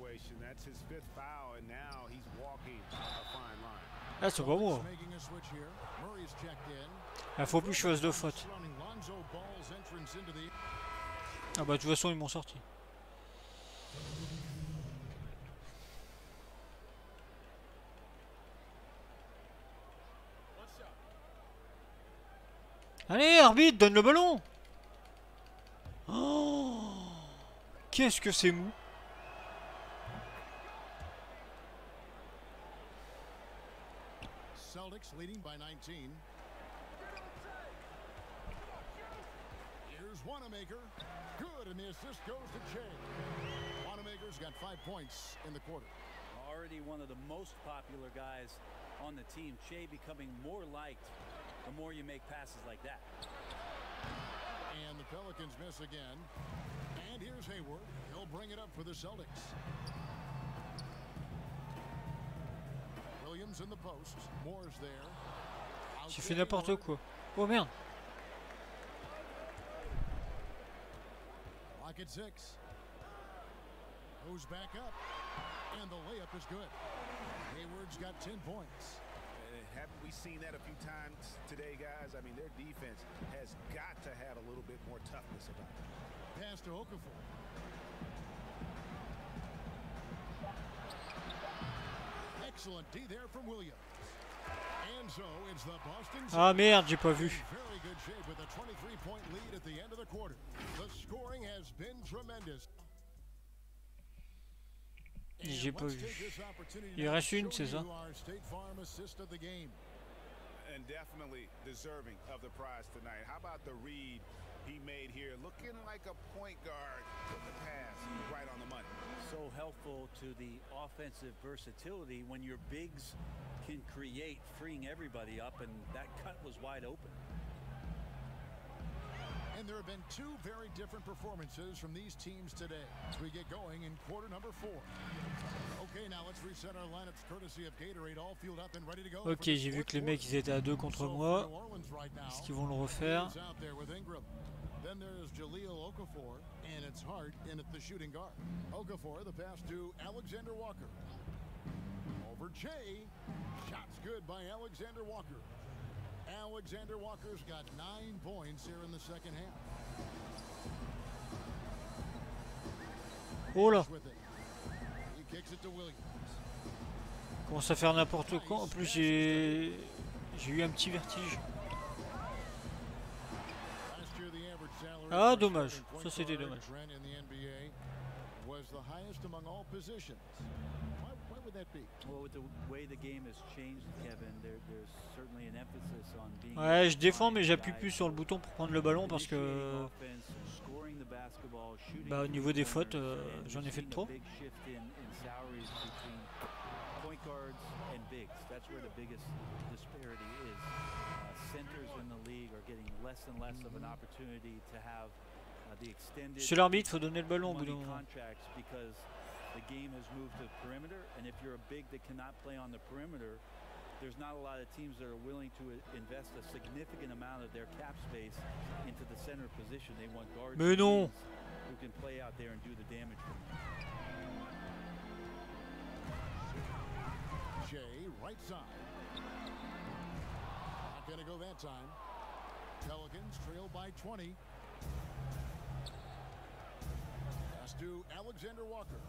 Ah, c'est pas moi. Il faut plus que je fasse de fautes. Ah bah de toute façon, ils m'ont sorti. Allez, arbitre, donne le ballon. Oh, qu'est-ce que c'est mou. Celtics leading by 19. Here's Wanamaker. Good, and the assist goes to Shea. Wanamaker's got 5 points in the quarter. Already one of the most popular guys on the team. Shea becoming more liked the more you make passes like that. And the Pelicans miss again. And here's Hayward. He'll bring it up for the Celtics. Williams in the post. Moore's there. J'ai fait n'importe quoi. Oh merde. Rocket 6. Goes back up. And the layup is good. Hayward's got 10 points. Haven't we seen that a few times today, guys? I mean, their defense has got to have a little bit more toughness about it. Pass to Okafor. Excellent D there from Williams. And so it's the Boston Ah merde, j'ai pas vu. very good shape with a 23-point lead at the end of the quarter. The scoring has been tremendous. J'ai pas vu. Il reste une, c'est ça? And definitely deserving of the prize tonight. How about the read he made here? Looking like a point guard with the pass right on the money. So helpful to the offensive versatility when your bigs can create, freeing everybody up, and that cut was wide open. And there have been two very different performances from these teams today as we get going in quarter number 4. Okay, now let's reset our lineups courtesy of Gatorade, all fueled up and ready to go. Ok, j'ai vu que les mecs ils étaient à 2 contre moi. Est-ce qu'ils vont le refaire? Then there's Jahlil Okafor, and it's Hart in at the shooting guard. Okafor, the pass to Alexander Walker. Over Jay. Shots good by Alexander Walker. Alexander Walker's got 9 points here in the second half. Oh là. He kicks it to Williams. Commence à faire n'importe quoi. En plus j'ai eu un petit vertige. Ah dommage. Ça c'était dommage. Well, with the way the game has changed, Kevin, there's certainly an emphasis on being. Ouais, je défends mais j'appuie plus sur le bouton pour prendre le ballon parce que bah au niveau des fautes, j'en ai fait de trop. Point guards and bigs. That's where the biggest disparity is. Centers in the league are getting less and less of an opportunity to have the extended. Chez l'arbitre, faut donner le ballon au bout d'un moment. Because the game has moved to perimeter, and if you're a big that cannot play on the perimeter, there's not a lot of teams that are willing to invest a significant amount of their cap space into the center position. They want guards who can play out there and do the damage for them. Shea, right side. Not going to go that time. Pelicans trail by 20. Pass to Alexander Walker.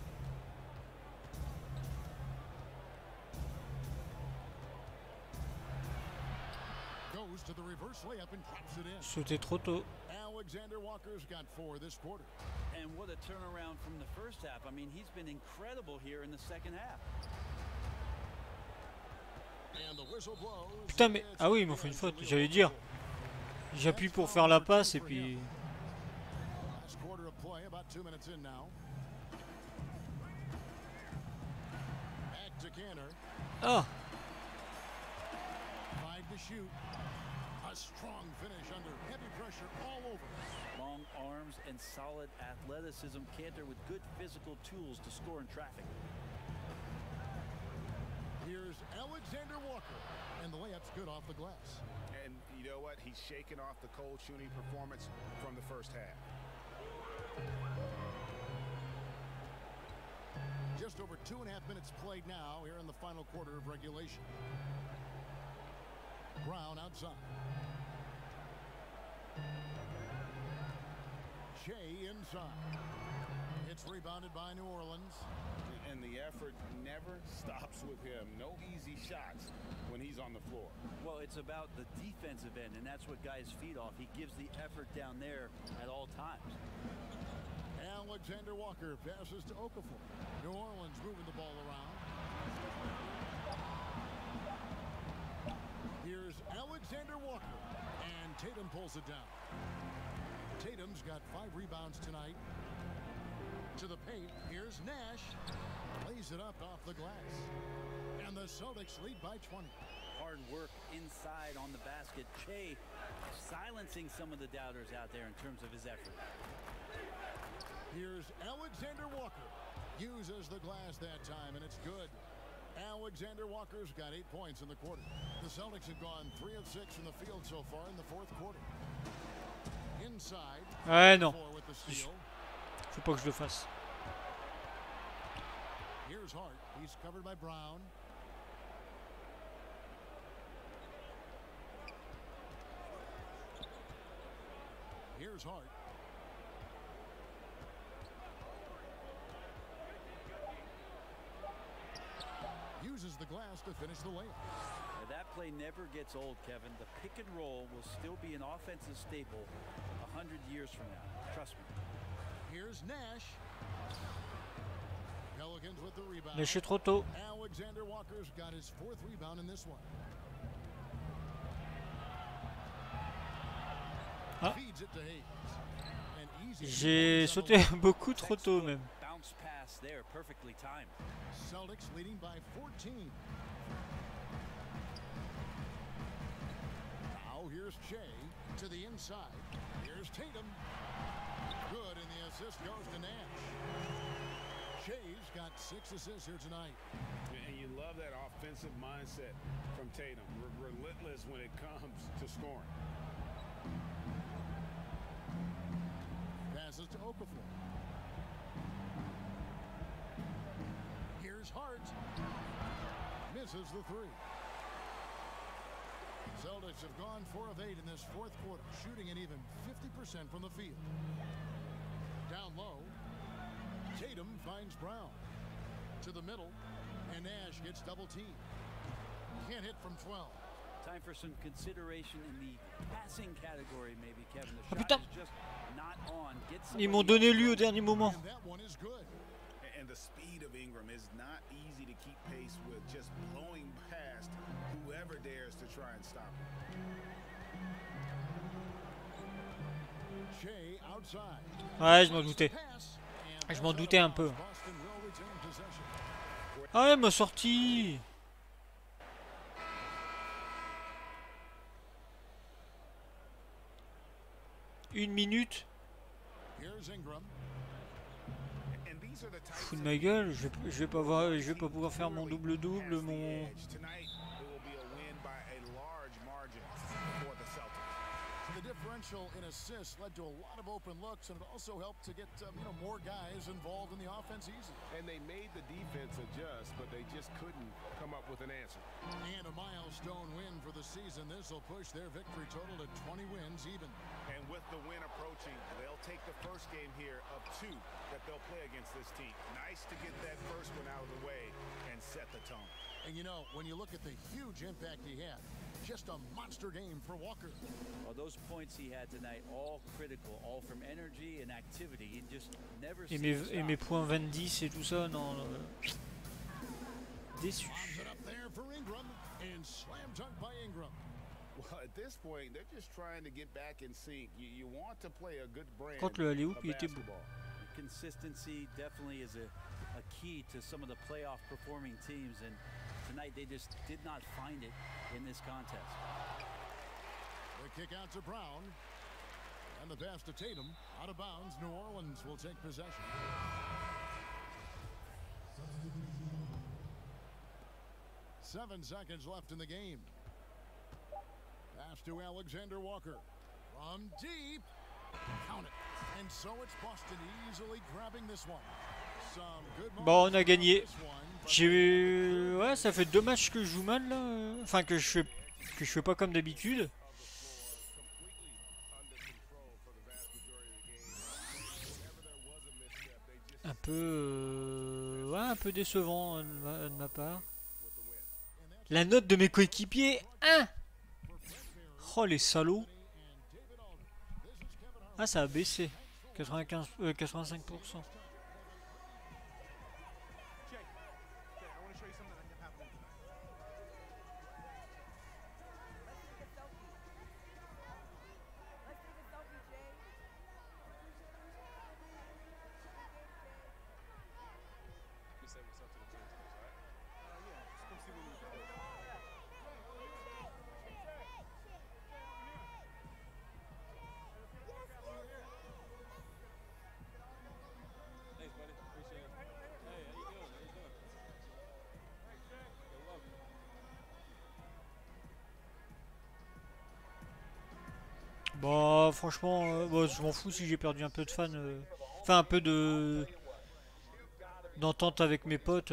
Goes to the reverse layup and drops it in. Sauté trop tôt. Alexander Walker's got 4 this quarter. And what a turnaround from the first half. I mean, he's been incredible here in the second half. Putain mais... Ah oui, ils m'ont fait une faute, j'allais dire. J'appuie pour faire la passe et puis... Ah. Long arms and solid athleticism. Kanter with good physical tools to score in traffic. Here's Alexander Walker, and the layup's good off the glass. And you know what? He's shaking off the cold shooting performance from the first half. Just over 2.5 minutes played now here in the final quarter of regulation. Brown outside. Shea inside. It's rebounded by New Orleans. and the effort never stops with him. No easy shots when he's on the floor. Well, it's about the defensive end, and that's what guys feed off. He gives the effort down there at all times. Alexander Walker passes to Okafor. New Orleans moving the ball around. Here's Alexander Walker, and Tatum pulls it down. Tatum's got 5 rebounds tonight. To the paint, here's Nash. Lays it up off the glass. And the Celtics lead by 20. Hard work inside on the basket. Shea silencing some of the doubters out there in terms of his effort. Here's Alexander Walker. Uses the glass that time, and it's good. Alexander Walker's got 8 points in the quarter. The Celtics have gone 3 of 6 from the field so far in the 4th quarter. Inside. Ouais, non. With the steal. Faut pas que je le fasse. Here's Hart. He's covered by Brown. Here's Hart. Uses the glass to finish the layup. That play never gets old, Kevin. The pick and roll will still be an offensive staple 100 years from now. Trust me. Here's Nash. Pelicans with the rebound. Lâché trop tôt. Alexander Walker's got his 4th rebound in this one. Ah. Feeds it to Hayes. An easy J'ai sauté beaucoup trop tôt même. Bounce pass there, perfectly timed. Celtics leading by 14. Now here's Shea to the inside. Here's Tatum. Good, and the assist goes to Nash. Shea's got 6 assists here tonight. And you love that offensive mindset from Tatum. Relentless when it comes to scoring. Passes to Okafor. Here's Hart. Misses the 3. Celtics have gone 4 of 8 in this 4th quarter, shooting an even 50% from the field. Down low, Tatum finds Brown. To the middle, and Nash gets double teamed. Can't hit from 12. Time for some consideration in the passing category, maybe, Kevin. The Oh, shot putain. is just not on. Get Ils m'ont donné lui au dernier moment. And that one is good. And the speed of Ingram is not easy to keep pace with, just blowing past whoever dares to try and stop him. Shea outside. Ouais, je m'en doutais. Je m'en doutais un peu. Boston will retain possession. Ah, elle m'a sorti. Une minute. Here's Ingram. And these are the types Fous de ma gueule, je vais pas pouvoir faire mon double-double, mon... Tonight, it will be a win by a large margin for the Celtics. The differential in assists led to a lot of open looks, and it also helped to get more guys involved in the offense easy. And they made the defense adjust, but they just couldn't come up with an answer. And a milestone win for the season. This will push their victory total to 20 wins even. And with the win approaching, they'll take the first game here of 2 that they'll play against this team. Nice to get that first one out of the way and set the tone. And you know, when you look at the huge impact he had, just a monster game for Walker. Well, those points he had tonight, all critical, all from energy and activity. He just never Et seemed to mes stop. points 20 et tout ça, non. Déçu. Bombs it up there for Ingram, and slam dunk by Ingram. Well, at this point, they're just trying to get back in sync. You want to play a good brand Contre le alley-oop, of il était beau. basketball. Consistency definitely is a key to some of the playoff performing teams, and tonight they just did not find it in this contest. The kick out to Brown, and the pass to Tatum. Out of bounds, New Orleans will take possession. Seven seconds left in the game. Pass to Alexander Walker. From deep. Count it. And so it's Boston easily grabbing this one. Some good Bon, on a moments gagné. on this one, but J'ai... Ouais, ça fait 2 matchs que je joue mal, là. Enfin, que je fais pas comme d'habitude. Un peu... ouais, un peu décevant de ma part. La note de mes coéquipiers, 1. Oh les salauds. Ah, ça a baissé. 85%. Bah franchement, bah, je m'en fous si j'ai perdu un peu de fans. Enfin un peu de d'entente avec mes potes.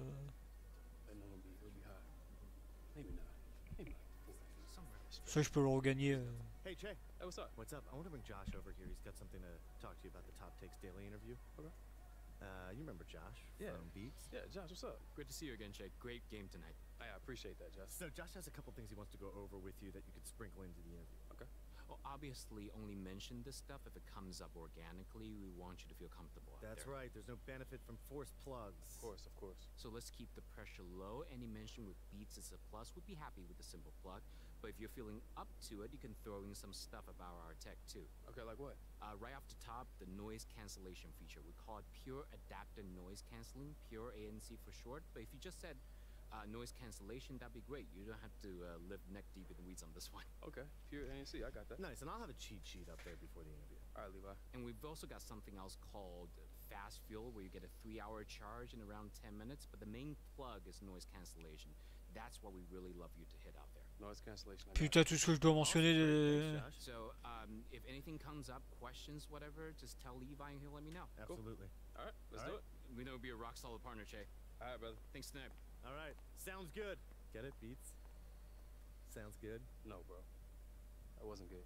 Ça je peux le regagner. Hey, Jay. Hey, what's up? What's up? I want to bring Josh over here. He's got something to talk to you about the Top Takes Daily interview. Okay. You remember Josh from Beats? Yeah, Josh, what's up? Great to see you again, Shay. Great game tonight. I appreciate that, Josh. So Josh has a couple things he wants to go over with you that you could sprinkle into the interview. Okay. Well, obviously, only mention this stuff if it comes up organically. We want you to feel comfortable out That's there. right. There's no benefit from forced plugs. Of course, of course. So let's keep the pressure low. Any mention with Beats is a plus. We'd be happy with a simple plug. But if you're feeling up to it, you can throw in some stuff about our tech too. Okay, like what? Right off the top, the noise cancellation feature. We call it Pure Adaptive Noise Cancelling, Pure ANC for short. But if you just said noise cancellation, that'd be great. You don't have to live neck deep in the weeds on this one. Okay. Pure ANC, I got that. Nice. And I'll have a cheat sheet up there before the interview. All right, Levi. And we've also got something else called Fast Fuel, where you get a 3-hour charge in around 10 minutes. But the main plug is noise cancellation. That's what we really love you to hit out there. Noise cancellation. Putain, tout ce que je dois mentionner de... So, if anything comes up, questions, whatever, just tell Levi and he'll let me know. Absolutely. Cool. All right, let's do it. We know it'll be a rock solid partner, Che. All right, brother. Thanks tonight. All right. Sounds good. Get it, Beats? Sounds good? No, bro. That wasn't good.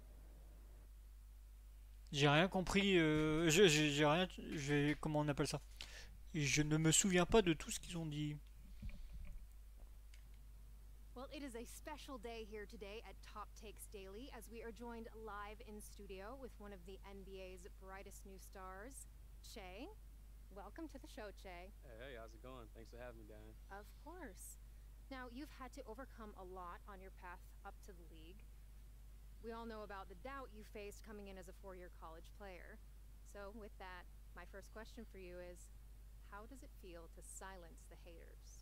J'ai rien compris. J'ai rien. Comment on appelle ça? Je ne me souviens pas de tout ce qu'ils ont dit. Well, it is a special day here today at Top Takes Daily as we are joined live in studio with one of the NBA's brightest new stars, Che. Welcome to the show, Che. Hey, how's it going? Thanks for having me, Diane. Of course. Now, you've had to overcome a lot on your path up to the league. We all know about the doubt you faced coming in as a 4-year college player. So with that, my first question for you is, how does it feel to silence the haters?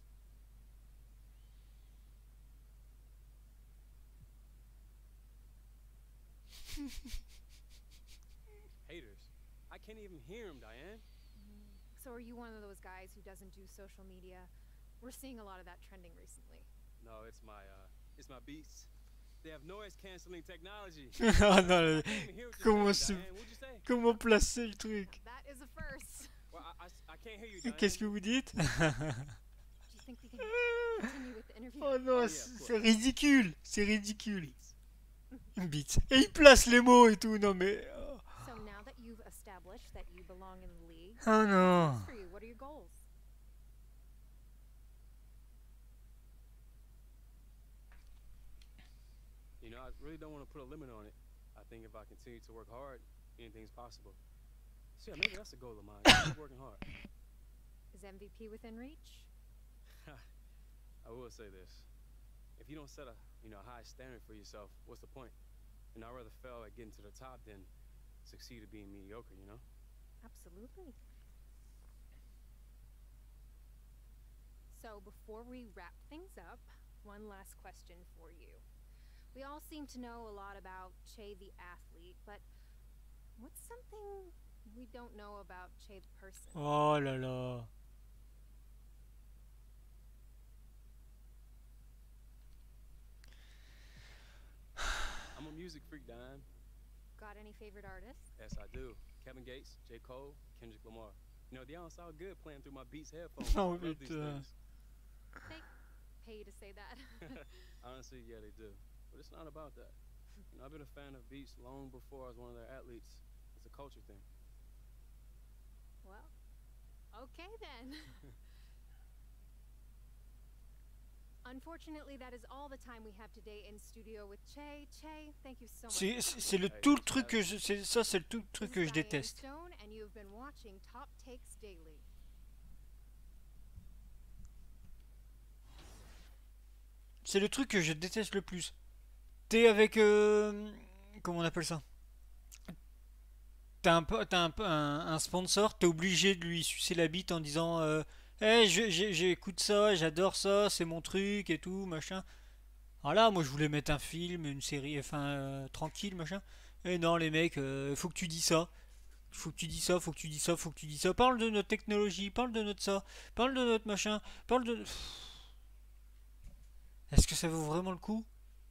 Haters? I can't even hear them, Diane. So are you one of those guys who doesn't do social media? We're seeing a lot of that trending recently. No, it's my Beats. They have noise canceling technology. Ah non, comment placer le truc? That is a first. Well, I can't hear you, Diane. Qu'est-ce que vous dites? Do you think we can continue with the interview? Oh non, c'est ridicule, c'est ridicule. Beats. Et il place les mots et tout, non mais. So now that you've established that you belong in the league, Oh non. for you, what are your goals? You know, I really don't want to put a limit on it. I think if I continue to work hard, anything's possible. So yeah, maybe that's a goal of mine. Keep working hard. Is MVP within reach? I will say this. If you don't set a high standard for yourself, what's the point? And I'd rather fail at getting to the top than succeed at being mediocre, you know? Absolutely. So before we wrap things up, one last question for you. We all seem to know a lot about Che the athlete, but what's something we don't know about Che the person? Oh là là. I'm a music freak, Diane. Got any favorite artists? Yes, I do. Kevin Gates, J. Cole, Kendrick Lamar. You know, they all sound good playing through my Beats headphones. Oh, I love these things. They pay you to say that. Honestly, yeah, they do. But it's not about that. You know, I've been a fan of Beats long before I was one of their athletes. It's a culture thing. Well, okay then. Unfortunately, that is all the time we have today in studio with Che. Che, thank you so much. C'est le tout le truc que je c'est le tout le truc que je déteste. Stone, and you have been watching Top Takes Daily. C'est le truc que je déteste le plus. T'es avec comment on appelle ça? T'as un sponsor, t'es obligé de lui sucer la bite en disant hey, j'écoute ça, j'adore ça, c'est mon truc et tout, machin. Voilà, moi je voulais mettre un film, une série, enfin tranquille, machin. Et non, les mecs, faut que tu dis ça. Faut que tu dis ça, faut que tu dis ça, faut que tu dis ça. Parle de notre technologie, parle de notre ça, parle de notre machin, parle de. Est-ce que ça vaut vraiment le coup?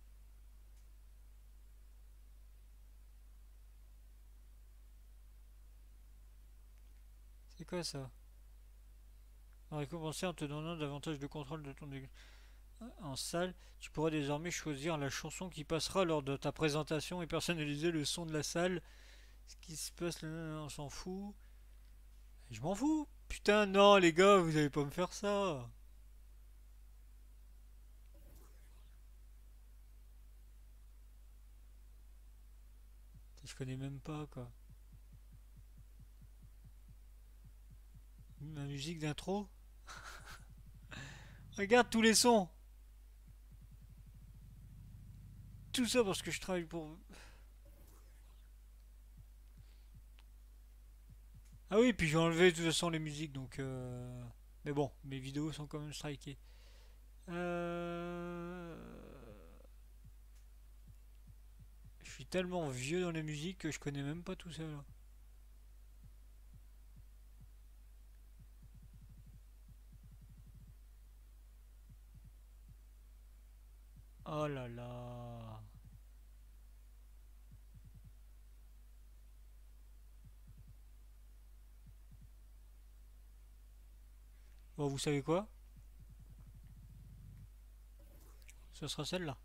C'est quoi ça? Récompenser en te donnant davantage de contrôle de ton en salle, tu pourras désormais choisir la chanson qui passera lors de ta présentation et personnaliser le son de la salle. Ce qui se passe là, on s'en fout. Je m'en fous. Putain, non, les gars, vous allez pas me faire ça. Je connais même pas, quoi. Ma musique d'intro. Regarde tous les sons. Tout ça parce que je travaille pour... Ah oui, puis j'ai enlevé de toute façon les musiques, donc... Mais bon, mes vidéos sont quand même strikées. Je suis tellement vieux dans les musiques que je connais même pas tout ça, là. Oh là là. Bon, vous savez quoi? Ce sera celle-là.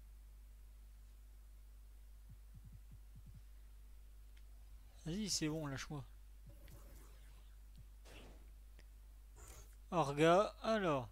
Vas-y, c'est bon, lâche-moi. Orga, alors.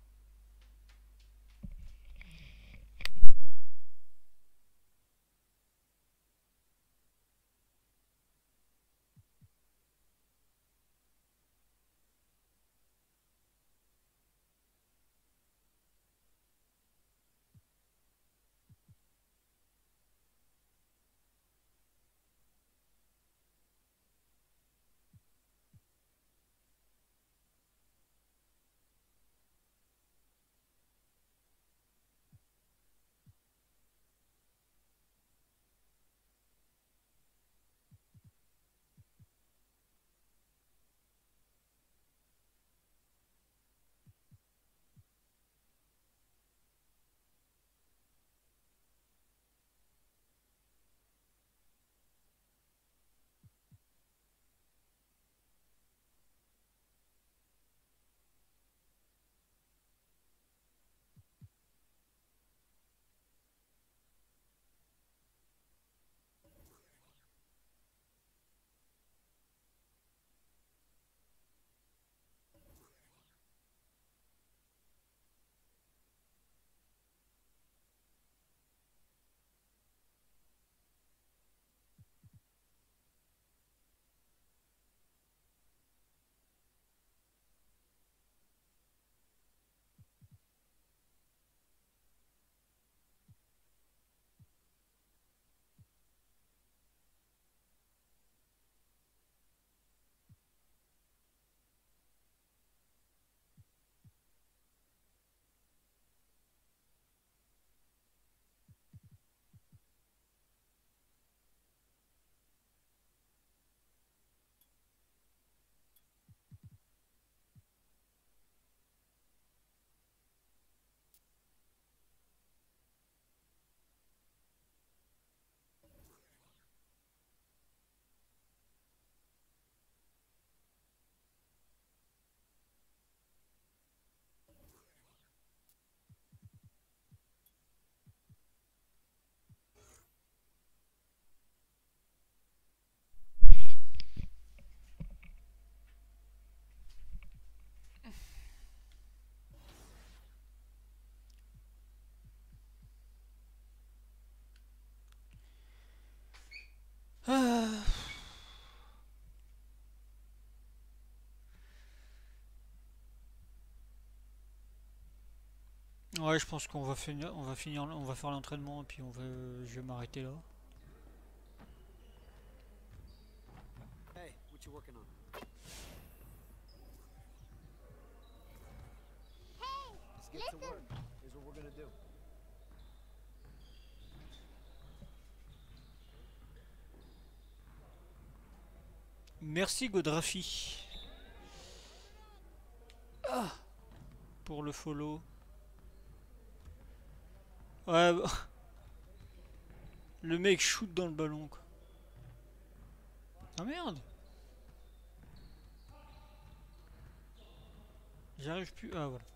Ouais, je pense qu'on va finir, on va faire l'entraînement et puis je vais m'arrêter là. Hey, what you working on? Let's get to work. Here's what we're gonna do. Merci Godrafi. Ah, pour le follow. Ouais, bah. Le mec shoot dans le ballon quoi. Ah merde. J'arrive plus. Ah voilà.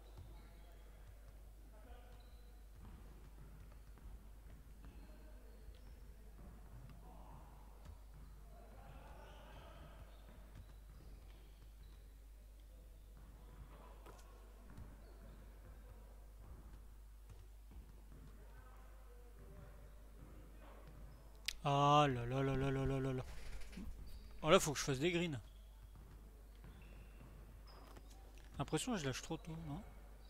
Ah là là là là là là là là. Oh là faut que je fasse des greens. L'impression que je lâche trop tôt, non?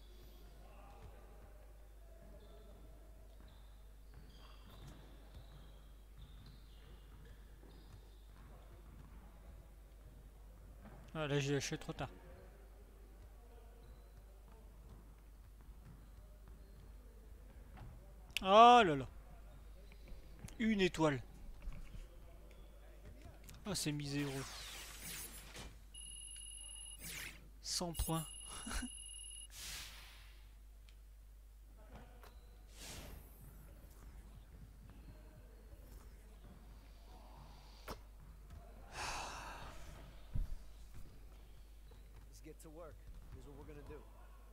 Ah là j'ai lâché trop tard. Oh là là. Une étoile. Ah c'est miséreux. 100 points. Let's get to work. Here's what we're gonna do.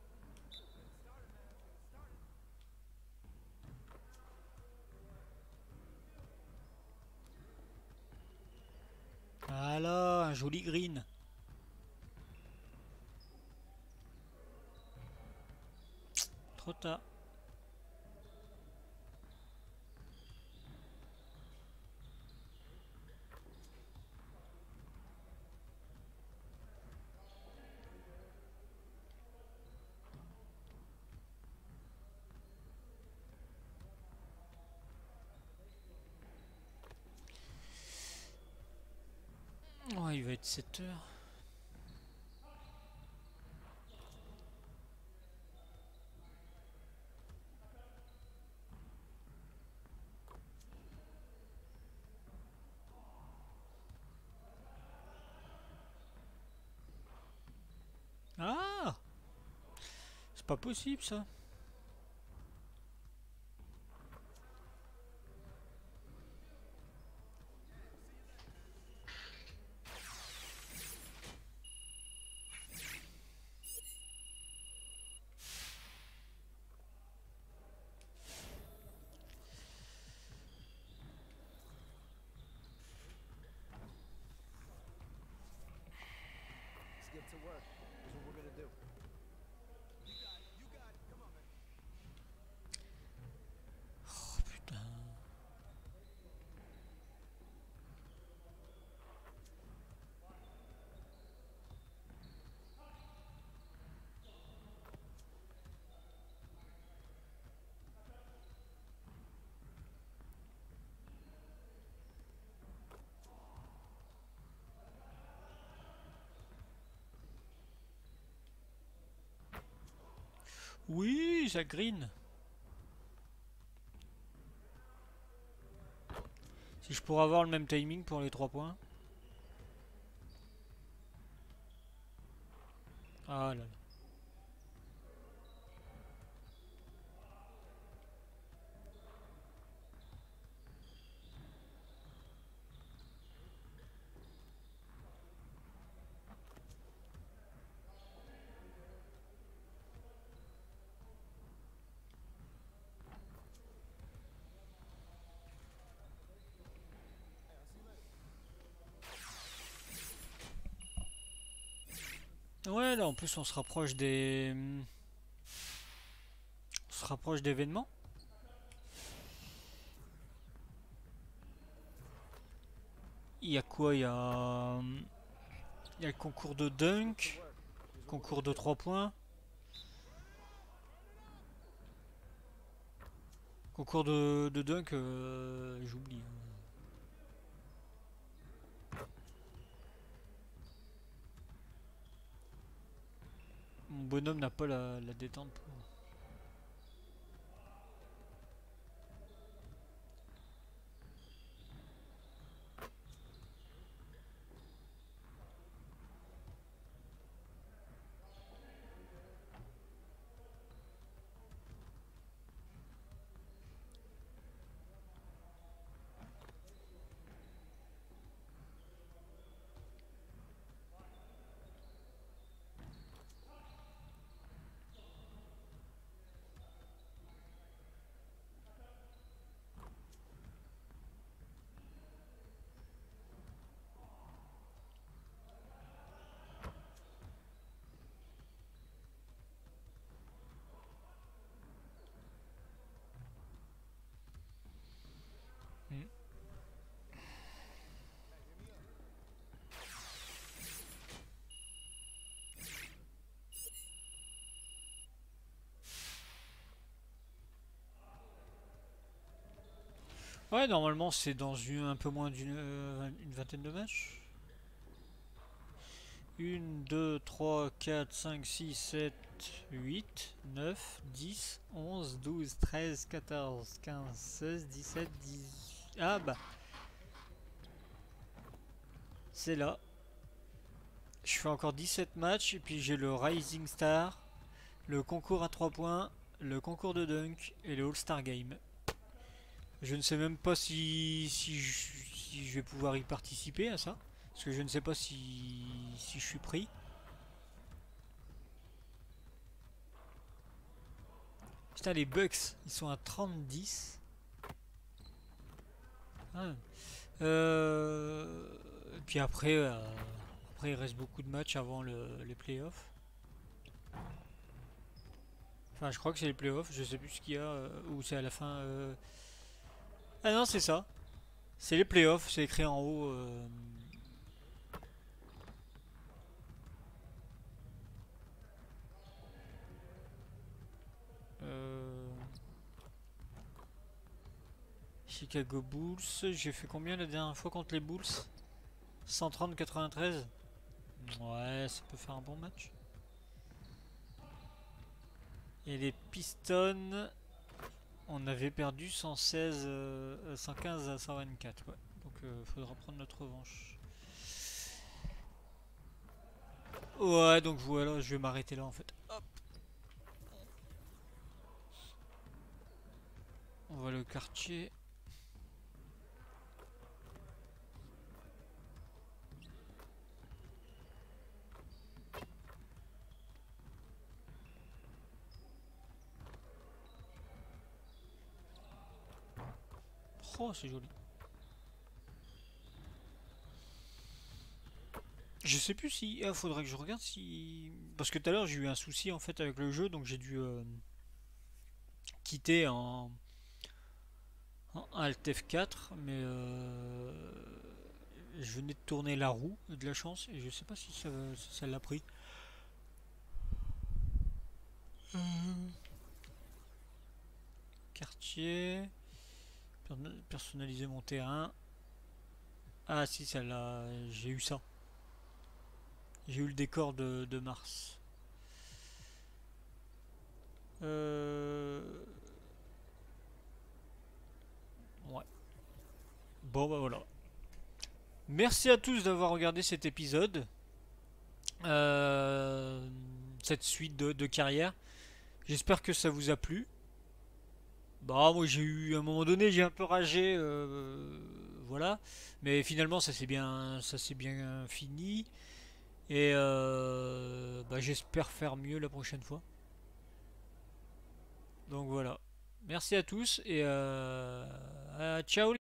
Voilà, un joli green. Trop tard. Ouais, il va être 7 heures. Ah! C'est pas possible ça. Let's get to work. Here's what we're gonna do. Oh putain. Oui, ça green. Si je pourrais avoir le même timing pour les 3 points. Ah là là. Ouais, là en plus on se rapproche des... On se rapproche d'événements. Il y a quoi? Il y a le concours de dunk, concours de 3 points. Concours de dunk, j'oublie. Mon bonhomme n'a pas la détente pour... Ouais, normalement c'est dans un peu moins une vingtaine de matchs. 1, 2, 3, 4, 5, 6, 7, 8, 9, 10, 11, 12, 13, 14, 15, 16, 17, 18... Ah bah... C'est là. Je fais encore 17 matchs et puis j'ai le Rising Star, le concours à 3 points, le concours de dunk et le All-Star Game. Je ne sais même pas si je vais pouvoir y participer à ça. Parce que je ne sais pas si je suis pris. Putain, les Bucks, ils sont à 30-10. Ah. Et puis après, il reste beaucoup de matchs avant les playoffs. Enfin, je crois que c'est les playoffs. Je sais plus ce qu'il y a. Ou c'est à la fin. Ah non, c'est ça. C'est les playoffs. C'est écrit en haut. Chicago Bulls. J'ai fait combien la dernière fois contre les Bulls? 130-93. Ouais, ça peut faire un bon match. Et les Pistons, on avait perdu 115 à 124. Ouais. Donc faudra prendre notre revanche. Ouais, donc voilà, je vais m'arrêter là en fait. Hop. On va le quartier. Oh, c'est joli. Je sais plus si... Ah, faudrait que je regarde si... Parce que tout à l'heure j'ai eu un souci en fait avec le jeu, donc j'ai dû quitter en Alt F4, mais je venais de tourner la roue de la chance et je sais pas si ça l'a pris. Quartier. Personnaliser mon terrain. Ah si, ça l'a... J'ai eu ça. J'ai eu le décor de Mars. Ouais. Bon bah voilà. Merci à tous d'avoir regardé cet épisode. Cette suite de carrière. J'espère que ça vous a plu. Bah moi j'ai eu à un moment donné j'ai un peu ragé voilà, mais finalement ça s'est bien fini et bah, j'espère faire mieux la prochaine fois. Donc voilà, merci à tous et ciao.